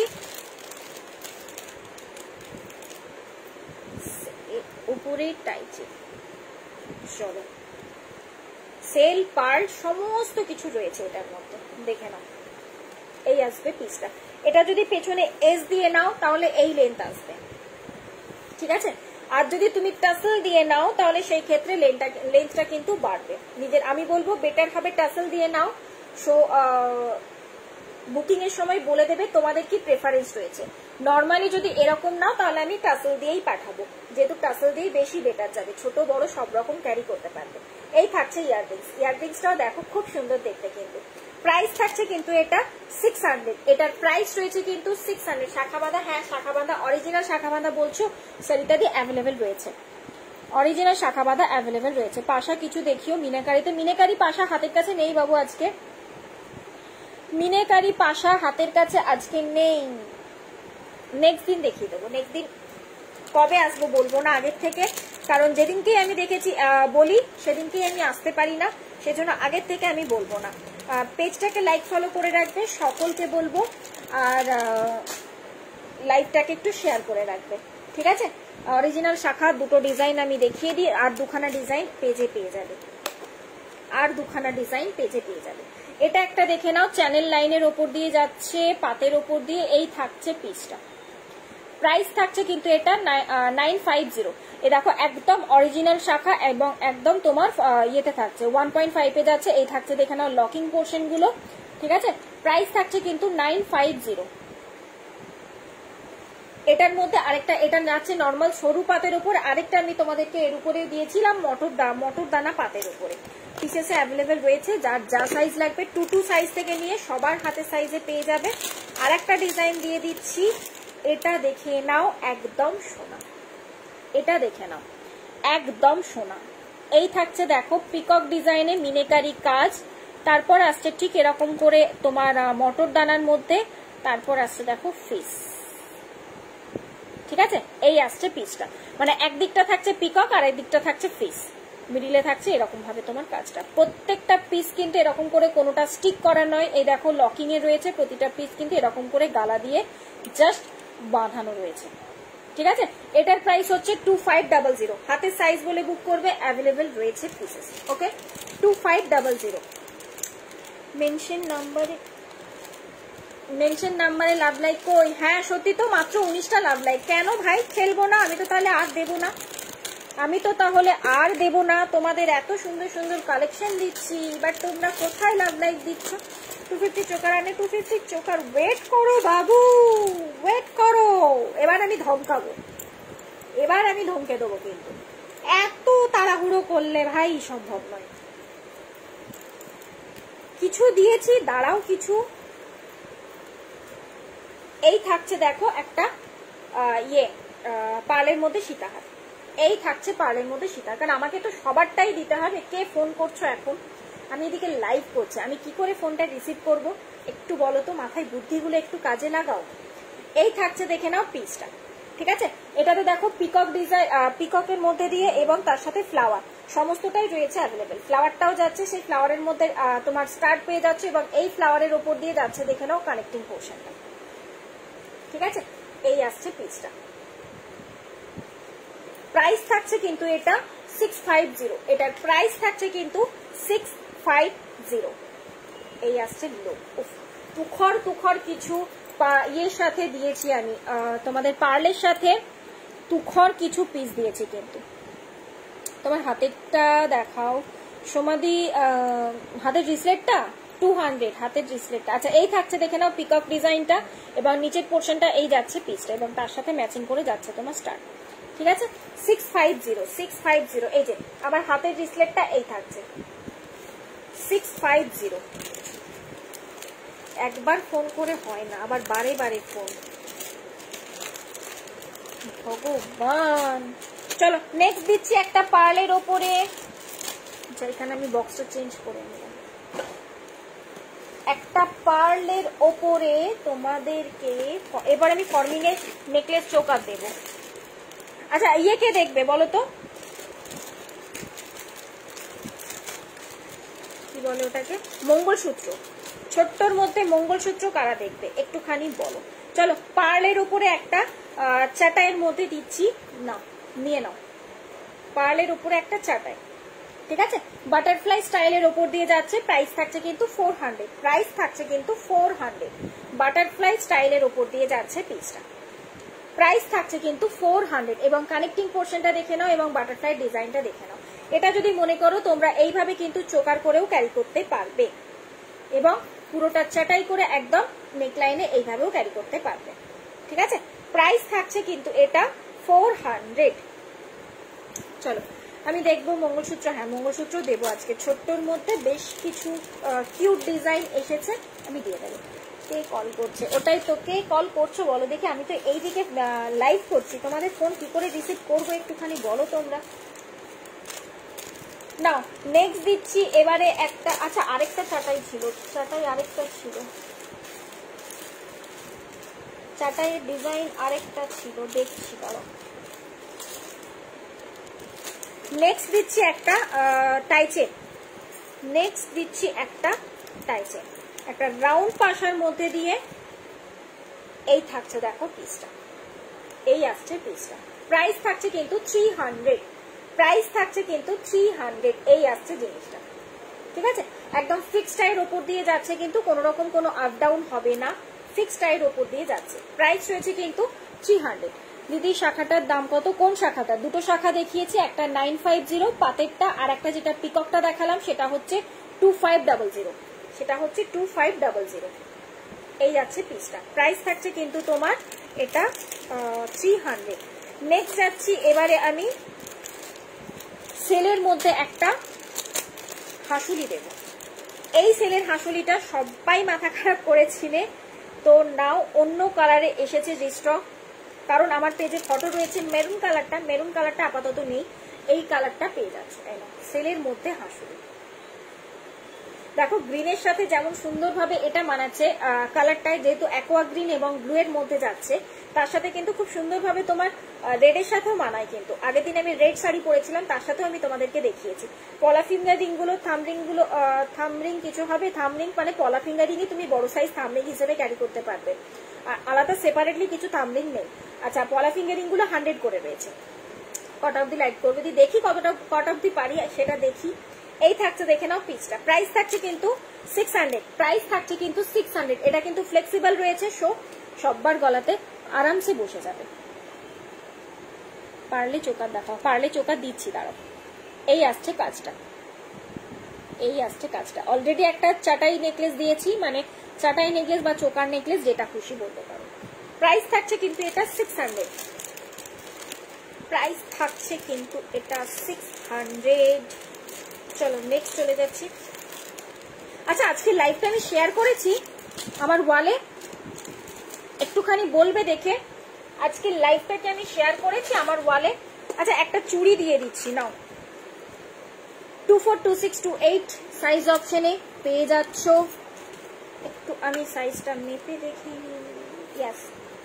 উপরে টাইচেন। চলো সেল পার্ল সমস্ত কিছু রয়েছে এটার মধ্যে, দেখে নাও। এই আসবে পিসটা, এটা যদি পেছনে এস দিয়ে নাও তাহলে এই লেন্থ আসবে, ঠিক আছে। আর যদি তুমি টাসেল দিয়ে নাও তাহলে সেই ক্ষেত্রে লেন্থটা কিন্তু বাড়বে। নিজের আমি বলবো বেটার হবে টাসেল দিয়ে নাও। সো বুকিং এর সময় বলে দেবে তোমাদের কি প্রেফারেন্স রয়েছে। নর্মালি যদি এরকম নাও তাহলে আমি টাসেল দিয়েই পাঠাবো, যেহেতু টাসেল দিয়েই বেশি বেটার যাবে, ছোট বড় সব রকম ক্যারি করতে পারবে। এই থাকছে ইয়াররিংস, ইয়াররিংসটাও দেখো খুব সুন্দর দেখতে। কিন্তু প্রাইস থাকছে কিন্তু এটা 600, এটার প্রাইস রয়েছে কিন্তু 600। শাখা বাঁধা, হ্যাঁ শাখা বাঁধা, অরিজিনাল শাখা বাঁধা বলছো সরিতা দি অ্যাভেলেবেল রয়েছে, অরিজিনাল শাখা বাঁধা অ্যাভেলেবেল রয়েছে। পাশা কিছু দেখিও মিনাকারিতে, মিনাকারি পাশা হাতের কাছে নেই বাবু আজকে, মিনাকারি পাশা হাতের কাছে আজকে নেই, নেক্সট দিন দেখিয়ে দেবো। নেক্সট দিন কবে আসবো বলবো না আগের থেকে, কারণ যেদিনকেই আমি দেখেছি বলি সেদিনকেই আমি আসতে পারি না, সেজন্য আগের থেকে আমি বলবো না। পেজটাকে লাইক ফলো করে রাখবে সকলকে বলবো, আর লাইভটাকে একটু শেয়ার করে রাখবে, ঠিক আছে। অরিজিনাল শাখা দুটো ডিজাইন আমি দেখিয়ে দিই, আর দুখানা ডিজাইন পেজে পেয়ে যাবে, আর দুখানা ডিজাইন পেজে পেয়ে যাবে। এটা একটা দেখে নাও, চ্যানেল লাইনের ওপর দিয়ে যাচ্ছে, পাতের ওপর দিয়ে, এই থাকছে পিসটা। প্রাইস থাকছে কিন্তু এটা 950। এ দেখো একদম অরিজিনাল শাখা এবং একদম তোমার ইয়েতে থাকছে 1.5 যাচ্ছে। এই থাকছে দেখে নাও লকিং পোর্শন গুলো, ঠিক আছে। প্রাইস থাকছে কিন্তু 950। এটার মধ্যে আরেকটা, এটা যাচ্ছে নর্মাল সরু পাতের উপর, আরেকটা আমি তোমাদেরকে এর উপরে দিয়েছিলাম মটর দানা পাতের উপরে। পিসেসে অ্যাভেলেবেল রয়েছে, যার যা সাইজ লাগবে 2 সাইজ থেকে নিয়ে সবার হাতে সাইজে পেয়ে যাবে। আর একটা ডিজাইন দিয়ে দিচ্ছি, এটা দেখে নাও একদম সোনা, এটা দেখে নাও একদম সোনা। এই থাকছে দেখো পিকক ডিজাইনে মিনেকারি কাজ, তারপর আসছে ঠিক এরকম করে তোমার মটর দানার মধ্যে, তারপর আসছে দেখো ফিস, ঠিক আছে। এই আসছে পিসটা, মানে একদিকটা থাকছে পিকক আর একদিকটা থাকছে ফিস, মিডিলে থাকছে এরকম ভাবে তোমার কাজটা। প্রত্যেকটা পিস কিন্তু এরকম করে কোনোটা স্টিক করা নয়, এই দেখো লকিং এ রয়েছে, প্রতিটা পিস কিন্তু এরকম করে গালা দিয়ে জাস্ট বাঁধানো রয়েছে, ঠিক আছে। এটার প্রাইস হচ্ছে 2500, হাতের সাইজ বলে বুক করবে, অ্যাভেলেবেল রয়েছে পিসেস, ওকে। 2500 মেনশন নাম্বারে লাভ লাইক কই, হ্যাঁ সত্যি তো মাত্র 19টা লাভ লাইক। কেন ভাই খেলবো না আমি তো, তাহলে আর দেবো না, আমি তো তাহলে আর দেব না। তোমাদের এত সুন্দর সুন্দর কালেকশন দিচ্ছি, বাট তোমরা কোথায় লাভ লাইক দিচ্ছ? 250 চোকার আনে, 250 চোকার, ওয়েট করো বাবু, ওয়েট করো। এবার আমি ধমকাবো, এবার আমি ধমকে দেবো, কিন্তু এত তাড়াহুড়ো করলে ভাই সম্ভব নয়। কিছু দিয়েছি, দাঁড়াও কিছু। এই থাকছে দেখো একটা পার্লের মধ্যে সীতাহার, এই থাকছে পার্লের মধ্যে সীতাহার। কারণ আমাকে তো সবারটাই দিতে হবে। কে ফোন করছো এখন? আমি এদিকে লাইভ করছি, আমি কি করে ফোনটা রিসিভ করব একটু বলো তো, মাথায় বুদ্ধিগুলো একটু কাজে লাগাও। এই থাকছে দেখে নাও পিসটা, ঠিক আছে। এটাতে দেখো পিকক ডিজাইন, পিককের মধ্যে দিয়ে এবং তার সাথে ফ্লাওয়ার সমস্তটাই রয়েছে অ্যাভেলেবেল। ফ্লাওয়ারটাও যাচ্ছে, সেই ফ্লাওয়ারের মধ্যে তোমার স্টার্ট পেয়ে যাচ্ছে, এবং এই ফ্লাওয়ারের ওপর দিয়ে যাচ্ছে দেখে নাও কানেক্টিং পোর্শনটা, ঠিক আছে। এই আসছে পিসটা। প্রাইস থাকছে কিন্তু এটা 650, এটার প্রাইস থাকছে কিন্তু 650। এই আসছে লো, তুখর তুখর কিছু ইয়ের সাথে দিয়েছি আমি, তোমাদের পার্লের সাথে তুখর কিছু পিস দিয়েছি। কিন্তু তোমার হাতেরটা দেখাও সমাধি, হাতের ব্রেসলেটটা 200, হাতের ব্রেসলেটটা। আচ্ছা এই থাকছে দেখে নাও পিকক ডিজাইনটা, এবং নিচের পোর্শনটা এই যাচ্ছে পিসটা, এবং তার সাথে ম্যাচিং করে যাচ্ছে তোমার স্টার্ট, ঠিক আছে। 650। এই যে আমার হাতের ব্রেসলেটটা এই থাকছে 650। একবার ফোন করে হয় না, আবার বারে বারে ফোন, ভগবান। চলো নেক্সট দিচ্ছি একটা পার্লের ওপরে, এখানে আমি বক্সটা চেঞ্জ করে নিলাম। একটা পার্লের ওপরে তোমাদেরকে এবার আমি ফর্মিংয়ের নেকলেস চোকার দেবো। আচ্ছা ইয়ে কে দেখবে বলো তো, কি বলে ওটাকে, মঙ্গলসূত্র। ছোট্টর মধ্যে মঙ্গলসূত্র কারা দেখবে একটুখানি বলো। চলো পার্লের উপরে একটা চাটাইয়ের মধ্যে দিচ্ছি, না নিয়ে নাও, পার্লের উপরে একটা চাটাই, ঠিক আছে, বাটারফ্লাই স্টাইলের ওপর দিয়ে যাচ্ছে, প্রাইস থাকছে কিন্তু 400, প্রাইস থাকছে কিন্তু 400, বাটারফ্লাই স্টাইলের ওপর দিয়ে যাচ্ছে পিসটা, প্রাইস থাকছে কিন্তু 400। এবং কানেক্টিং পোর্শনটা দেখে নাও এবং বাটারফ্লাই ডিজাইনটা দেখে নাও। এটা যদি মনে করো তোমরা এইভাবে কিন্তু চোকার করেও ক্যারি করতে পারবে এবং পুরোটা চাটাই করে একদম নেকলাইনে এইভাবেও ক্যারি করতে পারবে। ঠিক আছে, প্রাইস থাকছে কিন্তু এটা 400। চলো আমি দেখবো মঙ্গলসূত্র। হ্যাঁ মঙ্গলসূত্র দেবো আজকে, ছোট্টর মধ্যে বেশ কিছু কিউট ডিজাইন এসেছে, আমি দিয়ে দেবো। কে কল করছে? ওটাই তো, কে কল করছো বলো দেখি? আমি তো এইদিকে লাইভ করছি, তোমাদের ফোন কি করে রিসিভ করবো একটুখানি বলো তোমরা। নাও নেক্সট দিচ্ছি এবারে একটা, আচ্ছা আরেকটা চাটাই ছিল, চাটাই আরেকটা ছিল, চাটাইয়ের ডিজাইন আরেকটা ছিল, দেখছি দাঁড়াও। নেক্সট দিচ্ছি একটা টাইচেন, নেক্সট দিচ্ছি একটা টাইচেন, একটা রাউন্ড পাশার মধ্যে দিয়ে এই থাকছে, দেখো পিসটা এই আসছে পিসটা, প্রাইস থাকছে কিন্তু 300, প্রাইস থাকছে কিন্তু 300, এই আসছে জিনিসটা। ঠিক আছে, একদম ফিক্সড টাইয়ের ওপর দিয়ে যাচ্ছে, কিন্তু কোনো রকম কোনো আপ ডাউন হবে না, ফিক্সড টাইয়ের ওপর দিয়ে যাচ্ছে, প্রাইস রয়েছে কিন্তু 300। দিদি শাখাটার দাম কত? কোন শাখাটা? দুটো শাখা দেখিয়েছি, একটা 950 পাতেরটা, আর একটা যেটা পিককটা দেখালাম সেটা হচ্ছে 2500, সেটা হচ্ছে 2500। এই যাচ্ছে পিসটা, প্রাইস থাকছে কিন্তু তোমার এটা 300। নেক্সট যাচ্ছি এবারে আমি সেলের মধ্যে একটা হাসুলি দেব। এই সেলের হাসুলিটা সবাই মাথা খারাপ করেছিলে, তো নাও অন্য কালারে এসেছে রিস্টক, কারণ আমার পেজে ফটো রয়েছে মেরুন কালারটা, মেরুন কালারটা আপাতত নেই, এই কালারটা পেয়ে যাচ্ছে। তাই না, সেলের মধ্যে হাসুলি দেখো, গ্রিনের সাথে যেমন সুন্দরভাবে এটা মানাচ্ছে, কালারটায় যেহেতু অ্যাকোয়া গ্রিন এবং ব্লু এর মধ্যে যাচ্ছে, তার সাথে কিন্তু খুব সুন্দরভাবে তোমার রেডের সাথেও মানায়। কিন্তু আগের দিন আমি রেড শাড়ি পরেছিলাম, তার সাথেও আমি তোমাদেরকে দেখিয়েছি। পলা ফিঙ্গারিং গুলো, থামরিং গুলো, থামরিং কিছু হবে, থামরিং মানে পলা ফিঙ্গারিংই তুমি বড় সাইজ থামরিং হিসেবে ক্যারি করতে পারবে, আলাদা সেপারেটলি কিছু থামরিং নেই। আচ্ছা, পলা ফিঙ্গারিং গুলো 100 করে রয়েছে। কট অফ দি লাইট করবে, দেখি কতটা কট অফ দি পারি সেটা দেখি। এই থাকছে, দেখে নাও পিসটা, প্রাইস থাকছে কিন্তু 600, প্রাইস থাকছে কিন্তু 600। এটা কিন্তু ফ্লেক্সিবল রয়েছে, সববার গলাতে আরামসে বসে যাবে। পারলে চোকার দেখাও, পারলে চোকার দিচ্ছি, দাঁড়াও। এই আসছে কাজটা, এই আসছে কাজটা। অলরেডি একটা চাটাই নেকলেস দিয়েছি, মানে চাটাই নেকলেস বা চোকার নেকলেস যেটা খুশি বলতে পারো। প্রাইস থাকছে কিন্তু এটা 600, প্রাইস থাকছে কিন্তু এটা 600। চলো নেক্সট চলে যাচ্ছি। আচ্ছা, আজকে লাইভটা আমি শেয়ার করেছি আমার ওয়ালে, একটুখানি বলবে দেখে। আজকে লাইভটাকে আমি শেয়ার করেছি আমার ওয়ালে। আচ্ছা, একটা চুড়ি দিয়ে দিচ্ছি, নাও 242628 সাইজ অপশনে পেয়ে যাচ্ছ। একটু আমি সাইজটা মেপে দেখি, ইয়েস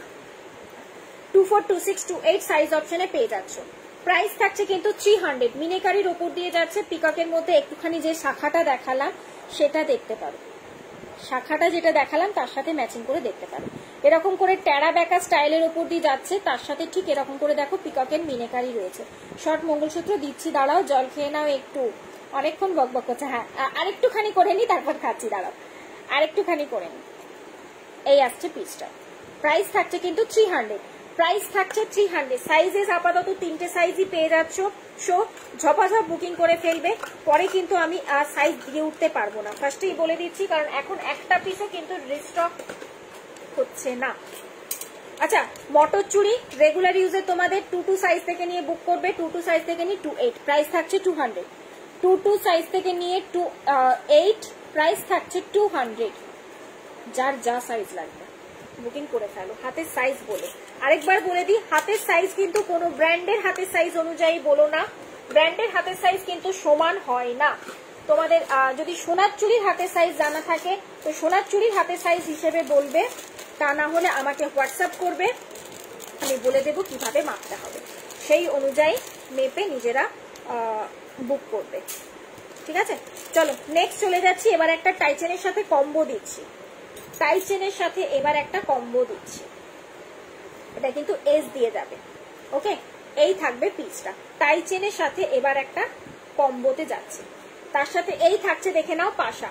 242628 সাইজ অপশনে পেয়ে যাচ্ছ। প্রাইস থাকছে কিন্তু 300, মিনেকারির ওপর দিয়ে যাচ্ছে, পিককের মধ্যে একটুখানি যে শাখাটা দেখালাম সেটা দেখতে পারো, শাখাটা যেটা দেখালাম তার সাথে ম্যাচিং করে দেখতে পারো। এরকম করে টেরা ব্যাকা স্টাইলের ওপর দিয়ে যাচ্ছে, তার সাথে ঠিক এরকম করে দেখো পিককের মিনেকারি রয়েছে। শর্ট মঙ্গলসূত্র দিচ্ছি, দাঁড়াও জল খেয়ে নাও একটু, অনেকক্ষণ বকবক করছে। হ্যাঁ আরেকটুখানি করে নি, তারপর খাচ্ছি, দাঁড়াও আরেকটুখানি করে নি। এই আসছে পিসটা, প্রাইস থাকছে কিন্তু 300, প্রাইস থাকছে 300। সাইজেস আপাতত 3টে সাইজই পেয়ে যাচ্ছ, ঝপাঝপ বুকিং করে ফেলবে, পরে কিন্তু আমি সাইজ দিয়ে উঠতে পারবো না, ফার্স্টেই বলে দিচ্ছি, কারণ এখন একটা পিসও কিন্তু রিস্টক হচ্ছে না। আচ্ছা, মটর চুড়ি রেগুলার ইউজে তোমাদের 22 সাইজ থেকে নিয়ে বুক করবে, 22 সাইজ থেকে নিয়ে 28, প্রাইস থাকছে 200, 22 সাইজ থেকে নিয়ে 28, প্রাইস থাকছে 200। যার যা সাইজ লাগবে বুকিং করে ফেলো, হাতের সাইজ বলে। আরেকবার বলে দিই, হাতের সাইজ কিন্তু কোনো ব্র্যান্ডের হাতের সাইজ অনুযায়ী বলো না, ব্র্যান্ডের হাতের সাইজ কিন্তু সমান হয় না। তোমাদের যদি সোনার চুড়ির হাতের সাইজ জানা থাকে তো সোনার চুড়ির হাতের সাইজ হিসেবে বলবে, তা না হলে আমাকে হোয়াটসঅ্যাপ করবে, আমি বলে দেবো কিভাবে মাপতে হবে, সেই অনুযায়ী মেপে নিজেরা বুক করবে। ঠিক আছে, চলো নেক্সট চলে যাচ্ছি। এবার একটা টাইচেনের সাথে কম্বো দিচ্ছি, টাইচেনের সাথে এবার একটা কম্বো দিচ্ছি, এটা কিন্তু এস দিয়ে যাবে। ওকে, এই থাকবে পিসটা, টাইচেনের সাথে এবার একটা কম্বোতে যাচ্ছে। তার সাথে এই থাকছে দেখে নাও পাশা,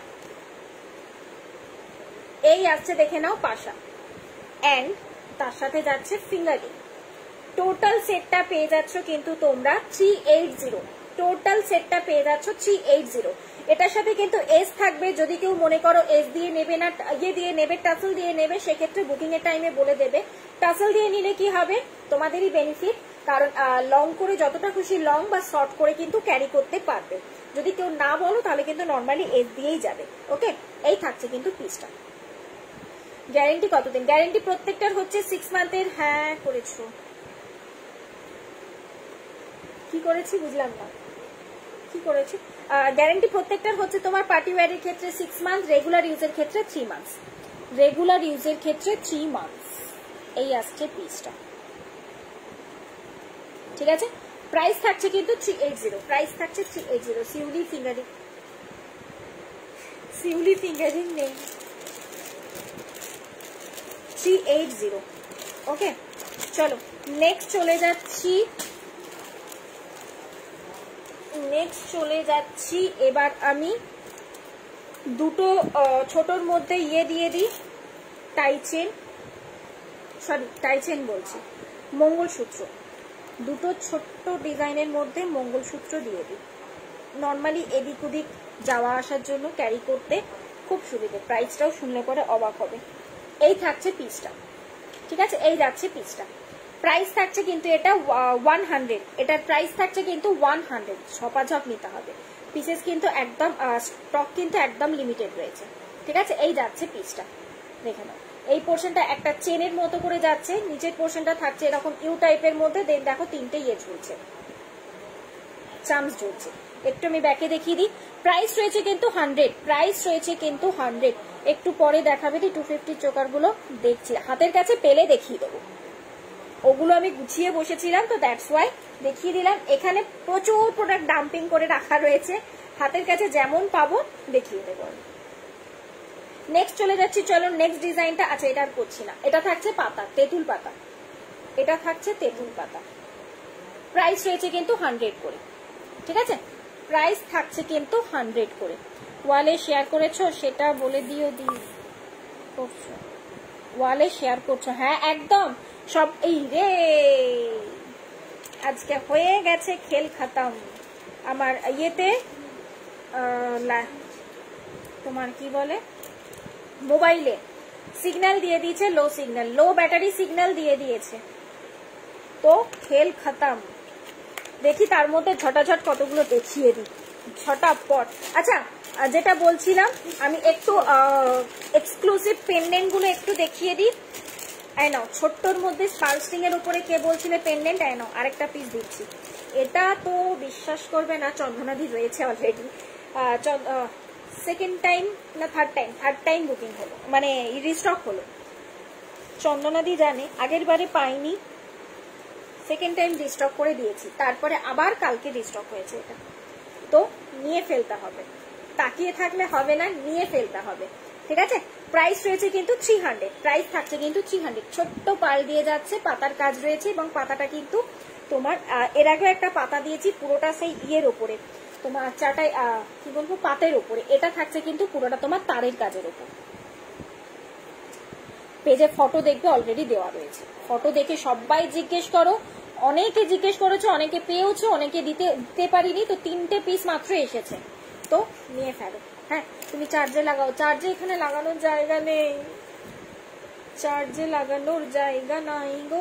এই আসছে দেখে নাও পাশা, এন্ড তার সাথে যাচ্ছে ফিঙ্গারিং। টোটাল সেটটা পেয়ে যাচ্ছ কিন্তু তোমরা 380, টোটাল সেটটা পেয়ে যাচ্ছ 380। এটার সাথে কিন্তু এস থাকবে, যদি কেউ মনে করো এস দিয়ে নেবে না, ইয়ে দিয়ে নেবে, টাসেল দিয়ে নেবে, সেক্ষেত্রে বুকিং এর টাইমে বলে দেবে। টাসেল দিয়ে নিলে কি হবে, তোমাদেরই বেনিফিট, কারণ লং করে যতটা খুশি লং বা শর্ট করে কিন্তু ক্যারি করতে পারবে। যদি কেউ না বলো তাহলে কিন্তু নর্মালি এস দিয়েই যাবে। ওকে, এই থাকছে কিন্তু পিসটা। গ্যারেন্টি কতদিন? গ্যারেন্টি প্রত্যেকটার হচ্ছে 6 মান্থের। হ্যাঁ করেছো, কি করেছি বুঝলাম না, কি করেছি? গ্যারেন্টি প্রত্যেকটার হচ্ছে তোমার পার্টি ওয়্যারের ক্ষেত্রে 6 মান্থ, রেগুলার ইউজের ক্ষেত্রে 3 মান্থ, রেগুলার ইউজের ক্ষেত্রে 3 মান্থ। এই আসছে পিসটা, ঠিক আছে। প্রাইস থাকছে কিন্তু 380, প্রাইস থাকছে 380। সিউলি ফিঙ্গারিং, সিউলি ফিঙ্গারিং নেই, 380। ওকে চলো নেক্সট চলে যাচ্ছি, এবার আমি দুটো ছোটর মধ্যে ইয়ে দিয়ে দিই, টাইচেন, সরি টাইচেন বলছি, মঙ্গলসূত্র। দুটো ছোট্ট ডিজাইনের মধ্যে মঙ্গলসূত্র দিয়ে দিই, নর্মালি এদিক ওদিক যাওয়া আসার জন্য ক্যারি করতে খুব সুবিধে। প্রাইসটাও শুনলে পরে অবাক হবে। এই থাকছে পিসটা, ঠিক আছে, এই যাচ্ছে পিসটা। প্রাইস থাকছে কিন্তু এটা 100, এটার প্রাইস থাকছে কিন্তু 100। ঝপাঝপ নিতে হবে, পিসেস কিন্তু একদম স্টক কিন্তু একদম লিমিটেড রয়েছে, ঠিক আছে। এই যাচ্ছে পিসটা, দেখে নাও। এই পোর্শনটা একটা চেনের মতো করে যাচ্ছে, নিচের পোর্শনটা থাকছে এরকম ইউ টাইপের মধ্যে, দেন দেখো তিনটে ইয়ে ঝুলছে, চামচ ঝুলছে। একটু আমি ব্যাকে দেখিয়ে দিই। প্রাইস রয়েছে কিন্তু 100, প্রাইস রয়েছে কিন্তু 100। একটু পরে দেখাবে, 250 চোকার গুলো দেখছি, হাতের কাছে পেলে দেখিয়ে দেবো। ওগুলো আমি গুছিয়ে বসেছিলাম তো দ্যাটস ওয়াই দেখিয়ে দিলাম। এখানে প্রচুর প্রোডাক্ট ডাম্পিং করে রাখা রয়েছে, হাতের কাছে যেমন পাবো দেখিয়ে দেবো। নেক্সট চলে যাচ্ছি, চলো নেক্সট ডিজাইনটা। আচ্ছা এটা আর করছি না, এটা থাকছে পাতা, তেঁতুল পাতা, এটা থাকছে তেঁতুল পাতা। প্রাইস রয়েছে কিন্তু 100 করে, ঠিক আছে। প্রাইস থাকছে কিন্তু 100 করে। ওয়ালে শেয়ার করেছো সেটা বলে দিও, করছো ওয়ালে শেয়ার করছো, হ্যাঁ একদম সব। এই রে আজকে হয়ে গেছে খেল খতম আমার ইয়েতে, তোমার কি বলে, মোবাইলে সিগন্যাল দিয়ে দিয়েছে, low signal, low battery signal দিয়ে দিয়েছে, তো খেল খতম। দেখি তার মধ্যে ঝটাঝট কতগুলো দেখিয়ে দিই, ঝটাপট। আচ্ছা যেটা বলছিলাম, আমি একটু এক্সক্লুসিভ পেন্ডেন্ট গুলো একটু দেখিয়ে দিই। আই নাও ছোট্টর মধ্যে স্পার্ল স্ট্রিং এর উপরে কে বলছিলে পেন্ডেন্ট, আই নাও আরেকটা পিস দিচ্ছি। এটা তো বিশ্বাস করবে না, চন্দনাদি রয়েছে অলরেডি, সেকেন্ড টাইম না থার্ড টাইম বুকিং হলো, মানে রিস্টক হলো। চন্দনাদি জানে, আগের বারে পাইনি, সেকেন্ড টাইম রিস্টক করে দিয়েছি, তারপরে আবার কালকে রিস্টক হয়েছে। এটা তো নিয়ে ফেলতে হবে, তাকিয়ে থাকলে হবে না, নিয়ে ফেলতে হবে, ঠিক আছে। প্রাইস রয়েছে কিন্তু 300, প্রাইস থাকছে কিন্তু 300। ছোট্ট পাল দিয়ে যাচ্ছে, পাতার কাজ রয়েছে, এবং পাতাটা কিন্তু তোমার এর আগে একটা পাতা দিয়েছি পুরোটা সেই ইয়ের ওপরে, তোমার চাটাই কি বলবো পাতের ওপরে। এটা থাকছে কিন্তু পুরোটা তোমার তারের কাজের ওপর। পেজে ফটো দেখবে অলরেডি দেওয়া রয়েছে, ফটো দেখে সবাই জিজ্ঞেস করো, অনেকে জিজ্ঞেস করেছো, অনেকে পেয়েছো, অনেকে দিতে পারিনি, তো 3টে পিস মাত্র এসেছে, তো নিয়ে ফেলো। হ্যাঁ তুমি চার্জে লাগাও, চার্জে এখানে লাগানোর জায়গা নেই, চার্জে লাগানোর জায়গা নাই গো।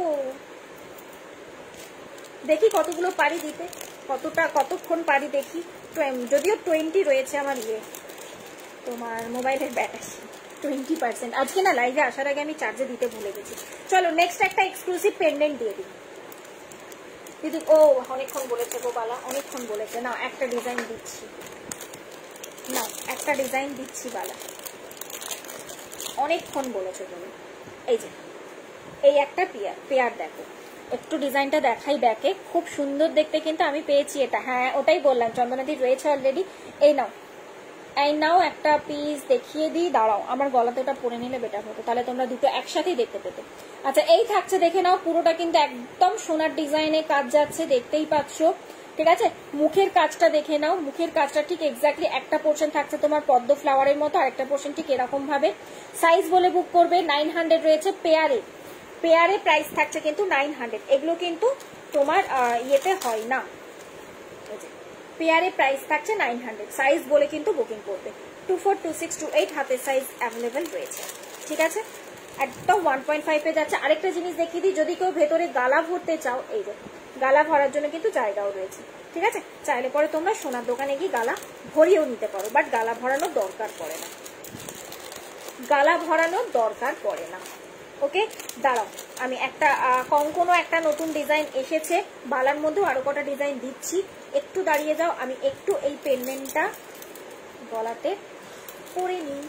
দেখি কতগুলো পারি দিতে, কতক্ষণ পারি দেখি। যদিও 20 রয়েছে আমার ইয়ে তোমার মোবাইলের ব্যাটারি, 20%। আজকে না লাইভে আসার আগে আমি চার্জে দিতে ভুলে গেছি। চলো নেক্সট একটা এক্সক্লুসিভ পেন্ডেন্ট দিয়ে দিই দিদি। ও অনেকক্ষণ বলেছে গো বালা, অনেকক্ষণ বলেছে। না একটা ডিজাইন দিচ্ছি, না একটা ডিজাইন দিচ্ছি বালা, অনেকক্ষণ বলেছো তুমি। এই যে এই একটা পেয়ার দেখো, একটু ডিজাইনটা দেখাই ব্যাকে, খুব সুন্দর দেখতে কিন্তু আমি পেয়েছি এটা। হ্যাঁ ওটাই বললাম, চন্দনাদি রয়েছে অলরেডি। এই নাও একটা পিস দেখিয়ে দিই, দাঁড়াও আমার গলাতে ওটা পরে নিলে বেটার হতো, তাহলে তোমরা দুটো একসাথেই দেখতে পেতে। আচ্ছা এই থাকছে দেখে নাও, পুরোটা কিন্তু একদম সোনার ডিজাইনে কাজ যাচ্ছে, দেখতেই পাচ্ছ। ঠিক আছে। মুখের কাজটা দেখে নাও, মুখের কাজটা ঠিক এক্স্যাক্টলি একটা পোর্শন থাকছে তোমার পদ্ম ফ্লাওয়ারের মতো, আর একটা পোর্শন ঠিক এরকম ভাবে। সাইজ বলে বুক করবে 900 রয়েছে পেয়ারে, পেয়ারে প্রাইস থাকছে কিন্তু 900। এগুলো কিন্তু তোমার ইয়েতে হয় না, পেয়ারে প্রাইস থাকছে 900, সাইজ বলে কিন্তু বুকিং করবে। 24, 26, 28 হাতের সাইজ অ্যাভেলেবেল রয়েছে। ঠিক আছে, একদম 1.5 এ যাচ্ছে। আরেকটা জিনিস দেখিয়ে দিই, যদি কেউ ভেতরে গালা ভরতে চাও, এই যে গালা ভরার জন্য কিন্তু জায়গাও রয়েছে। ঠিক আছে, চাইলে পরে তোমরা সোনার দোকানে গিয়ে গালা ভরিয়েও নিতে পারো, বাট গালা ভরানোর দরকার পড়ে না, গালা ভরানোর দরকার পড়ে না। ওকে, দাঁড়াও আমি একটা কঙ্কনও একটা নতুন ডিজাইন এসেছে, বালার মধ্যেও আরো কটা ডিজাইন দিচ্ছি, একটু দাঁড়িয়ে যাও, আমি একটু এই পেন্ডেন্টটা গলাতে পরে নিই,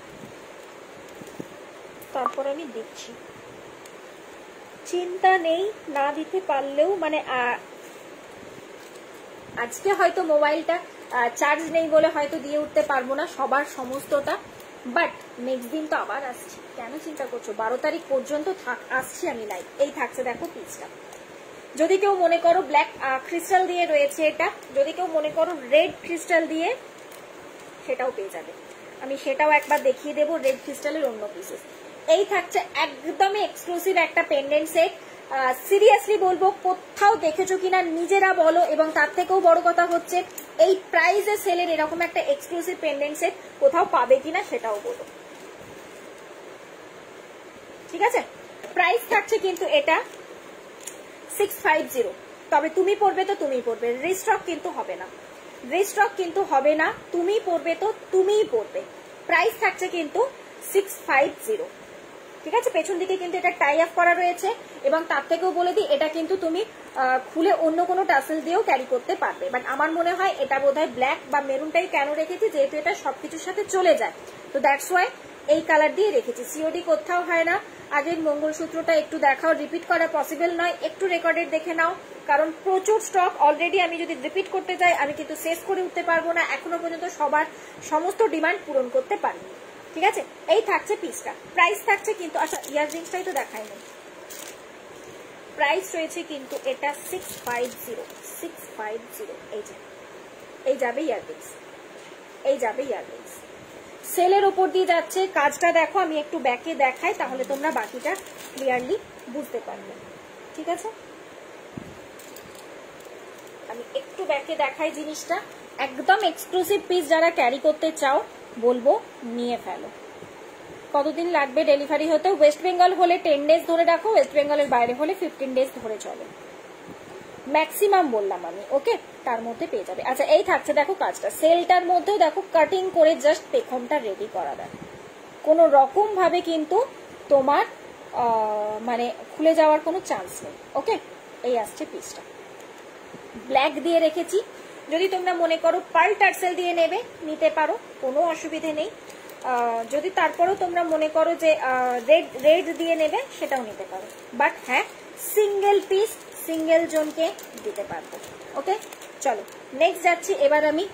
তারপর আমি দিচ্ছি। চিন্তা নেই, না দিতে পারলেও মানে আজকে হয়তো মোবাইলটা চার্জ নেই বলে হয়তো দিয়ে উঠতে পারবো না সবার সমস্তটা, বাট নেক্সট দিন তো আবার আসছি, কেন চিন্তা করছো? 12 তারিখ পর্যন্ত আসছি আমি লাইভ। এই থাকছে দেখো পিসটা, যদি কেউ মনে করো ব্ল্যাক ক্রিস্টাল দিয়ে রয়েছে এটা, যদি কেউ মনে করো রেড ক্রিস্টাল দিয়ে, সেটাও পেয়ে যাবে, আমি সেটাও একবার দেখিয়ে দেবো রেড ক্রিস্টালের অন্য পিসেস। এই থাকছে একদমই এক্সক্লুসিভ একটা পেন্ডেন্ট সেট, সিরিয়াসলি বলবো কোথাও দেখেছো কিনা নিজেরা বলো, এবং তার থেকেও বড় কথা হচ্ছে এই প্রাইসে সেলের এরকম একটা এক্সক্লুসিভ পেন্ডেন্ট সেট কোথাও পাবে কিনা সেটাও বলো। ঠিক আছে, প্রাইস থাকছে কিন্তু এটা 650, তবে তুমি পড়বে তো তুমিই পড়বে, রিস্টক কিন্তু হবে না, রিস্টক কিন্তু হবে না, তুমি পড়বে তো তুমিই পড়বে। প্রাইস থাকছে কিন্তু 650। ঠিক আছে, পেছন দিকে কিন্তু এটা টাই আপ করা রয়েছে, এবং তার থেকেও বলে দিই এটা কিন্তু তুমি খুলে অন্য কোনো টাসেল দিয়েও ক্যারি করতে পারবে, বাট আমার মনে হয় এটা বোধহয় ব্ল্যাক বা মেরুনটাই কেন রেখেছি, যেহেতু এটা সবকিছুর সাথে চলে যায়, তো দ্যাটস ওয়াই এই কালার দিয়ে রেখেছি। সিওডি কোথাও হয় না। আগের মঙ্গলসূত্রটা একটু দেখাও, রিপিট করা পসিবল নয়, একটু রেকর্ডেড দেখে নাও, কারণ প্রচুর স্টক অলরেডি, আমি যদি রিপিট করতে যাই আমি কিন্তু শেষ করে উঠতে পারবো না, এখনো পর্যন্ত সবার সমস্ত ডিমান্ড পূরণ করতে পারিনি। ঠিক আছে, এই থাকছে পিসটা, প্রাইস থাকছে কিন্তু, আচ্ছা ইয়াররিংসটাই তো দেখাইনি, প্রাইস রয়েছে কিন্তু এটা 650, এই যাবে ইয়াররিংস, এই যাবে ইয়াররিংস, সেলের ওপর দিয়ে যাচ্ছে। কাজটা দেখো, আমি একটু ব্যাকে দেখাই, তাহলে তোমরা বাকিটা ক্লিয়ারলি বুঝতে পারবে। ঠিক আছে, আমি একটু ব্যাকে দেখাই জিনিসটা, একদম এক্সক্লুসিভ পিস, যারা ক্যারি করতে চাও বলবো নিয়ে ফেলো। কতদিন লাগবে ডেলিভারি হতে? ওয়েস্ট বেঙ্গল হলে 10 ডেজ ধরে রাখো, ওয়েস্ট বেঙ্গলের বাইরে হলে 15 ডেজ ধরে চলে, ম্যাক্সিমাম বললাম আমি। ওকে, তার মধ্যে পেয়ে যাবে। আচ্ছা, এই থাকছে দেখো কাজটা, সেলটার মধ্যেও দেখো কাটিং করে জাস্ট পেখমটা রেডি করা দেয়, কোনো রকম ভাবে কিন্তু তোমার মানে খুলে যাওয়ার কোনো চান্স নেই। ওকে, এই আসছে পিসটা, ব্ল্যাক দিয়ে রেখেছি, যদি তোমরা মনে করো পার্ল টার্সেল দিয়ে নেবে নিতে পারো, কোনো অসুবিধে নেই, যদি তারপরেও তোমরা মনে করো যে রেড দিয়ে নেবে সেটাও নিতে পারো, বাট হ্যাঁ সিঙ্গেল পিস সিঙ্গেল জনকে দিতে পারবো। ওকে, চলো নেক্সট যাচ্ছি। এবার আমি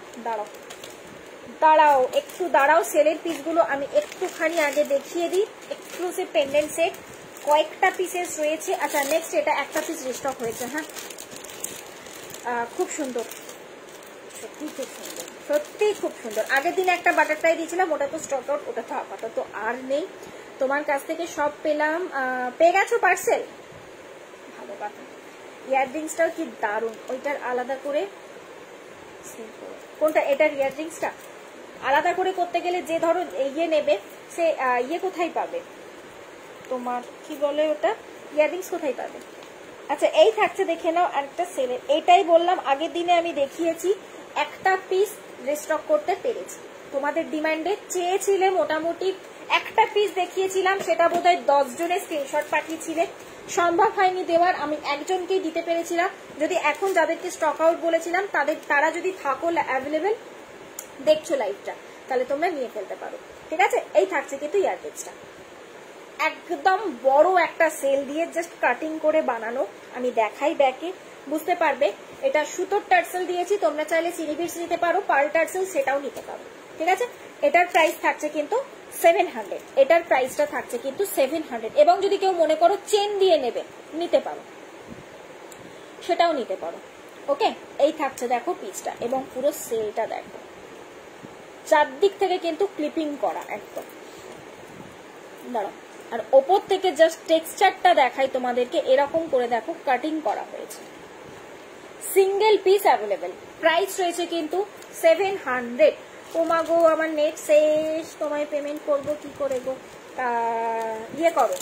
দাঁড়াও একটু দাঁড়াও, সেলের পিসগুলো আমি একটুখানি আগে দেখিয়ে দিই। এক্সক্লুসিভ পেন্ডেন্ট সেট কয়েকটা পিসেস রয়েছে। আচ্ছা, নেক্সট এটা একটা পিস রিস্টক হয়েছে, হ্যাঁ খুব সুন্দর, সত্যি খুব সুন্দর, সত্যি খুব সুন্দর। আগের দিন একটা বাটারফ্লাই দিয়েছিলাম, ওটা তো স্টক আউট, ওটা তো আপাতত আর নেই। তোমার কাছ থেকে সব পেলাম, পেয়ে গেছো পার্সেল, ভালো কথা। ইয়াররিংসটাও কি দারুণ, ওইটার আলাদা করে, কোনটা এটার ইয়াররিংসটা আলাদা করে করতে গেলে যে ধরো ইয়ে নেবে, সে ইয়ে কোথায় পাবে, তোমার কি বলে ওটা, ইয়াররিংস কোথায় পাবে? আচ্ছা, এই থাকছে দেখে নাও আরেকটা সেলের, এইটাই বললাম আগের দিনে আমি দেখিয়েছি, একটা পিস রিস্টক করতে পেরেছি, তোমাদের ডিমান্ডে চেয়েছিলে, মোটামুটি একটা পিস দেখিয়েছিলাম, সেটা বোধহয় 10 জনের স্ক্রিনশট পাঠিয়েছিলে, সম্ভব হয়নি দেওয়ার, আমি একজনকেই দিতে পেরেছিলাম। যদি এখন যাদেরকে স্টক আউট বলেছিলাম তারা যদি থাকো অ্যাভেলেবেল দেখছো লাইভটা, তাহলে তোমরা নিয়ে ফেলতে পারো। ঠিক আছে, এই থাকছে কিন্তু ইয়াররিংসটা, একদম বড় একটা সেল দিয়ে জাস্ট কাটিং করে বানানো, আমি দেখাই ব্যাকে বুঝতে পারবে। এটা সুতোর টার্সেল দিয়েছি, তোমরা চাইলে চিনি বিটস নিতে পারো, পার্ল টার্সেল সেটাও নিতে পারো। ঠিক আছে, এটার প্রাইস থাকছে কিন্তু 700, এটার প্রাইসটা থাকছে কিন্তু 700, এবং যদি কেউ মনে করো চেন দিয়ে নেবে নিতে পারো, সেটাও নিতে পারো, ওকে, এই থাকছে দেখো পিসটা, এবং পুরো সেলটা দেখো, চারদিক থেকে কিন্তু ক্লিপিং করা একদম। দাঁড়াও, আর ওপর থেকে জাস্ট টেক্সচারটা দেখাই তোমাদেরকে, এরকম করে দেখো কাটিং করা হয়েছে। সিঙ্গেল পিস অ্যাভেলেবেল, প্রাইস রয়েছে কিন্তু 700। ও মা গো, আমার নেট শেষ, তোমায় পেমেন্ট করবো কি করে গো? ইয়ে করো,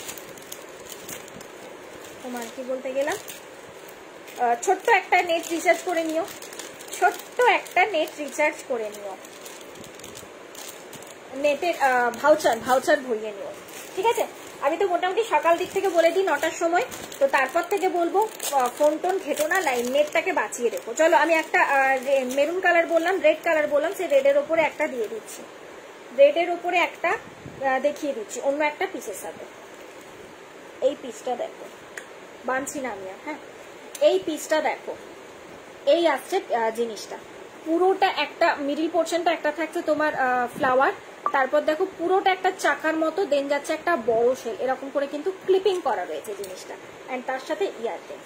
তোমার কি বলতে গেলাম, ছোট্ট একটা নেট রিচার্জ করে নিও, ছোট্ট একটা নেট রিচার্জ করে নিও, নেটের ভাউচার ভরিয়ে নিও, ঠিক আছে? আমি তো মোটামুটি সকাল দিক থেকে বলে দিই 9টার সময়, তো তারপর থেকে বলবো ফোন টোন ঘেটো না, লাইন নেটটাকে বাঁচিয়ে রেখো। চলো, আমি একটা মেরুন কালার বললাম, রেড কালার বললাম, সেই রেডের ওপরে একটা দিয়ে দিচ্ছি, রেডের ওপরে একটা দেখিয়ে দিচ্ছি অন্য একটা পিসের সাথে। এই পিসটা দেখো, বানছি না আমি, হ্যাঁ, এই পিসটা দেখো, এই আসছে জিনিসটা পুরোটা, একটা মিডিল পোর্শনটা একটা থাকছে তোমার ফ্লাওয়ার, তারপর দেখো পুরোটা একটা চাকার মতো, দেন যাচ্ছে একটা বড় শেল, এরকম করে কিন্তু ক্লিপিং করা রয়েছে জিনিসটা, এন্ড তার সাথে ইয়াররিংস।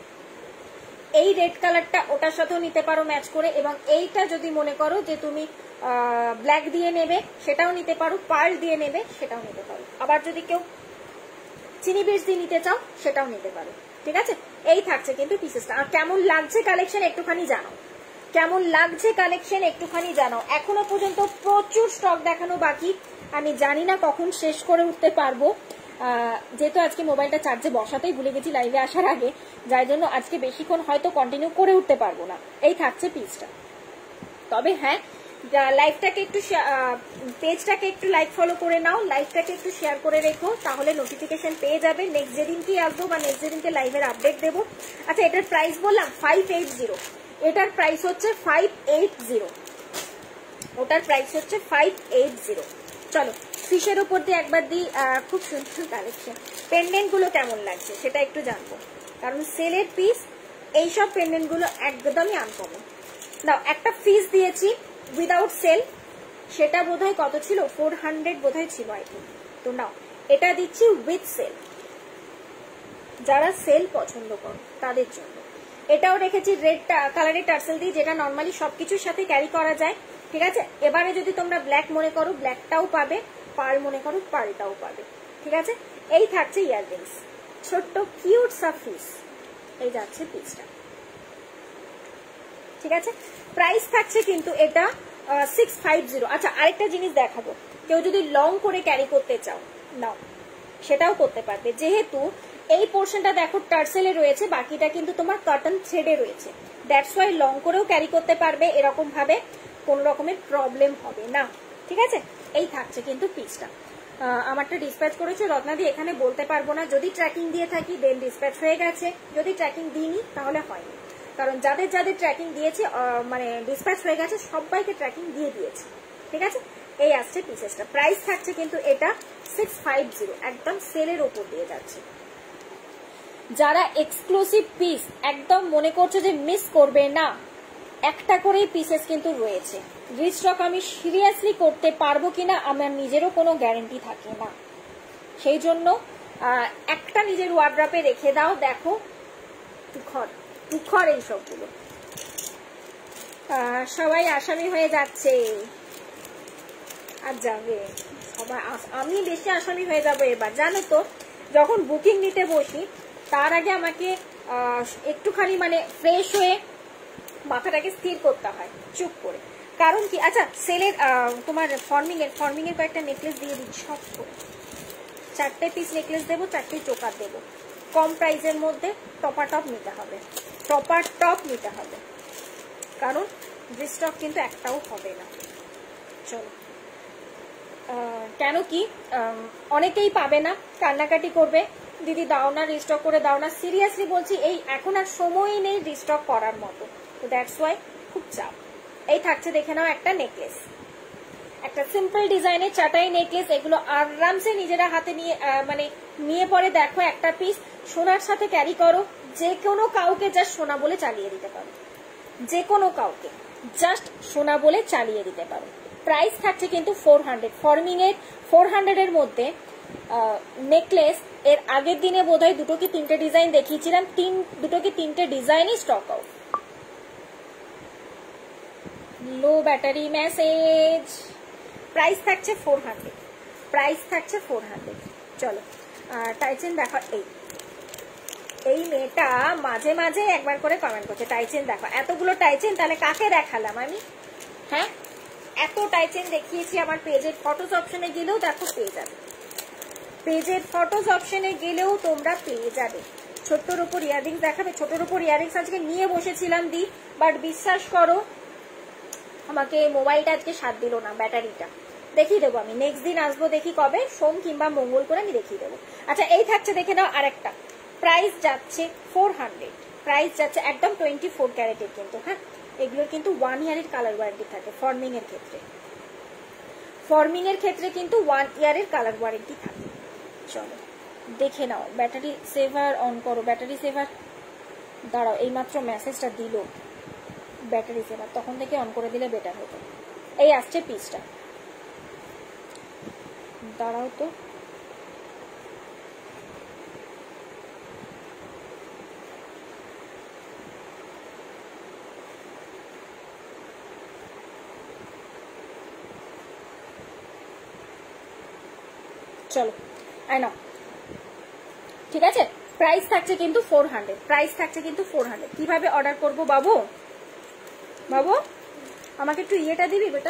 এই রেড কালারটা ওটার সাথেও নিতে পারো ম্যাচ করে, এবং এইটা যদি মনে করো যে তুমি ব্ল্যাক দিয়ে নেবে সেটাও নিতে পারো, পার্ল দিয়ে নেবে সেটাও নিতে পারো, আবার যদি কেউ চিনি বিটস দিয়ে নিতে চাও সেটাও নিতে পারো, ঠিক আছে? এই থাকছে কিন্তু পিসেসটা। আর কেমন লাগছে কালেকশন একটুখানি জানাও, কেমন লাগছে কালেকশন একটুখানি জানাও। এখনো পর্যন্ত প্রচুর স্টক দেখানো বাকি, আমি জানি না কখন শেষ করে উঠতে পারবো, যেহেতু আজকে মোবাইলটা চার্জে বসাতেই ভুলে গেছি লাইভে আসার আগে, যার জন্য আজকে বেশিক্ষণ হয়তো কন্টিনিউ করে উঠতে পারবো না। এই থাকছে পিসটা। তবে হ্যাঁ, লাইভটাকে একটু পেজটাকে একটু লাইক ফলো করে নাও, লাইভটাকে একটু শেয়ার করে রেখো, তাহলে নোটিফিকেশন পেয়ে যাবে নেক্সট যেদিনকে আসবো বা নেক্সট যেদিনকে লাইভের আপডেট দেবো। আচ্ছা, এটার প্রাইস বললাম 580, এটার প্রাইস হচ্ছে 580, ওটার প্রাইস হচ্ছে 580। চলো ফিশের উপর দিয়ে একবার দিই, খুব সুন্দর কালেকশন। পেন্ডেন্ট গুলো কেমন লাগছে সেটা একটু জানবো, কারণ সেলের পিস এইসব পেন্ডেন্ট গুলো একদমই আনকমন। নাও, একটা ফিস দিয়েছি উইদাউট সেল, সেটা বোধহয় কত ছিল, 400 বোধহয় ছিল আই থিঙ্ক। তো নাও, এটা দিচ্ছি উইথ সেল, যারা সেল পছন্দ করো তাদের জন্য। এটাও রেখেছি রেড কালারের টার্সেল দিয়ে, যেটা নর্মালি সবকিছুর সাথে ক্যারি করা যায়, ঠিক আছে? এবারে যদি তোমরা ব্ল্যাক মনে করো ব্ল্যাকটাও পাবে, পার্ল মনে করো পার্লটাও পাবে, ঠিক আছে? এই থাকছে ইয়াররিংস, ছোট্ট কিউট সা পিস, এই যাচ্ছে পিসটা, ঠিক আছে? প্রাইস থাকছে কিন্তু এটা 650। আচ্ছা, আরেকটা জিনিস দেখাবো, কেউ যদি লং করে ক্যারি করতে চাও নাও, সেটাও করতে পারবে, যেহেতু এই পোর্শনটা দেখো টার্সেলে রয়েছে, বাকিটা কিন্তু তোমার কটন থ্রেডে রয়েছে, দ্যাটস ওয়াই লং করেও ক্যারি করতে পারবে, এরকম ভাবে কোন রকমের প্রবলেম হবে না, ঠিক আছে? এই থাকছে কিন্তু পিসটা। আমারটা ডিসপ্যাচ করেছে রত্নাদি, এখানে বলতে পারবো না, যদি ট্র্যাকিং দিয়ে থাকি দেন ডিসপ্যাচ হয়ে গেছে, যদি ট্র্যাকিং দিইনি তাহলে হয়নি, কারণ যাদের যাদের ট্র্যাকিং দিয়েছে মানে ডিসপ্যাচ হয়ে গেছে সবাইকে ট্র্যাকিং দিয়ে দিয়েছে, ঠিক আছে? এই আসছে পিসেসটা, প্রাইস থাকছে কিন্তু এটা 650, একদম সেলের ওপর দিয়ে যাচ্ছে। যারা এক্সক্লুসিভ পিস একদম মনে করছো যে মিস করবে না, একটা করেই পিসেস কিন্তু রয়েছে, রিস্টক আমি সিরিয়াসলি করতে পারবো কিনা আমার নিজেরও কোনো গ্যারেন্টি থাকে না, সেই জন্য একটা নিজের ওয়ার্ড্রপে রেখে দাও। দেখো তুখর এই সবগুলো, সবাই আসামি হয়ে যাচ্ছে, আর যাবে সবাই, আমি বেশি আসামি হয়ে যাবো এবার। জানো তো, যখন বুকিং নিতে বসি তার আগে আমাকে একটুখানি মানে ফ্রেশ হয়ে মাথাটাকে স্থির করতে হয় চুপ করে, কারণ কি, আচ্ছা সেলের তোমার ফর্মিং এর কয়েকটা নেকলেস দিয়ে দিচ্ছি, সব করে 4টে পিস নেকলেস দেবো, 4টে চোকার দেবো, কম প্রাইসের মধ্যে টপার টপ নিতে হবে, কারণ রিস্টক কিন্তু একটাও হবে না। চলো, কেন কি অনেকেই পাবে না, কান্নাকাটি করবে, দিদি দাও না, রিস্টক করে দাও না, সিরিয়াসলি বলছি, এই এখন আর সময়ই নেই রিস্টক করার মতো, তো দ্যাটস ওয়াই খুব চাপ। এই থাকছে, দেখে নাও, একটা নেকলেস, একটা সিম্পল ডিজাইনের চাটাই নেকলেস, এগুলো আরামসে নিজেরা হাতে নিয়ে মানে নিয়ে পরে দেখো একটা পিস সোনার সাথে ক্যারি করো, যে কোনো কাউকে জাস্ট সোনা বলে চালিয়ে দিতে পারো, যে কোনো কাউকে জাস্ট সোনা বলে চালিয়ে দিতে পারো। প্রাইস থাকছে কিন্তু 400, ফর্মিং এর 400 এর মধ্যে নেকলেস। এর আগের দিনে বোধহয় 2 কি 3টে ডিজাইন দেখিয়েছিলাম, 2 কি 3টে ডিজাইনই stock out, low battery message. Price থাকছে 400, প্রাইস থাকছে 400। চলো টাইচেন দেখো। এই মেয়েটা মাঝে মাঝে একবার করে কমেন্ট করছে টাইচেন দেখো। এতগুলো টাইচেন তাহলে কাকে দেখালাম আমি? হ্যাঁ, এত টাইচেন দেখিয়েছি। আমার পেজের ফটোস অপশনে গেলেও দেখো পেয়ে যাবে, পেজের ফটোস অপশনে গেলেও তোমরা পেয়ে যাবে। ছোট্টর উপর ইয়াররিংস দেখাবে। ছোটর উপর ইয়াররিংস আজকে নিয়ে বসেছিলাম দি, বাট বিশ্বাস করো আমাকে মোবাইলটা আজকে সাথ দিল না, ব্যাটারিটা। দেখিয়ে দেবো আমি, নেক্সট দিন আসবো, দেখি কবে, সোম কিংবা মঙ্গল করে আমি দেখিয়ে দেবো। আচ্ছা এই থাকছে দেখে নাও আরেকটা। প্রাইস যাচ্ছে 400, প্রাইস যাচ্ছে একদম 24 ক্যারেটের কিন্তু। হ্যাঁ, এগুলোর কিন্তু 1 ইয়ারের কালার ওয়ারেন্টি থাকে ফর্মিং এর ক্ষেত্রে। ফর্মিং এর ক্ষেত্রে কিন্তু 1 ইয়ারের কালার ওয়ারেন্টি থাকে। চলো দেখে নাও। ব্যাটারি সেভার অন করো, ব্যাটারি সেভার। দাঁড়াও, এইমাত্র মেসেজটা দিল ব্যাটারি সেভার, তখন থেকে অন করে দিলে বেটার হতো। এই আসছে পিসটা, দাঁড়াও তো। চলো আই নাও, ঠিক আছে। প্রাইস থাকছে কিন্তু 400, প্রাইস থাকছে কিন্তু 400। কিভাবে অর্ডার করব বাবু? বাবু আমাকে একটু ইয়েটা দিবি বেটা,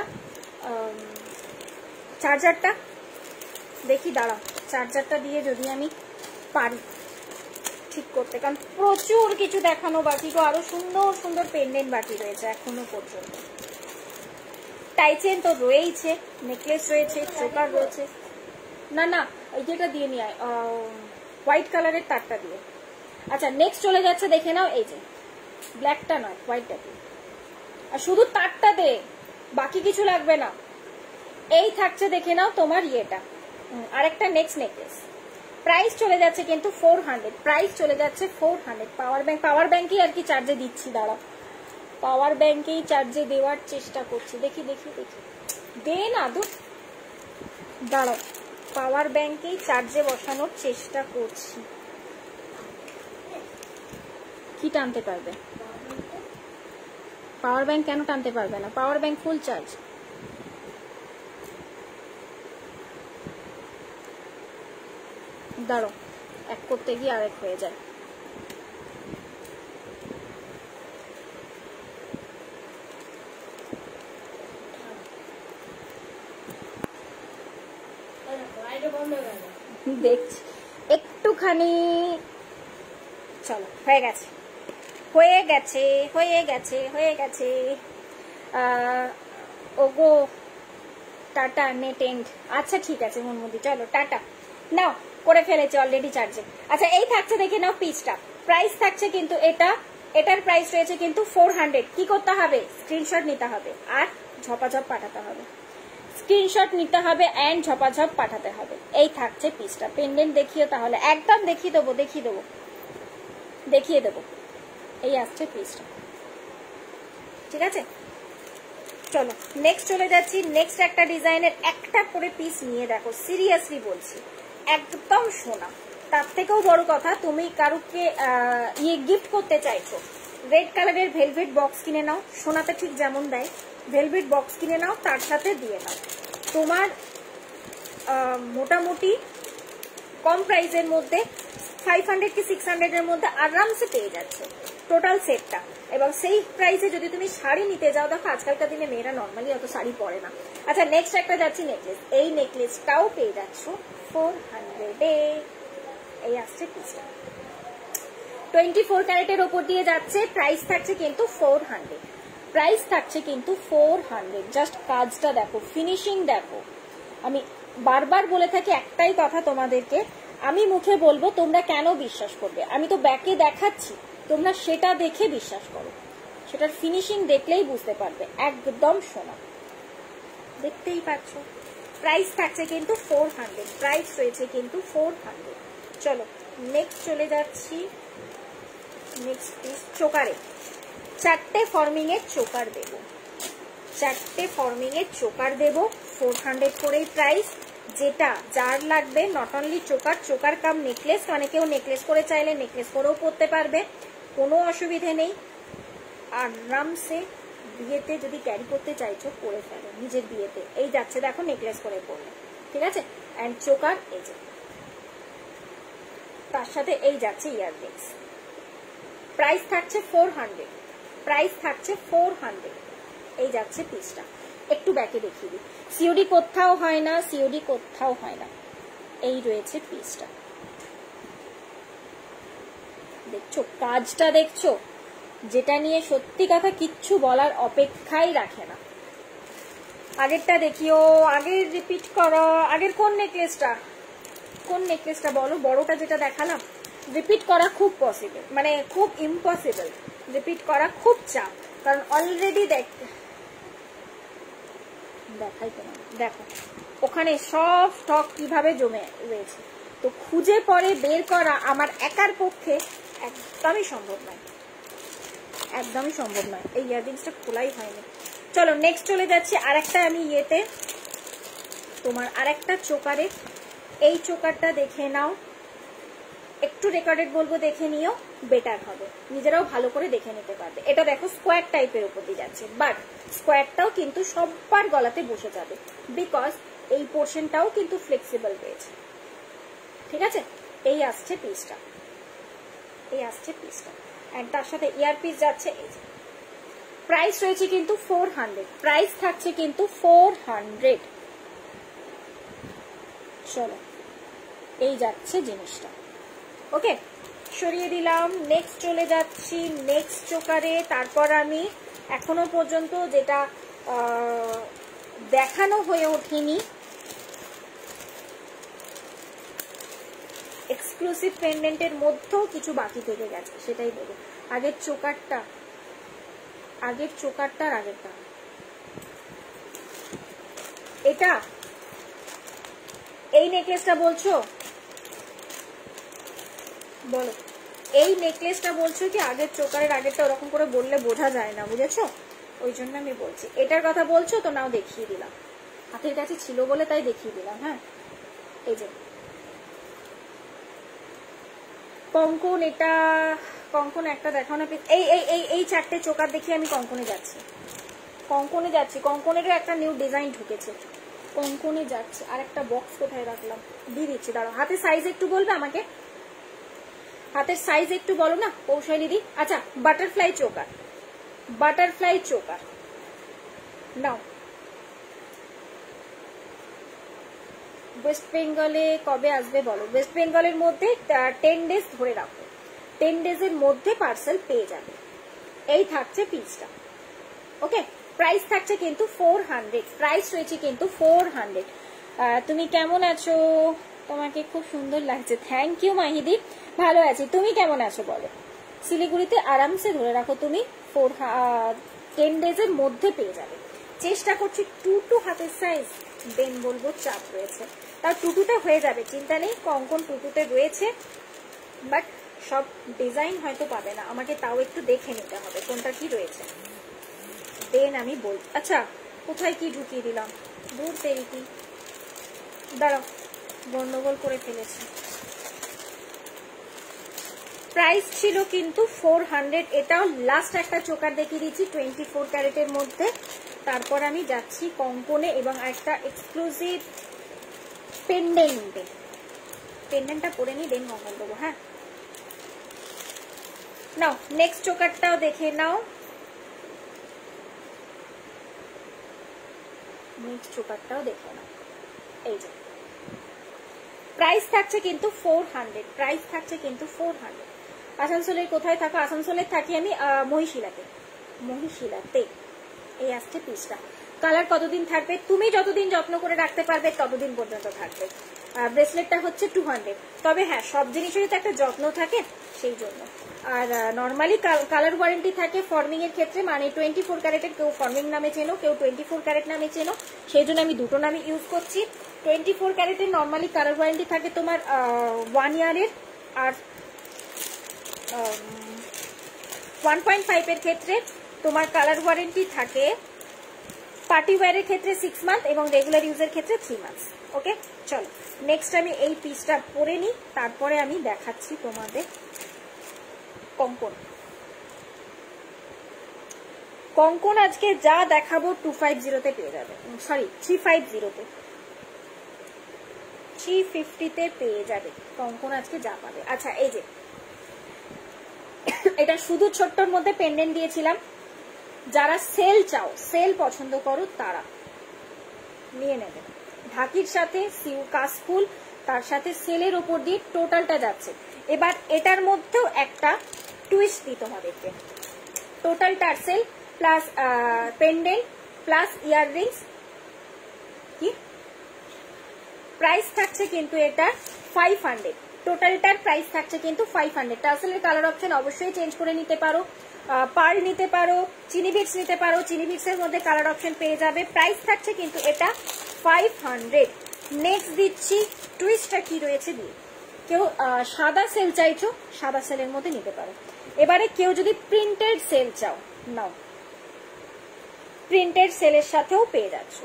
চার্জারটা দেখি। দাঁড়া, চার্জারটা দিয়ে যদি আমি পারি ঠিক করতে, কারণ প্রচুর কিছু দেখানো বাকি গো। আরো সুন্দর সুন্দর পেন্ডেন্ট বাকি রয়েছে এখনো পর্যন্ত। টাইচেন তো রয়েইছে, নেকলেস রয়েছে, চোকার রয়েছে। না না, এই যেটা দিয়ে নিয়ে আয়, হোয়াইট কালারের তারটা দিয়ে। আচ্ছা নেক্সট চলে যাচ্ছে দেখে নাও। এই যে ব্ল্যাকটা নয়, হোয়াইটটা দিয়ে, আর শুধু তারটা দে, বাকি কিছু লাগবে না। এই থাকছে দেখে নাও তোমার ইয়েটা, আরেকটা নেক্সট নেকলেস। প্রাইস চলে যাচ্ছে কিন্তু 400, প্রাইস চলে যাচ্ছে 400। পাওয়ার ব্যাংক, পাওয়ার ব্যাংকেই আর কি চার্জে দিচ্ছি। দাঁড়াও, পাওয়ার ব্যাংকেই চার্জে দেওয়ার চেষ্টা করছি। দেখি দেখি দেখি, দে না দূর, দাঁড়াও, পাওয়ার ব্যাংকেই চার্জে বসানোর চেষ্টা করছি। কি টানতে পারবে? পাওয়ার ব্যাংক কেন টানতে পারবে না? Power bank full charge. দাঁড়ো, এক করতে গিয়ে আরেক হয়ে যায়। দেখছি একটুখানি। চলো, হয়ে গেছে হয়ে গেছে হয়ে গেছে হয়ে গেছে। ওগো টাটা নেট এন্ড। আচ্ছা ঠিক আছে মনমুদি, চলো টাটা। নাও, করে ফেলেছে অলরেডি চার্জে। আচ্ছা এই থাকছে দেখে নাও পিসটা। প্রাইস থাকছে কিন্তু এটার প্রাইস রয়েছে কিন্তু 400। কি করতে হবে? স্ক্রিনশট নিতে হবে আর ঝপাঝপ পাঠাতে হবে। স্ক্রিনশট নিতে হবে এন্ড ঝপাঝপ পাঠাতে হবে। এই থাকছে পিসটা। পেন্ডেন্ট দেখিও তাহলে, একদম দেখিয়ে দেবো দেখিয়ে দেবো। এই আসছে পিসটা, ঠিক আছে। চলো নেক্সট চলে যাচ্ছি। নেক্সট একটা ডিজাইনের একটা করে পিস নিয়ে দেখো, সিরিয়াসলি বলছি একদম সোনা। তার থেকেও বড় কথা, তুমি কারুকে গিফট করতে চাইছো, রেড কালারের ভেলভেট বক্স কিনে নাও। সোনাতে ঠিক যেমন দেয়, ভেলভেট বক্স কিনে নাও, তার সাথে দিয়ে নাও। তোমার মোটামুটি কম প্রাইসের মধ্যে 500 কি 600 এর মধ্যে আরামসে পেয়ে যাচ্ছে টোটাল সেটটা। এবং সেই প্রাইসে যদি তুমি শাড়ি নিতে যাও, দেখো আজকালকার দিনে মেয়েরা নর্মালি অত শাড়ি পরে না। আচ্ছা নেক্সট একটা যাচ্ছি নেকলেস। এই নেকলেসটাও পেয়ে যাচ্ছ 400 এ। এই আসছে পিসটা, 24 ক্যারেটের ওপর দিয়ে যাচ্ছে। প্রাইস থাকছে কিন্তু 400, প্রাইস থাকছে কিন্তু 400। জাস্ট কাজটা দেখো, ফিনিশিং দেখো। আমি বারবার বলে থাকি একটাই কথা তোমাদেরকে, আমি মুখে বলবো, তোমরা কেন বিশ্বাস করবে? আমি তো ব্যাকে দেখাচ্ছি, তোমরা সেটা দেখে বিশ্বাস করো। সেটার ফিনিশিং দেখলেই বুঝতে পারবে, একদম সোনা। দেখতেই পাচ্ছ। প্রাইস থাকছে কিন্তু 400, প্রাইস রয়েছে কিন্তু 400। চলো নেক্সট চলে যাচ্ছি। নেক্সট পিস চোকারে, 4টে ফর্মিং এর চোকার দেব, 4টে ফর্মিং এর চোকার দেব। 400 করেই প্রাইস। যেটা যার লাগবে, not only choker cum necklace, অনেকেও নেকলেস করে চাইলে নেকলেস করেও পরতে পারবে, কোনো অসুবিধে নেই। আরামসে বিয়েতে যদি ক্যারি করতে চাইছো পরে ফেলো, নিজের বিয়েতে। এই যাচ্ছে দেখো নেকলেস করে পরলে, ঠিক আছে। অ্যান্ড চোকার এই যে, তার সাথে এই যাচ্ছে ইয়াররিংস। প্রাইস থাকছে 400, প্রাইস থাকছে 400। এই যাচ্ছে পিসটা। একটু ব্যাকে দেখিয়ে দিই, সিওডি কোথাও হয় না, সিওডি কোথাও হয় না। এই রয়েছে পিসটা, দেখছো কাজটা, দেখছো, যেটা নিয়ে সত্যি কথা কিচ্ছু বলার অপেক্ষাই রাখে না। আগেরটা দেখিও, আগের রিপিট করো। আগের কোন নেকলেসটা, কোন নেকলেসটা বলো, বড়টা যেটা দেখালাম। রিপিট করা খুব পসিবল, মানে খুব ইম্পসিবল, রিপিট করা খুব চাপ, কারণ অলরেডি দেখাই তোমার, দেখো ওখানে সব স্টক কিভাবে জমে রয়েছে। তো খুঁজে পরে বের করা আমার একার পক্ষে একদমই সম্ভব নয়, একদমই সম্ভব নয়। এই ইয়াররিংসটা খোলাই হয়নি। চলো নেক্সট চলে যাচ্ছি আরেকটা আমি ইয়েতে, তোমার আরেকটা চোকারে। এই চোকারটা দেখে নাও, একটু রেকর্ডেড বলবো, দেখে নিও, বেটার হবে, নিজেরাও ভালো করে দেখে নিতে পারবে। এটা দেখো স্কোয়ার টাইপের উপর দিয়ে যাচ্ছে, বাট স্কোয়ারটাও কিন্তু সবার গলাতে বসে যাবে, বিকজ এই পোর্শনটাও কিন্তু ফ্লেক্সিবল রয়েছে, ঠিক আছে। এই আসছে পিসটা, এই আসছে পিসটা, এন্ড তার সাথে ইয়ার পিস যাচ্ছে এই যে। প্রাইস রয়েছে কিন্তু 400, প্রাইস থাকছে কিন্তু 400। চলো এই যাচ্ছে জিনিসটা, ওকে, সরিয়ে দিলাম। নেক্সট চলে যাচ্ছি নেক্সট চোকারে। তারপর আমি এখনো পর্যন্ত যেটা দেখানো হয়ে ওঠেনি, এক্সক্লুসিভ পেন্ডেন্টের মধ্যেও কিছু বাকি থেকে গেছে, সেটাই বলবো। আগের চোকারটা, আগের চোকারটার আগেরটা, এটা এই নেকলেসটা বলছো, বলো এই নেকলেসটা বলছো কি আগের চোকারের আগেরটা? ওরকম করে বললে বোঝা যায় না, বুঝেছো, ওই জন্য আমি বলছি। এটার কথা বলছো তো, নাও দেখিয়ে দিলাম, হাতের কাছে ছিল বলে তাই দেখিয়ে দিলাম। হ্যাঁ, এই যে কঙ্কন, এটা কঙ্কন একটা দেখাও না। এই এই এই এই চারটে চোকার দেখি আমি কঙ্কনে যাচ্ছি, কঙ্কনে যাচ্ছি। কঙ্কনেরও একটা নিউ ডিজাইন ঢুকেছে, কঙ্কনে যাচ্ছে। আর একটা বক্স কোথায় রাখলাম, দিয়ে দিচ্ছি, দাঁড়াও। হাতের সাইজ একটু বলবে আমাকে, হাতের সাইজ একটু বলো না কৌশলী দি। আচ্ছা, বাটারফ্লাই চোকার, বাটারফ্লাই চোকার নাও। ওয়েস্ট বেঙ্গলে কবে আসবে বলো? ওয়েস্ট বেঙ্গলের মধ্যে 10 ডেজ ধরে রাখো, 10 ডেজের মধ্যে পার্সেল পেয়ে যাবে। এই থাকছে পিসটা, ওকে। প্রাইস থাকছে কিন্তু 400, প্রাইস রয়েছে কিন্তু 400। তুমি কেমন আছো? তোমাকে খুব সুন্দর লাগছে, থ্যাংক ইউ মাহিদি। ভালো আছি, তুমি কেমন আছো বলো? শিলিগুড়িতে আরামসে ধরে রাখো তুমি, 10 ডেজের মধ্যে পেয়ে যাবে। চেষ্টা করছি 2 হাতের সাইজ, দেন বলবো চাপ রয়েছে, তার 2তে হয়ে যাবে, চিন্তা নেই। কঙ্কন 2তে রয়েছে, বাট সব ডিজাইন হয়তো পাবে না, আমাকে তাও একটু দেখে নিতে হবে কোনটা কি রয়েছে, দেন আমি বল। আচ্ছা, কোথায় কি ঢুকিয়ে দিলাম, দূর তেরি কি, দাঁড়াও, গন্ডগোল করে ফেলেছি। প্রাইস ছিল কিন্তু 400। এটাও লাস্ট একটা চোকার দেখিয়ে দিচ্ছি 24 ক্যারেটের মধ্যে। তারপর আমি যাচ্ছি কঙ্কনে এবং একটা এক্সক্লুসিভ পেন্ডেন্টে। পেন্ডেন্টটা পরে নি, দেন কঙ্কন দেবো। হ্যাঁ, নাও নেক্সট চোকারটাও দেখে নাও, নেক্সট চোকারটাও দেখে নাও। এই যে প্রাইস থাকছে কিন্তু 400, প্রাইস থাকছে কিন্তু 400। আসানসোলের কোথায় থাকো? আসানসোলের থাকি আমি মহিশিলাতে, মহিশিলাতে। এই আসছে পিসটা। কালার কতদিন থাকবে? তুমি যতদিন যত্ন করে রাখতে পারবে ততদিন পর্যন্ত থাকবে। ব্রেসলেটটা হচ্ছে 200, তবে হ্যাঁ সব জিনিসেরই তো একটা যত্ন থাকে, সেই জন্য। আর নর্মালি কালার ওয়ারেন্টি থাকে ফর্মিং এর ক্ষেত্রে, মানে 24 ক্যারেটের কেউ ফর্মিং নামে চেনো, কেউ 24 ক্যারেট নামে চেনো, সেই জন্য আমি দুটো নামে ইউজ করছি। 24 ক্যারেটের নর্মালি কালার ওয়ারেন্টি থাকে তোমার 1 ইয়ারের, আর 1.5 এর ক্ষেত্রে তোমার কালার ওয়ারেন্টি থাকে পার্টি ওয়্যারের ক্ষেত্রে 6 মান্থ এবং রেগুলার ইউজের ক্ষেত্রে 3 মান্থ। ওকে, চলো নেক্সট আমি এই পিসটা পরে নিই, তারপরে আমি দেখাচ্ছি তোমাদের কঙ্কন। কঙ্কন আজকে যা দেখাবো 250 পেয়ে যাবে, সরি 350 350 পেয়ে যাবে কঙ্কন আজকে যা পাবে। আচ্ছা এই যে এটা শুধু ছোট্টর মধ্যে পেন্ডেন্ট দিয়েছিলাম, যারা সেল চাও, সেল পছন্দ করো তারা নিয়ে নেবে। ঢাকির সাথে কাশফুল, তার সাথে সেলের ওপর দিয়ে টোটালটা যাচ্ছে। এবার এটার মধ্যেও একটা টুইস্ট দিই তোমাদেরকে, total tassel plus pendant plus earrings, কি প্রাইস থাকছে কিন্তু এটা 500, টোটালটার প্রাইস থাকছে কিন্তু 500। টার্সেলের কালার অপশন অবশ্যই চেঞ্জ করে নিতে পারো, পার্ল নিতে পারো, চিনি বিটস নিতে পারো, চিনি বিটস এর মধ্যে কালার অপশন পেয়ে যাবে। প্রাইস থাকছে কিন্তু এটা 500। নেক্সট দিচ্ছি টুইস্টটা কি রয়েছে দিয়ে, কেউ সাদা সেল চাইছো, সাদা সেলের মধ্যে নিতে পারো। এবারে কেউ যদি প্রিন্টেড সেল চাও, নাও প্রিন্টেড সেলের সাথেও পেয়ে যাচ্ছ।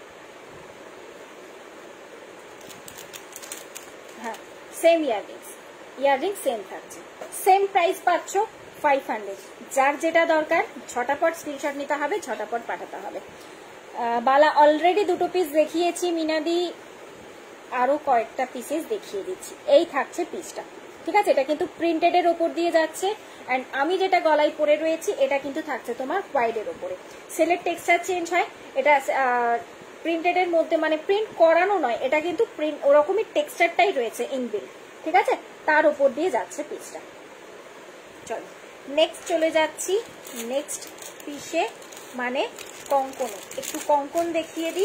হ্যাঁ সেম ইয়াররিংস সেম থাকছে, সেম প্রাইস পাচ্ছ 500। যার যেটা দরকার ঝটাপট স্ক্রিনশট নিতে হবে, ঝটাপট পাঠাতে হবে। বালা অলরেডি 2 পিস দেখিয়েছি, মিনাদি আরো কয়েকটা পিসেস দেখিয়ে দিচ্ছি। এই থাকছে পিসটা, ঠিক আছে? এটা কিন্তু প্রিন্টেড এর ওপর দিয়ে যাচ্ছে, এন্ড আমি যেটা গলায় পরে রয়েছি এটা কিন্তু থাকছে তোমার হোয়াইট এর ওপরে। সেলের টেক্সচার চেঞ্জ হয়, এটা প্রিন্টেড এর মধ্যে মানে প্রিন্ট করানো নয়, এটা কিন্তু প্রিন্ট ওরকমই টেক্সচারটাই রয়েছে ইনবিল্ট, ঠিক আছে? তার উপর দিয়ে যাচ্ছে পিসটা। চলো নেক্সট চলে যাচ্ছি নেক্সট পিসে, মানে কঙ্কনে। একটু কঙ্কন দেখিয়ে দিই,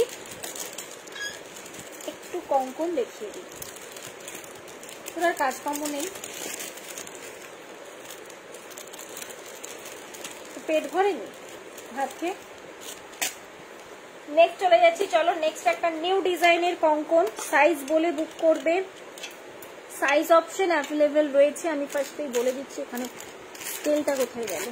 একটু কঙ্কন দেখিয়ে দিই। তোর কাজকর্ম নেই, পেট ভরেনি ভাত খেয়ে। নেক্সট চলে যাচ্ছি, চলো নেক্সট একটা নিউ ডিজাইনের কঙ্কন। সাইজ বলে বুক করবে, সাইজ অপশন অ্যাভেলেবেল রয়েছে। আমি ফার্স্টেই বলে দিচ্ছি, এখানে স্কেলটা কোথায় গেল,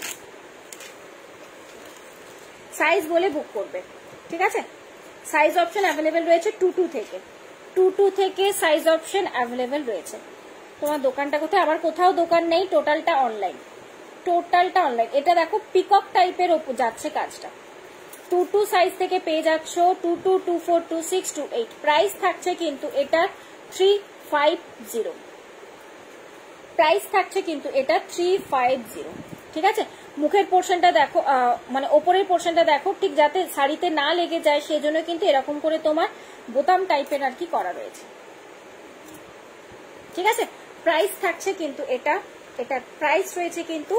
সাইজ বলে বুক করবে, ঠিক আছে? সাইজ অপশন অ্যাভেলেবেল রয়েছে 22 থেকে, 22 থেকে সাইজ অপশন অ্যাভেলেবেল রয়েছে। তোমার দোকানটা কোথায়? আবার কোথাও দোকান নেই, টোটালটা অনলাইন, টোটালটা অনলাইন। এটা দেখো পিকক টাইপের ওপর যাচ্ছে কাজটা। 22 সাইজ থেকে পেয়ে যাচ্ছ 22, 24, 26, 28। প্রাইস থাকছে কিন্তু এটা 350, প্রাইস থাকছে কিন্তু এটা 350, ঠিক আছে? মুখের পোর্শনটা দেখো, মানে ওপরের পোর্শনটা দেখো, ঠিক যাতে শাড়িতে না লেগে যায় সেজন্য কিন্তু এরকম করে তোমার বোতাম টাইপের আর কি করা রয়েছে, ঠিক আছে? প্রাইস থাকছে কিন্তু এটা, এটার প্রাইস রয়েছে কিন্তু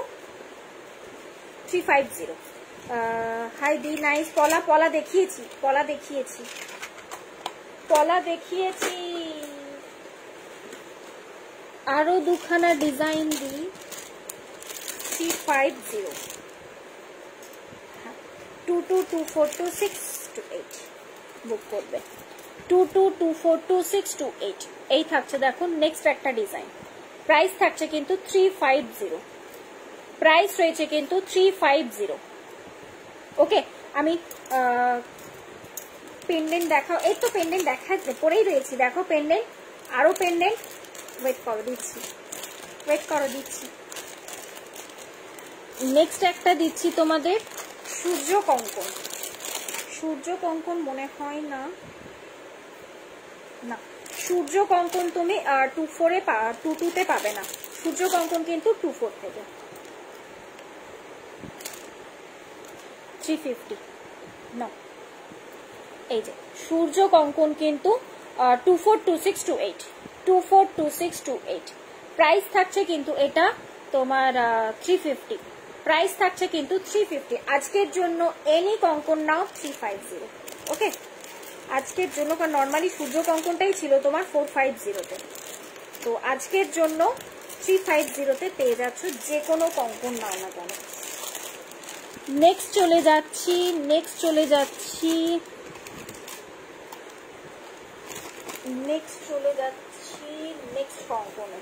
350। হাই দি নাইস পলা, পলা দেখিয়েছি, পলা দেখিয়েছি, পলা দেখিয়েছি। আরো দুখানা ডিজাইন দিই, 350, 22, 24, 26, 28 বুক করবে। 22, 24, 26, 28 এই থাকছে। দেখো নেক্সট একটা ডিজাইন, প্রাইস থাকছে কিন্তু 350, প্রাইস রয়েছে কিন্তু 350। ওকে, আমি পেন্ডেন্ট দেখাও, এই তো পেন্ডেন্ট দেখা পরেই রয়েছি, দেখো পেন্ডেন্ট, আরো পেন্ডেন্ট, ওয়েট করো দিচ্ছি, ওয়েট করো দিচ্ছি। নেক্সট একটা দিচ্ছি তোমাদের সূর্য কঙ্কন। সূর্য কঙ্কন মনে হয় না, না সূর্য কঙ্কন তুমি 22 পাবে না, সূর্য কঙ্কন কিন্তু 24 থেকে 350। না এই যে সূর্য কঙ্কন কিন্তু 24, 26, 28, 24, 26, 28। প্রাইস থাকছে কিন্তু এটা তোমার 350, প্রাইস থাকছে কিন্তু 350। আজকের জন্য এনি কঙ্কন নাও 350, ওকে? আজকের জন্য, কারণ নর্মালি সূর্য কঙ্কনটাই ছিল তোমার 450-তে, তো আজকের জন্য 350-তে পেয়ে যাচ্ছ যে কোনো কঙ্কন নাও না কেন। নেক্সট চলে যাচ্ছি, নেক্সট চলে যাচ্ছি, নেক্সট চলে যাচ্ছি নেক্সট কঙ্কনে,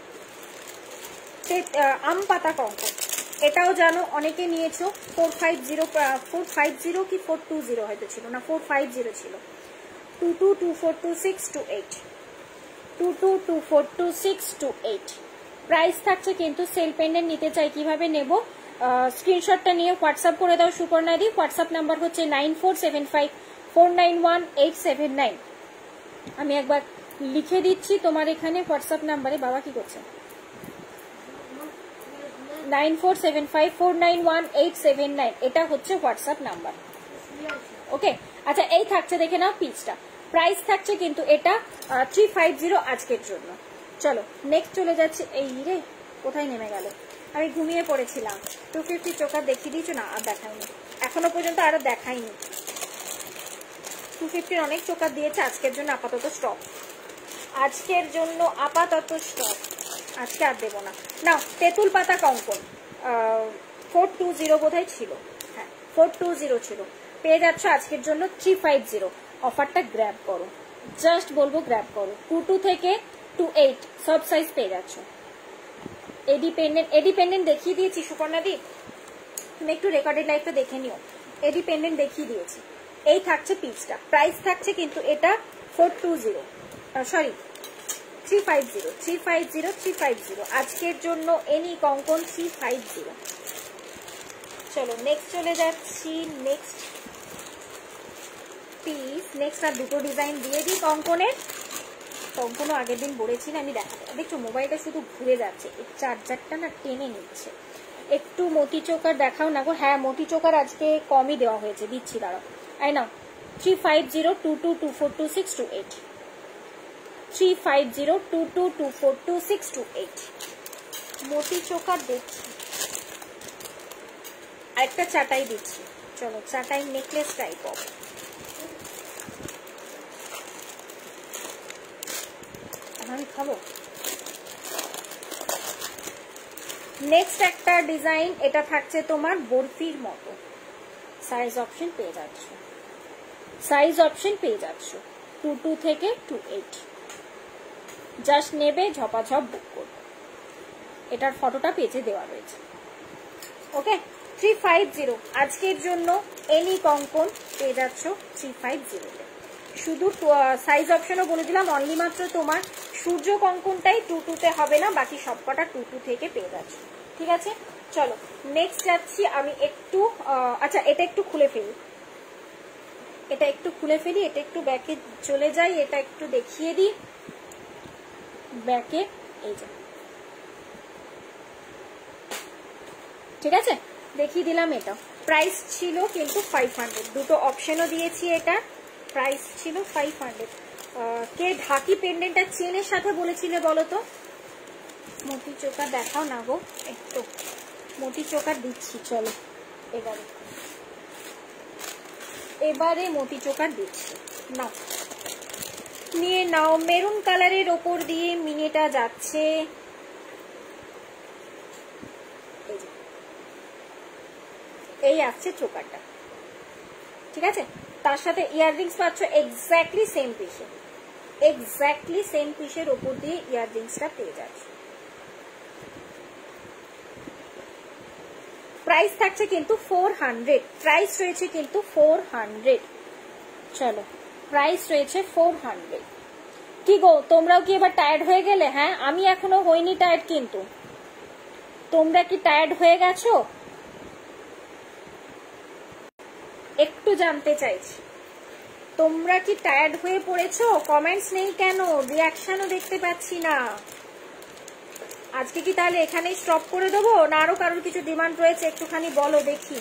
আম পাতা কঙ্কন। এটাও জানো অনেকে নিয়েছো, 450 কি 420 হয়তো ছিল না, 450 ছিল। 22, 24, 26, 28, 22, 24, 26, 28। প্রাইস থাকছে কিন্তু সেল পেন্ডেন্ট নিতে চাই কিভাবে নেব, স্ক্রিনশটটা নিয়ে হোয়াটসঅ্যাপ করে দাও সুপর্ণা দি। হোয়াটসঅ্যাপ নাম্বার হচ্ছে 9475491879। আমি একবার লিখে দিচ্ছি তোমার এখানে হোয়াটসঅ্যাপ নাম্বারে। বাবা কি করছে? 9475491879, এটা হচ্ছে হোয়াটসঅ্যাপ নাম্বার। ওকে, আচ্ছা এই থাকছে দেখে নাও পিসটা। প্রাইস থাকছে কিন্তু এটা 350 আজকের জন্য। চলো নেক্সট চলে যাচ্ছে। এই রে কোথায় নেমে গেল? আমি ঘুমিয়ে পড়েছিলাম। 250 চোকার দেখিয়ে দিয়েছো না? আর দেখাইনি এখনো পর্যন্ত, আরো দেখাইনি। 250 অনেক চোকার দিয়েছে, আজকের জন্য আপাতত স্টপ। আজকের জন্য আপাতত স্টপ, আজকে আর দেবো না। নাও তেঁতুল পাতা কঙ্কন 420 বোধহয় ছিল, হ্যাঁ 420 ছিল, পেয়ে যাচ্ছ আজকের জন্য 350। অফারটা গ্র্যাব করো, জাস্ট বলবো গ্র্যাব করো। 22 থেকে 28 সব সাইজ পেয়ে যাচ্ছ। এডি পেন্ডেন্ট দেখিয়ে দিয়েছি সুপর্ণা দি, তুমি একটু রেকর্ডেড লাইফটা দেখে নিও। এডি পেন্ডেন্ট দেখিয়ে দিয়েছি। এই থাকছে পিসটা। প্রাইস থাকছে কিন্তু এটা 420, সরি 350 আজকের জন্য এনি কঙ্কন 350। চলো নেক্সট চলে যাচ্ছি। নেক্সট পিস, নেক্সট আর দুটো ডিজাইন দিয়ে দিই কঙ্কনের। কঙ্কনও আগের দিন বলেছি না আমি দেখাতে। দেখছো মোবাইলটা শুধু ঘুরে যাচ্ছে, এই চার্জারটা না টেনে নিচ্ছে। একটু মতি চোকার দেখাও না গো। হ্যাঁ মতি চোকার আজকে কমই দেওয়া হয়েছে, দিচ্ছি দাঁড়াও। আই না 35022242628, 35022242628 মতি চোকার দেখছি। আরেকটা চাটাই দিচ্ছি। চলো চাটাই নেকলেস টাইপ অফ। আমি খাবো। নেক্সট একটা ডিজাইন, এটা থাকছে তোমার বরফির মতো। সাইজ অপশন পেয়ে যাচ্ছ, সাইজ অপশন পেয়ে যাচ্ছ 22 থেকে 28। জাস্ট নেবে, ঝপাঝপ বুক করবে। এটার ফটোটা পেজে দেওয়া রয়েছে। ওকে 350 আজকের জন্য এনি কঙ্কন পেয়ে যাচ্ছ 350। শুধু সাইজ অপশনও বলে দিলাম, অনলি মাত্র তোমার সূর্য কঙ্কনটাই 22 হবে না, বাকি সবকটা 22 থেকে পেয়ে যাচ্ছ। ঠিক আছে চলো নেক্সট যাচ্ছি আমি একটু। আচ্ছা এটা একটু খুলে ফেলি, এটা একটু খুলে ফেলি, এটা একটু ব্যাকে চলে যাই, এটা একটু দেখিয়ে দিই ব্যাকে। এই যে ঠিক আছে দেখিয়ে দিলাম। এটা প্রাইস ছিল কিন্তু 500, দুটো অপশনও দিয়েছি। এটা প্রাইস ছিল 500। কে ঢাকি পেন্ডেন্টটা চেনের সাথে বলেছিলে বলো তো? মতি চোকার দেখাও না গো, একটু মতি চোকার দিচ্ছি। চলো এবারে মতি চোকার দিচ্ছি। নাও নিয়ে নাও। মেরুন কালারের ওপর দিয়ে মিনিটা যাচ্ছে। এই আসছে চোকারটা, ঠিক আছে। তার সাথে ইয়াররিংস পাচ্ছ এক্স্যাক্টলি সেম পিসে, এক্স্যাক্টলি সেম পিসের ওপর দিয়ে ইয়াররিংসটা পেয়ে যাচ্ছে। প্রাইস থাকছে কিন্তু 400, প্রাইস রয়েছে কিন্তু 400। চলো প্রাইস রয়েছে 400। কি গো তোমরাও কি এবার টায়ার্ড হয়ে গেলে? হ্যাঁ আমি এখনো হইনি টায়ার্ড, কিন্তু তোমরা কি টায়ার্ড হয়ে গেছো? একটু জানতে চাইছি তোমরা কি টায়ার্ড হয়ে পড়েছো? কমেন্টস নেই কেন? রিয়াকশনও দেখতে পাচ্ছি না। আজকে কি তাহলে এখানেই স্টপ করে দেবো, না আরো কারোর কিছু ডিমান্ড রয়েছে? একটুখানি বলো দেখি।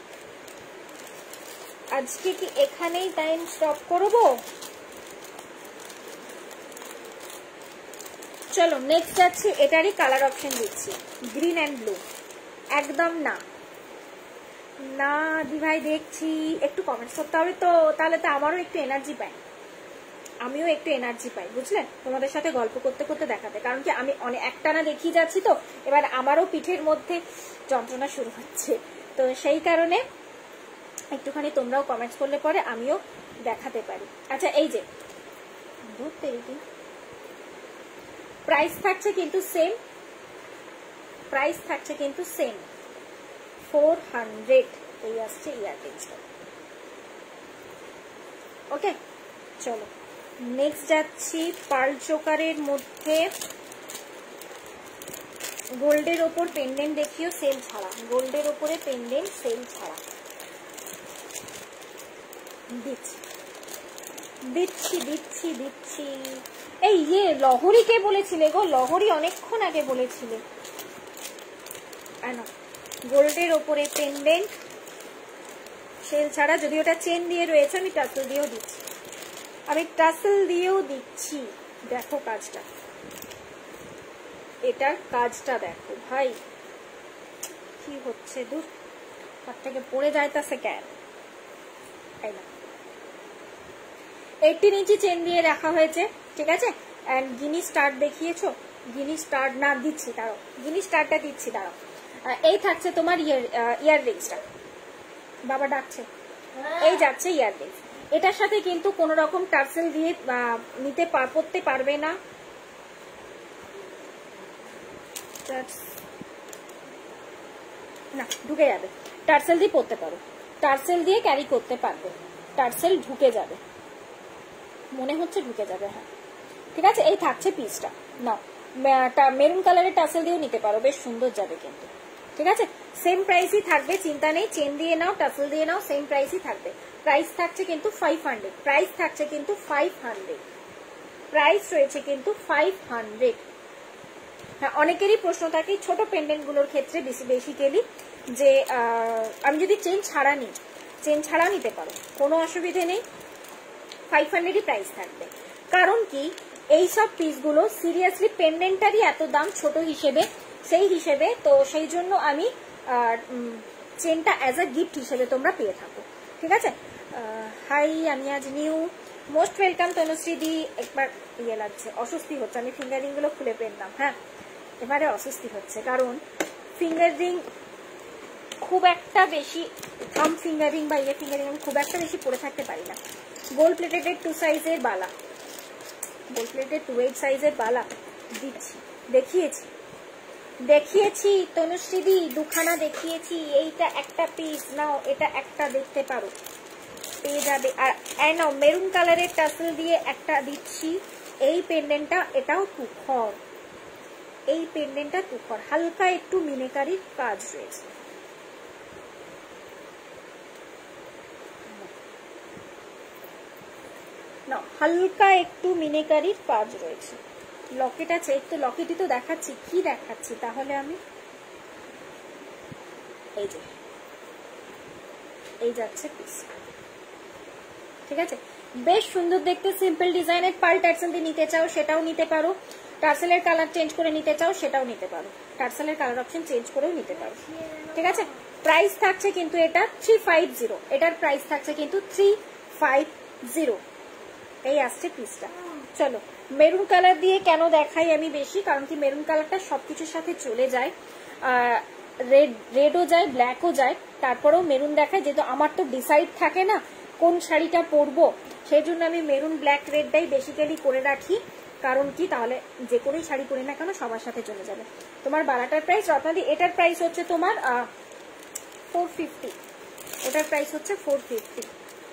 আজকে কি এখানেই টাইম স্টপ করবো? চলো নেক্সট যাচ্ছি। এটারই কালার অপশন দিচ্ছি, গ্রিন অ্যান্ড ব্লু। একদম না না দি ভাই দেখছি, একটু কমেন্টস করতে হবে তো, তাহলে তো আমারও একটু এনার্জি পাই, আমিও একটু এনার্জি পাই বুঝলেন, তোমাদের সাথে গল্প করতে করতে দেখাতে। কারণ কি আমি অনেক একটানা দেখিয়ে যাচ্ছি তো, এবার আমারও পিঠের মধ্যে যন্ত্রণা শুরু হচ্ছে, তো সেই কারণে একটুখানি তোমরাও কমেন্টস করলে পরে আমিও দেখাতে পারি। আচ্ছা এই যে প্রাইস থাকছে কিন্তু সেম, প্রাইস থাকছে কিন্তু সেম 400। এই আসছে ইয়াররিংসটা। ওকে চলো নেক্সট যাচ্ছি পার্ল চোকারের মধ্যে। গোল্ডের ওপর পেন্ডেন্ট দেখিও সেল ছাড়া, গোল্ডের ওপরে পেন্ডেন্ট সেল ছাড়া দিচ্ছি দিচ্ছি দিচ্ছি দিচ্ছি। এই লহরি কে বলেছিলে গো? লহরি অনেকক্ষণ আগে বলেছিলে। গোল্ডের ওপরে পেন্ডেন্ট সেল ছাড়া, যদি ওটা চেন দিয়ে রয়েছে আমি টাসেল দিয়েও দিচ্ছি, আমি টাসেল দিয়েও দিচ্ছি। দেখো কাজটা, এটার কাজটা দেখো ভাই কি হচ্ছে, দূর তার থেকে পড়ে যাইতাছে কেন। 18 ইঞ্চি চেন দিয়ে রাখা হয়েছে, ঠিক আছে। অ্যান্ড গিনি স্টার দেখিয়েছো, গিনি স্টার না দিচ্ছি, দাঁড়ো গিনি স্টারটা দিচ্ছি, দাঁড়ো। এই থাকছে তোমার ইয়ার রিংসটা, বাবা ডাকছে, এই যাচ্ছে ইয়ার রিংস। এটার সাথে কিন্তু কোনো রকম টার্সেল দিয়ে পড়তে পারবে না, না ঢুকে যাবে। টার্সেল দিয়ে পড়তে পারো, টার্সেল দিয়ে ক্যারি করতে পারবে, টার্সেল ঢুকে যাবে, মনে হচ্ছে ঢুকে যাবে, হ্যাঁ ঠিক আছে। এই থাকছে পিসটা, নাও মেরুন কালারের টার্সেল দিয়েও নিতে পারো, বেশ সুন্দর যাবে কিন্তু, ঠিক আছে। সেম প্রাইসই থাকবে, চিন্তা নেই, চেন দিয়ে নাও টার্সেল দিয়ে নাও, সেম প্রাইসই থাকবে। প্রাইস থাকছে কিন্তু 500, প্রাইস থাকছে কিন্তু 500, প্রাইস রয়েছে কিন্তু 500। হ্যাঁ, অনেকেরই প্রশ্ন থাকে ছোট পেন্ডেন্ট গুলোর ক্ষেত্রে বেসিক্যালি যে আমি যদি চেন ছাড়া নিই, চেন ছাড়াও নিতে পারো, কোনো অসুবিধে নেই, 500ই প্রাইস থাকবে। কারণ কি এইসব পিসগুলো সিরিয়াসলি পেন্ডেন্টারই এত দাম ছোট হিসেবে, সেই হিসেবে তো সেই জন্য আমি চেনটা অ্যাজ আ গিফট হিসেবে তোমরা পেয়ে থাকো, ঠিক আছে। হাই, আমি আজ new, most welcome Tanushree di. একবার লাগছে, অস্বস্তি হচ্ছে, আমি ফিঙ্গারিং গুলো খুলে পেলাম, হ্যাঁ এবারে অস্বস্তি হচ্ছে, কারণ ফিঙ্গার রিং খুব একটা বেশি, থাম ফিঙ্গারিং বা ফিঙ্গারিং আমি খুব একটা বেশি পরে থাকতে পারি না। গোল্ড প্লেটেড 2 সাইজের বালা, গোল্ড প্লেটেড 2/8 সাইজের বালা দিচ্ছি, দেখিয়েছি তনুশ্রীদি, দুখানা দেখিয়েছি। এইটা একটা পিস নাও, এটা একটা দেখতে পারো, পেয়ে যাবে। আর নাও মেরুন কালারের টাসেল দিয়ে একটা দিচ্ছি। এই পেন্ডেন্টটা, এটাও তুখর, এই পেন্ডেন্টটা তুখর, হালকা একটু মিনেকারির কাজ রয়েছে, না হালকা একটু মিনেকারির কাজ রয়েছে। লকেট আছে, একটু লকেটই তো দেখাচ্ছি, কি দেখাচ্ছি তাহলে আমি, এই যে এই যাচ্ছে পিস, ঠিক আছে। বেশ সুন্দর দেখতে, সিম্পল ডিজাইনের, পার্ল টার্সেল দিয়ে নিতে চাও সেটাও নিতে পারো, টার্সেলের কালার চেঞ্জ করে নিতে চাও সেটাও নিতে পারো, টার্সেলের কালার অপশন চেঞ্জ করেও নিতে পারো, ঠিক আছে। প্রাইস থাকছে কিন্তু এটা 350, এটার প্রাইস থাকছে কিন্তু 350, এই আসছে পিসটা। চলো মেরুন কালার দিয়ে কেন দেখাই আমি বেশি, কারণ কি মেরুন কালারটা সবকিছুর সাথে চলে যায়, রেডও যায়, ব্ল্যাকও যায়, তারপরেও মেরুন দেখায়, যেহেতু আমার তো ডিসাইড থাকে না কোন শাড়িটা পরবো, সেই জন্য আমি মেরুন ব্ল্যাক রেডটাই বেসিক্যালি করে রাখি। কারণ কি তাহলে যে কোনোই শাড়ি পরে না কেন সবার সাথে চলে যাবে। তোমার বালাটার প্রাইস রত্নাদি, এটার প্রাইস হচ্ছে তোমার 450, ওটার প্রাইস হচ্ছে 450,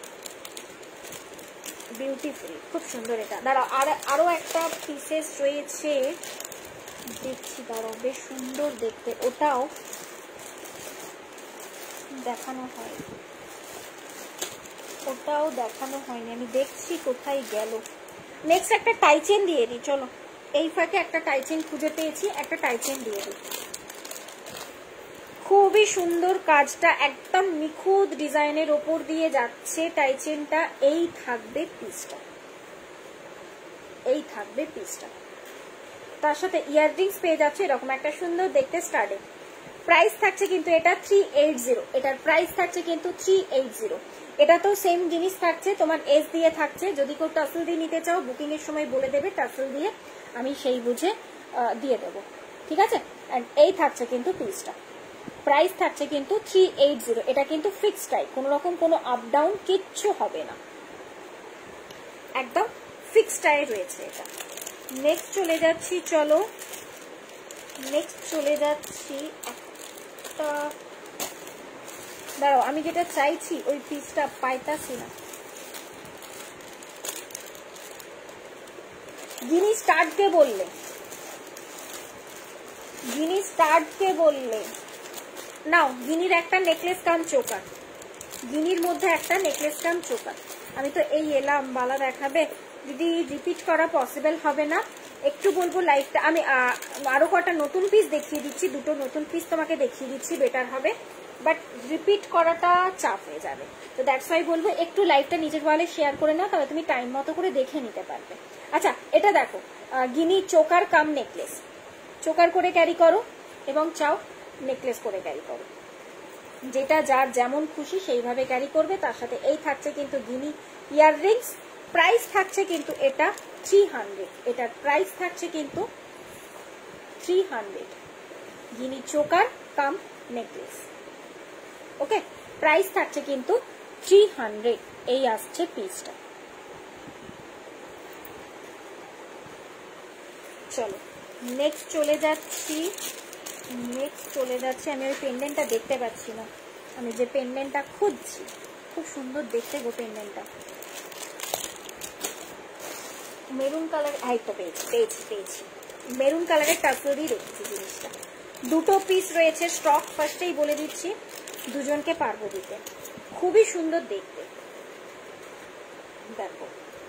বিউটিফুল, খুব সুন্দর এটা। দাঁড়াও আরো একটা পিসেস রয়েছে দেখছি, দাঁড়াও বেশ সুন্দর দেখতে, ওটাও দেখানো হয়, ওটাও দেখানো হয়নি, আমি দেখছি কোথায় গেল। নেক্সট একটা টাইচেন দিয়ে দিই, চলো এই ফাঁকে একটা টাইচেন খুঁজে পেয়েছি, একটা টাইচেন দিয়ে দিই। খুবই সুন্দর কাজটা, একদম নিখুঁত ডিজাইনের ওপর দিয়ে যাচ্ছে টাইচেনটা। এই থাকবে পিসটা, এই থাকবে পিসটা, তার সাথে ইয়াররিংস পেয়ে যাচ্ছে এরকম একটা সুন্দর দেখতে স্টার্টিং। প্রাইস থাকছে কিন্তু এটা 380, এটার প্রাইস থাকছে কিন্তু 380। এটা তো সেম জিনিস থাকছে, তোমার এস দিয়ে থাকছে, যদি কেউ টাসেল দিয়ে নিতে চাও বুকিং এর সময় বলে দেবে, টাসেল দিয়ে আমি সেই বুঝে দিয়ে দেবো, ঠিক আছে। এন্ড এই থাকছে কিন্তু পিসটা, প্রাইস থাকছে কিন্তু 380, এটা কিন্তু ফিক্সড টাই, কোনো রকম কোনো আপ ডাউন কিচ্ছু হবে না, একদম ফিক্সড টাই রয়েছে এটা। নেক্সট চলে যাচ্ছি, চলো নেক্সট চলে যাচ্ছি একটা, দাঁড়াও আমি যেটা চাইছি ওই পিসটা পাইতাছি না। গিনি স্টার্ট কে বললে? গিনি স্টার্ট কে বললে নাও, গিনির একটা নেকলেস কাম চোকার, গিনির মধ্যে একটা নেকলেস কাম চোকার। আমি তো এই এলাম বালা দেখাবে দিদি, রিপিট করা পসিবল হবে না, একটু বলবো লাইভটা আমি আরো কটা নতুন পিস দেখিয়ে দিচ্ছি, দুটো নতুন পিস তোমাকে দেখিয়ে দিচ্ছি, বেটার হবে, বাট রিপিট করাটা চাপ হয়ে যাবে। তো দ্যাটস ওয়াই বলবো একটু লাইভটা নিজের ওয়ালে শেয়ার করে নাও, তাহলে তুমি টাইম মতো করে দেখে নিতে পারবে। আচ্ছা, এটা দেখো guinea choker cum necklace, choker করে ক্যারি করো এবং চাও নেকলেস করে ক্যারি করো, যেটা যার যেমন খুশি সেইভাবে ক্যারি করবে। তার সাথে এই থাকছে কিন্তু গিনি ইয়াররিংস, প্রাইস থাকছে কিন্তু এটা 300, এটার প্রাইস থাকছে কিন্তু 300, guinea choker cum necklace. Okay, price থাকছে কিন্তু 300, এই আসছে পিসটা। চলো নেক্সট চলে যাচ্ছি, আমি ওই পেন্ডেন্টটা দেখতে পাচ্ছি না, আমি যে পেন্ডেন্টটা খুঁজছি, খুব সুন্দর দেখতে গো পেন্ডেন্টটা, মেরুন কালার, এই তো পেয়েছি, মেরুন কালারের টাসেলই রেখেছি জিনিসটা। দুটো পিস রয়েছে স্টক, ফার্স্টেই বলে দিচ্ছি, দুজনকে পারবো দিতে, খুবই সুন্দর দেখতে। দেখো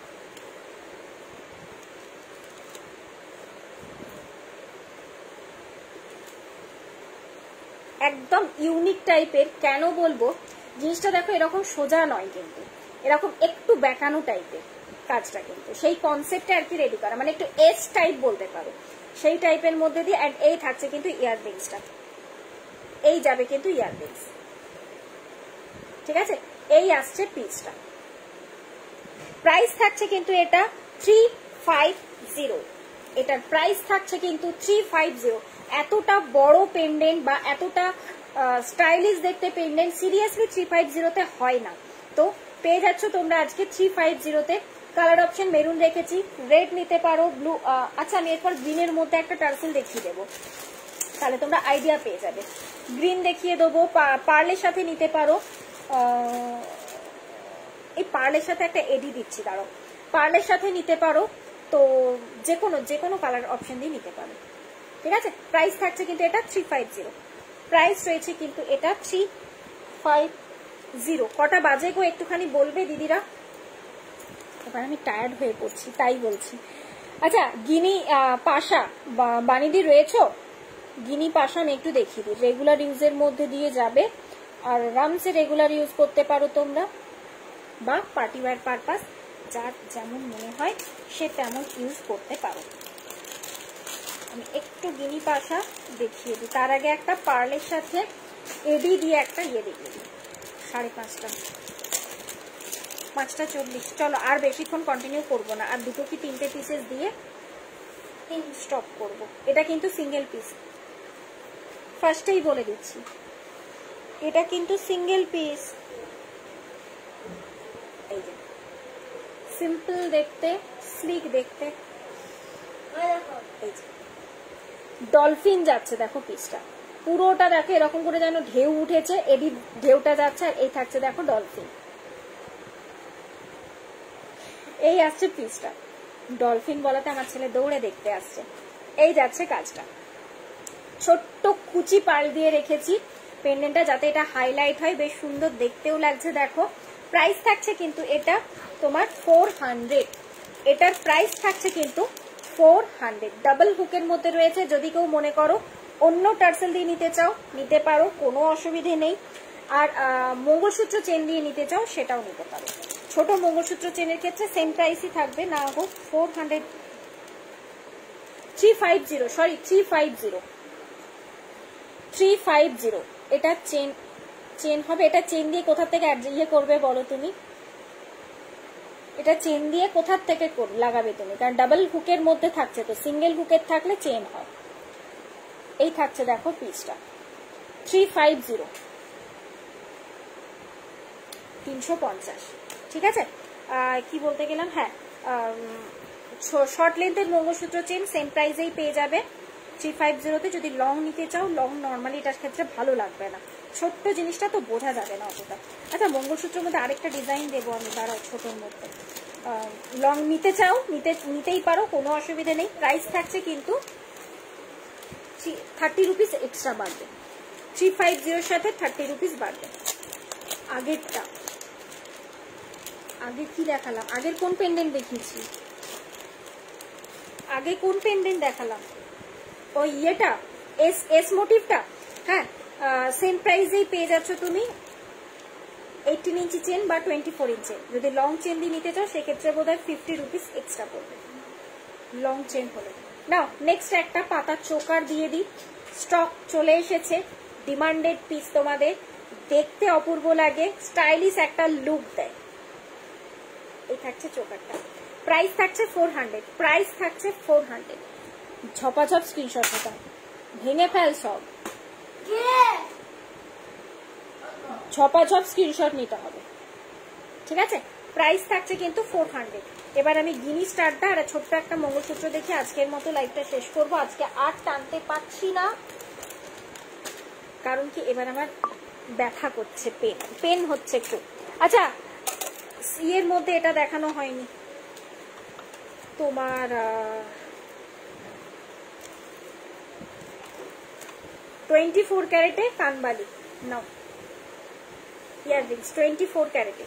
একদম ইউনিক টাইপের, কেন বলবো জিনিসটা দেখো এরকম সোজা নয় কিন্তু, এরকম একটু বেঁকানো টাইপের কাজটা, কিন্তু সেই কনসেপ্টে আর কি রেডি করা, মানে একটু এস টাইপ বলতে পারো, সেই টাইপের মধ্যে দিয়ে। অ্যান্ড এই থাকছে কিন্তু ইয়াররিংসটা, এই যাবে কিন্তু ইয়াররিংস, ঠিক আছে, এই আসছে পিসটা। প্রাইস থাকছে কিন্তু এটা 350, এটার প্রাইস থাকছে কিন্তু 350। এতটা বড় পেন্ডেন্ট বা এতটা স্টাইলিশ দেখতে পেন্ডেন্ট সিরিয়াসলি 350-তে হয় না, তো পেয়ে যাচ্ছ তোমরা আজকে 350-তে। কালার অপশন মেরুন রেখেছি, রেড নিতে পারো, ব্লু। আচ্ছা, আমি এরপর গ্রিনের মধ্যে একটা টার্সেল দেখিয়ে দেবো, তাহলে তোমরা আইডিয়া পেয়ে যাবে। গ্রিন দেখিয়ে দেবো, পার্লের সাথে নিতে পারো, এই পার্লের সাথে একটা এডি দিচ্ছি, দাঁড়ো, পার্লের সাথে নিতে পারো, তো যে কোনো কালার অপশন দিয়ে নিতে পারো, ঠিক আছে। প্রাইস থাকছে কিন্তু এটা 350, প্রাইস রয়েছে কিন্তু এটা 350। কটা বাজে গো একটুখানি বলবে দিদিরা, এবার আমি টায়ার্ড হয়ে পড়ছি তাই বলছি। আচ্ছা, গিনি পাশা বানিদি রয়েছো, গিনি পাশা আমি একটু দেখিয়ে দিই, রেগুলার ইউজের মধ্যে দিয়ে যাবে, আর আরামসে রেগুলার ইউজ করতে পারো তোমরা, বা পার্টি ওয়্যার পারপাস, যার যেমন মনে হয় সে তেমন ইউজ করতে পারো। আমি একটু গিনি পাশা দেখিয়ে দিই, তার আগে একটা পার্লের সাথে এডি দিয়ে একটা ইয়ে দেখিয়ে দিই, 5:30, চলো আর বেশিক্ষণ কন্টিনিউ করবো না, আর দুটো কি তিনটে পিসেস দিয়ে স্টপ করব। এটা কিন্তু সিঙ্গেল পিস, ফার্স্টেই বলে দিচ্ছি, এটা কিন্তু সিঙ্গেল পিস, এই যে সিম্পল দেখতে, স্লিক দেখতে, এই যে ডলফিন যাচ্ছে, দেখো পিসটা পুরোটা দেখো এরকম করে যেন ঢেউ উঠেছে, এডি ঢেউটা যাচ্ছে, আর এই থাকছে দেখো ডলফিন, এই আসছে পিসটা। ডলফিন বলাতে আমার ছেলে দৌড়ে দেখতে আসছে। এই যাচ্ছে কাজটা, ছোট্ট কুচি পাল দিয়ে রেখেছি পেন্ডেন্টটা, যাতে এটা হাইলাইট হয়, বেশ সুন্দর দেখতেও লাগছে। দেখো প্রাইস থাকছে কিন্তু এটা তোমার 400, এটার প্রাইস থাকছে কিন্তু 400, ডাবল হুকের মধ্যে রয়েছে। যদি কেউ মনে করো অন্য টার্সেল দিয়ে নিতে চাও নিতে পারো, কোনো অসুবিধে নেই। আর মঙ্গলসূত্র চেন দিয়ে নিতে চাও সেটাও নিতে পারো। ছোট মঙ্গলসূত্র চেনের ক্ষেত্রে সেম প্রাইসই থাকবে, না হোক 400, 350, সরি 350, এটা চেন হবে। এটা চেন দিয়ে কোথা থেকে ইয়ে করবে বলো তুমি, এটা চেন দিয়ে কোথার থেকে লাগাবে তুমি, কারণ ডাবল হুকের মধ্যে থাকছে, তো সিঙ্গেল হুকের থাকলে চেন হয়। এই থাকছে দেখো পিসটা 350, 350, ঠিক আছে। কি বলতে গেলাম, হ্যাঁ শর্ট লেন্থের মঙ্গলসূত্র চেন সেম প্রাইসেই পেয়ে যাবে 350-তে। যদি লং নিতে চাও, লং নর্মালি এটার ক্ষেত্রে ভালো লাগবে না, ছোট্ট জিনিসটা তো বোঝা যাবে না অতটা। আচ্ছা, মঙ্গলসূত্রের মধ্যে আরেকটা ডিজাইন দেবো আমি, দাঁড়াও, ছোটোর মধ্যে। লং নিতে চাও নিতেই পারো, কোনো অসুবিধা নেই। প্রাইস থাকছে কিন্তু 30 রুপিস এক্সট্রা বাড়বে, 350 সাথে 30 রুপিস বাড়বে। আগেরটা আগে কি দেখালাম, আগের কোন পেন্ডেন্ট দেখিয়েছি, আগে কোন পেন্ডেন্ট দেখালাম, ওই ইয়েটা এস মোটিভটা। হ্যাঁ, সেম প্রাইসেই পেয়ে যাচ্ছ তুমি 18 ইঞ্চি চেন বা 24 ইঞ্চি। যদি লং চেন দিয়ে নিতে চাও সেক্ষেত্রে বোধহয় 50 রুপিস এক্সট্রা পড়বে লং চেন হলে। নাও নেক্সট একটা পাতা চোকার দিয়ে দিই, স্টক চলে এসেছে, ডিমান্ডেড পিস, তোমাদের দেখতে অপূর্ব লাগে, স্টাইলিশ একটা লুক দেয়। এই থাকছে চোকারটা, প্রাইস থাকছে 400, প্রাইস থাকছে 400। ঝপাঝপ স্ক্রিনশট নিতে হবে, ভেঙে ফেল সব, ঝপাঝপ স্ক্রিনশট নিতে হবে, ঠিক আছে। প্রাইস থাকছে কিন্তু 400। এবার আমি গিনি স্টারটা আর ছোট্ট একটা মঙ্গলসূত্র দেখে আজকের মতো লাইভটা শেষ করব। আজকে আর টানতে পারছি না, কারণ কি এবার আমার ব্যথা করছে, পেন হচ্ছে একটু। আচ্ছা, এর মধ্যে এটা দেখানো হয়নি তোমার, 24 ক্যারেটে কানবালি নাও, ইয়াররিংস 24 ক্যারেটে,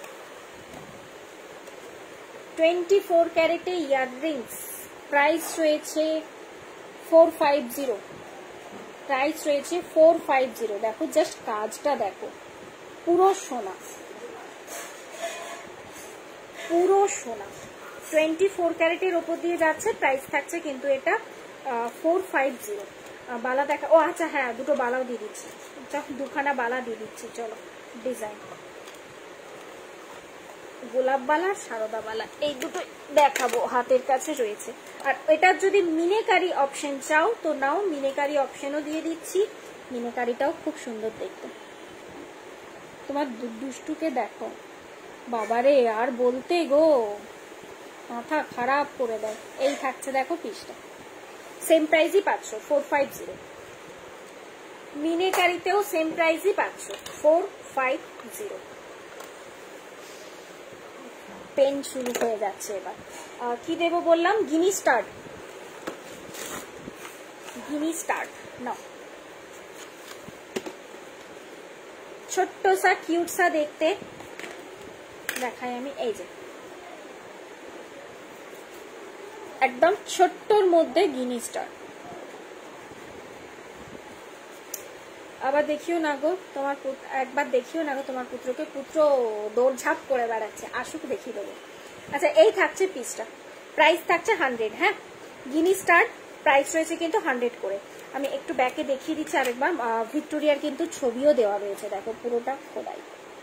24 ক্যারেটে ইয়াররিংস, প্রাইস রয়েছে 450, প্রাইস রয়েছে 450। দেখো জাস্ট কাজটা দেখো, পুরো সোনা, পুরো সোনা, 24 ক্যারেটের ওপর দিয়ে যাচ্ছে, প্রাইস থাকছে কিন্তু এটা 450। বালা দেখা, ও আচ্ছা হ্যাঁ, দুটো বালাও দিয়ে দিচ্ছি, দুখানা বালা দিয়ে দিচ্ছি। চলো ডিজাইন, গোলাপ বালা, সারদা বালা, এই দুটো দেখাবো, হাতের কাছে রয়েছে। আর এটার যদি মিনেকারি অপশন চাও তো নাও, মিনেকারি অপশনও দিয়ে দিচ্ছি, মিনেকারিটাও খুব সুন্দর দেখতে। তোমার দুষ্টুকে দেখো, বাবারে আর বলতে গো, মাথা খারাপ করে দেয়। এই থাকছে দেখো পিসটা, সেম প্রাইসই পাচ্ছ 450, মিনেকারিতেও সেম প্রাইসই পাচ্ছ 450। পেন শুরু হয়ে যাচ্ছে এবার। কি দেবো বললাম, গিনি স্টার্ট, গিনি স্টার্ট নাও, ছোট্ট সা কিউট সা দেখতে দেখাই আমি। এই যে একদম ছোট্টর মধ্যে গিনি স্টার। আবার দেখিও না গো তোমার, একবার দেখিও না গো তোমার পুত্রকে, পুত্র দৌড়ঝাঁপ করে বেড়াচ্ছে, আসুক দেখিয়ে দেবো। আচ্ছা, এই থাকছে পিসটা, প্রাইস থাকছে 100। হ্যাঁ, গিনি স্টার, প্রাইস রয়েছে কিন্তু 100 করে। আমি একটু ব্যাকে দেখিয়ে দিচ্ছি আরেকবার, ভিক্টোরিয়ার কিন্তু ছবিও দেওয়া রয়েছে, দেখো পুরোটা খোলাই,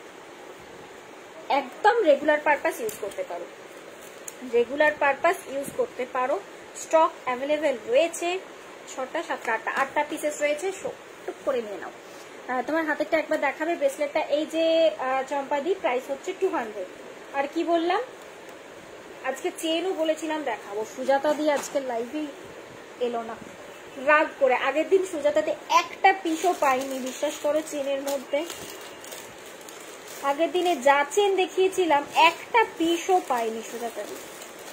একদম রেগুলার পারপাস ইউজ করতে পারো, রেগুলার পারপাস ইউজ করতে পারো। স্টক অ্যাভেলেবেল রয়েছে, 6টা 7টা 8টা 8টা পিসেস রয়েছে, টুক করে নিয়ে নাও। তোমার হাতেরটা একবার দেখাবে ব্রেসলেটটা, এই যে চম্পাদি, প্রাইস হচ্ছে 200। আর কি বললাম, আজকে চেনও বলেছিলাম দেখাবো, সুজাতা দিয়ে আজকে লাইভেই এলো না, রাগ করে। আগের দিন সুজাতাতে একটা পিসও পাইনি, বিশ্বাস করো, চেনের মধ্যে আগের দিনে যা চেন দেখিয়েছিলাম একটা পিসও পাইনি সুজাতা দিয়ে।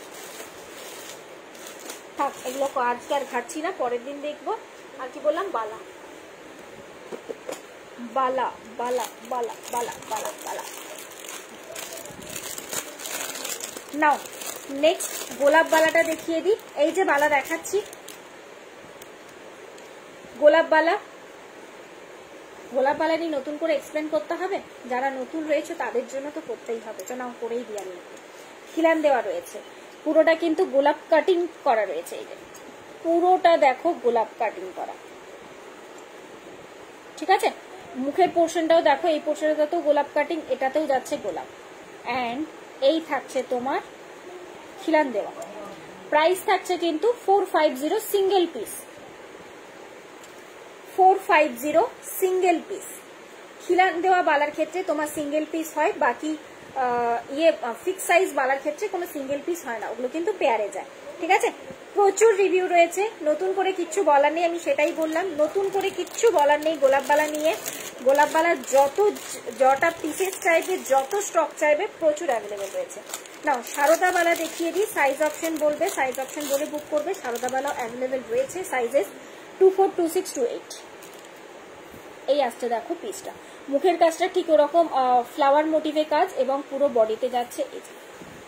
থাক, এগুলো আজকে আর ঘাটছি না, পরের দিন দেখবো। আর কি বললাম, বালা বালা বালা বালা বালা বালা বালা নাও। নেক্সট গোলাপ বালাটা দেখিয়ে দিই, এই যে বালা দেখাচ্ছি, গোলাপ বালা। গোলাপ বালা নিয়ে নতুন করে এক্সপ্লেন করতে হবে, যারা নতুন রয়েছে তাদের জন্য তো করতেই হবে, তো নাও করেই দিই আমি। খিলান দেওয়া রয়েছে, পুরোটা কিন্তু গোলাপ কাটিং করা রয়েছে, এই যে পুরোটা দেখো গোলাপ কাটিং করা, ঠিক আছে। মুখের পোর্শনটাও দেখো, এই পোর্শনটাতেও গোলাপ কাটিং, এটাতেও যাচ্ছে গোলাপ। অ্যান্ড এই থাকছে তোমার খিলান দেওয়া, প্রাইস থাকছে কিন্তু 450 সিঙ্গেল পিস, 450 সিঙ্গেল পিস। খিলান দেওয়া বালার ক্ষেত্রে তোমার সিঙ্গেল পিস হয়, বাকি ফিক্স সাইজ বালার ক্ষেত্রে কোনো সিঙ্গেল পিস হয় না, ওগুলো কিন্তু পেয়ারে যায়, ঠিক আছে। প্রচুর রিভিউ রয়েছে, নতুন করে কিচ্ছু বলার নেই, আমি সেটাই বললাম, নতুন করে কিচ্ছু বলার নেই গোলাপ বালা নিয়ে। গোলাপ বালার যটা পিসেস চাইবে, যত স্টক চাইবে, প্রচুর অ্যাভেলেবেল রয়েছে। নাও সারদা বালা দেখিয়ে দিই, সাইজ অপশন বলবে, সাইজ অপশন বলে বুক করবে। সারদা বালাও অ্যাভেলেবেল রয়েছে সাইজেস, 242628 এই আসছে দেখো পিসটা। মুখের কাজটা ঠিক ওরকম ফ্লাওয়ার মোটিভে কাজ এবং পুরো বডিতে যাচ্ছে এই যে,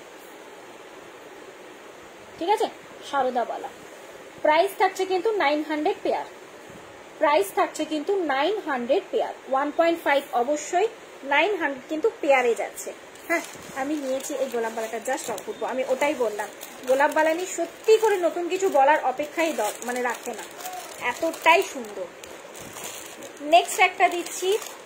ঠিক আছে, সারদাবালা। প্রাইস থাকছে কিন্তু 900 পেয়ার, প্রাইস থাকছে কিন্তু 900 পেয়ার, 1.5 অবশ্যই 900 কিন্তু পেয়ারে যাচ্ছে। হ্যাঁ, আমি নিয়েছি এই গোলাপবালাটা, জাস্ট অপূর্ব। আমি ওটাই বললাম, গোলাপবালা নিয়ে সত্যি করে নতুন কিছু বলার অপেক্ষাই মানে রাখে না, এতটাই সুন্দর। নেক্সট একটা দিচ্ছি,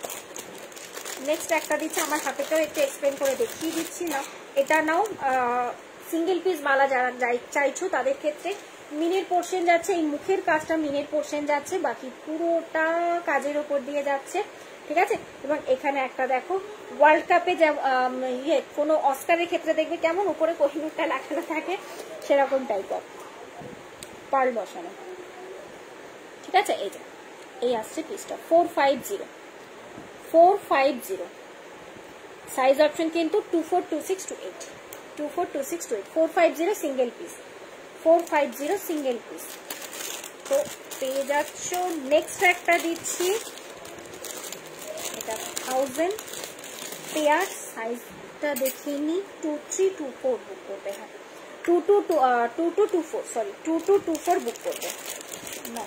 আমার হাতেটাও একটু এক্সপ্লেন করে দেখিয়ে দিচ্ছি না। এটা নাও, সিঙ্গেল পিস মালা যারা চাইছো তাদের ক্ষেত্রে মিনের পোর্শন যাচ্ছে, এই মুখের কাজটা মিনের পোর্শন যাচ্ছে, বাকি পুরোটা কাজের ওপর দিয়ে যাচ্ছে, ঠিক আছে। এবং এখানে একটা দেখো, ওয়ার্ল্ড কাপে কোনো অস্কারের ক্ষেত্রে দেখবে কেমন উপরে কোহিনূরটা লাগানো থাকে, সেরকম টাইপ অফ পার্ল বসানো, ঠিক আছে। এই যে এই আসছে পিসটা 450 সাইজ অপশন কিন্তু 242628, 242628, 450 সিঙ্গেল পিস, 450 সিঙ্গেল পিস। তো পেয়ে যাচ্ছ। নেক্সট একটা দিচ্ছি, এটা 1000 পেয়ার, সাইজটা দেখিয়ে নি, 2324 বুক করবে। হ্যাঁ, 2224, সরি 2224 বুক করবে না,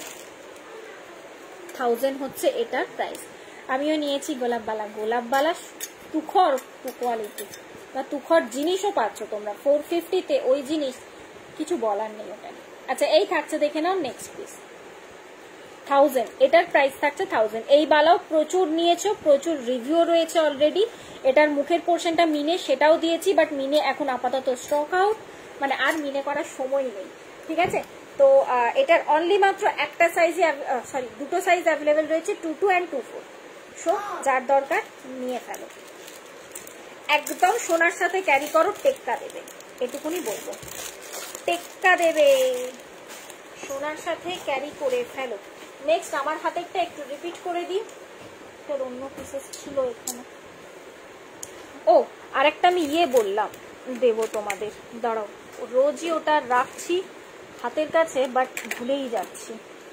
1000 হচ্ছে এটার প্রাইস। আমিও নিয়েছি গোলাপবালা, গোলাপবালা তুখর কোয়ালিটি বা তুখর জিনিসও পাচ্ছ তোমরা 450-তে, ওই জিনিস কিছু বলার নেই ওটা। আচ্ছা, এই থাকছে দেখে নাও নেক্সট পিস 1000, এটার প্রাইস থাকছে 1000। এই বালাও প্রচুর নিয়েছো, প্রচুর রিভিউ রয়েছে অলরেডি। এটার মুখের পোর্শনটা মিনে, সেটাও দিয়েছি, বাট মিনে এখন আপাতত স্টক আউট, মানে আর মিনে করার সময় নেই, ঠিক আছে। তো এটার অনলি মাত্র একটা সাইজে, সরি দুটো সাইজ অ্যাভেলেবেল রয়েছে, 22 and 24। সো যার দরকার নিয়ে ফেলো, একদম সোনার সাথে ক্যারি করো, টেক্কা দেবে, এটুকুনি বলবো, টেক্কা দেবে, সোনার সাথে ক্যারি করে ফেলো। নেক্সট আমার হাতেরটা একটু রিপিট করে দিই, তোর অন্য পিসেস ছিল এখানে। ও আরেকটা আমি বললাম দেবো তোমাদের, দাঁড়াও, রোজই ওটা রাখছি হাতের কাছে, বাট ভুলেই যাচ্ছি।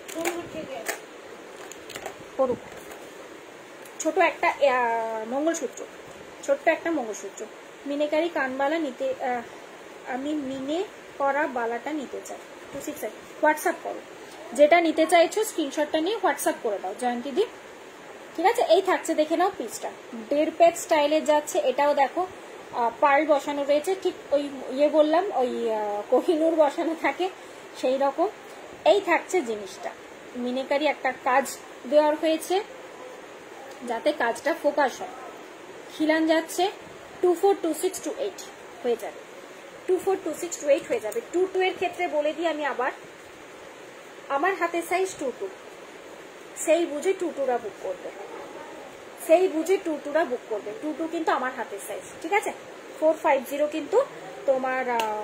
করুক, ছোট একটা মঙ্গলসূত্র, ছোট্ট একটা মঙ্গলসূত্র, মিনেকারি কানবালা নিতে, আমি মিনে করা বালাটা নিতে চাই। 268 হোয়াটসঅ্যাপ করো, যেটা নিতে চাইছো স্ক্রিনশটটা নিয়ে হোয়াটসঅ্যাপ করে দাও জয়ন্তী দি, ঠিক আছে। এই থাকছে দেখে নাও পিসটা, 1.5 পেজ স্টাইলের যাচ্ছে। এটাও দেখো পার্ল বসানো রয়েছে, ঠিক ওই বললাম ওই কোহিনূর বসানো থাকে সেই রকম। এই থাকছে জিনিসটা, মিনেকারি একটা কাজ দেওয়ার হয়েছে যাতে কাজটা ফোকাস হয়। খিলান যাচ্ছে 242628 হয়ে যাবে, 242628 হয়ে যাবে। 22 এর ক্ষেত্রে বলে দিই আমি আবার, আমার হাতের সাইজ 22, সেই বুঝে 22রা বুক করবে, সেই বুঝে 22রা বুক করবে। 22 কিন্তু আমার হাতের সাইজ, ঠিক আছে। 450 কিন্তু তোমার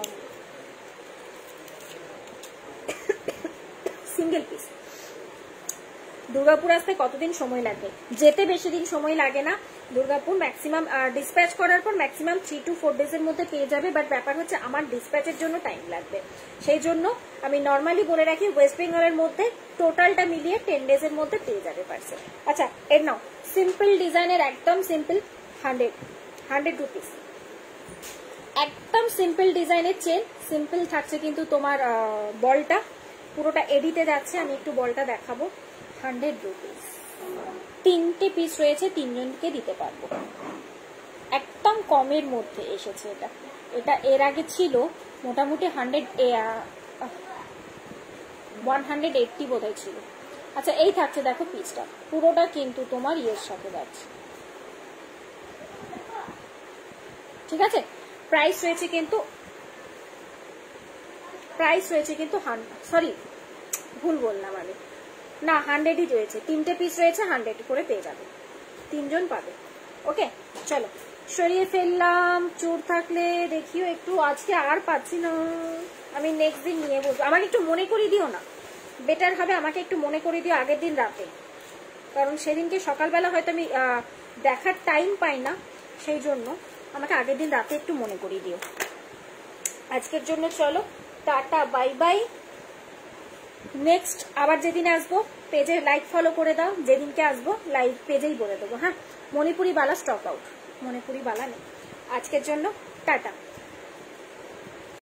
সিঙ্গেল পিস। দুর্গাপুর আসতে কতদিন সময় লাগবে? যেতে বেশি দিন সময় লাগে না। দুর্গাপুর ম্যাক্সিমাম ডিসপ্যাচ করার পর ম্যাক্সিমাম 3 to 4 ডেজের মধ্যে পেয়ে যাবে, বাট ব্যাপার হচ্ছে আমার ডিসপ্যাচের জন্য টাইম লাগবে। সেই জন্য আমি নর্মালি বলে রাখি ওয়েস্ট বেঙ্গলের মধ্যে টোটালটা মিলিয়ে 10 ডেজের মধ্যে পেয়ে যাবে পার্সেল। আচ্ছা, এর নাও সিম্পল ডিজাইনের, একদম সিম্পল, 100 রুপিস, একদম সিম্পল ডিজাইনের চেন। সিম্পল থাকছে কিন্তু তোমার বলটা পুরোটা এডিতে যাচ্ছে, আমি একটু বলটা দেখাবো। 100 রুপিস, 3টে পিস রয়েছে, 3 জনকে দিতে পারবো, একদম কমের মধ্যে এসেছে এটা। এটা এর আগে ছিল মোটামুটি 180 বোধহয় ছিল। আচ্ছা, এই থাকছে দেখো পিসটা, পুরোটা কিন্তু তোমার ইয়ের সাথে যাচ্ছে, ঠিক আছে। প্রাইস রয়েছে কিন্তু সরি ভুল বললাম আমি, না 100ই রয়েছে, 3টে পিস রয়েছে, 100 করে পেয়ে যাবে, 3 জন পাবে। ওকে, চলো সরিয়ে ফেললাম। চোর থাকলে দেখিও একটু, আজকে আর পাচ্ছি না, আমি নেক্সট দিন নিয়ে বলবো। আমাকে একটু মনে করিয়ে দিও না, বেটার হবে আমাকে একটু মনে করিয়ে দিও আগের দিন রাতে, কারণ সেদিনকে সকালবেলা হয়তো আমি দেখার টাইম পাই না, সেই জন্য আমাকে আগের দিন রাতে একটু মনে করিয়ে দিও। আজকের জন্য চলো, টাটা, বাই বাই। নেক্সট আবার যেদিন আসবো পেজে লাইক ফলো করে দাও, যেদিনকে আসবো লাইভ পেজেই বলে দেবো। হ্যাঁ, মণিপুরি বালা স্টক আউট, মণিপুরি বালা নেই। আজকের জন্য টাটা।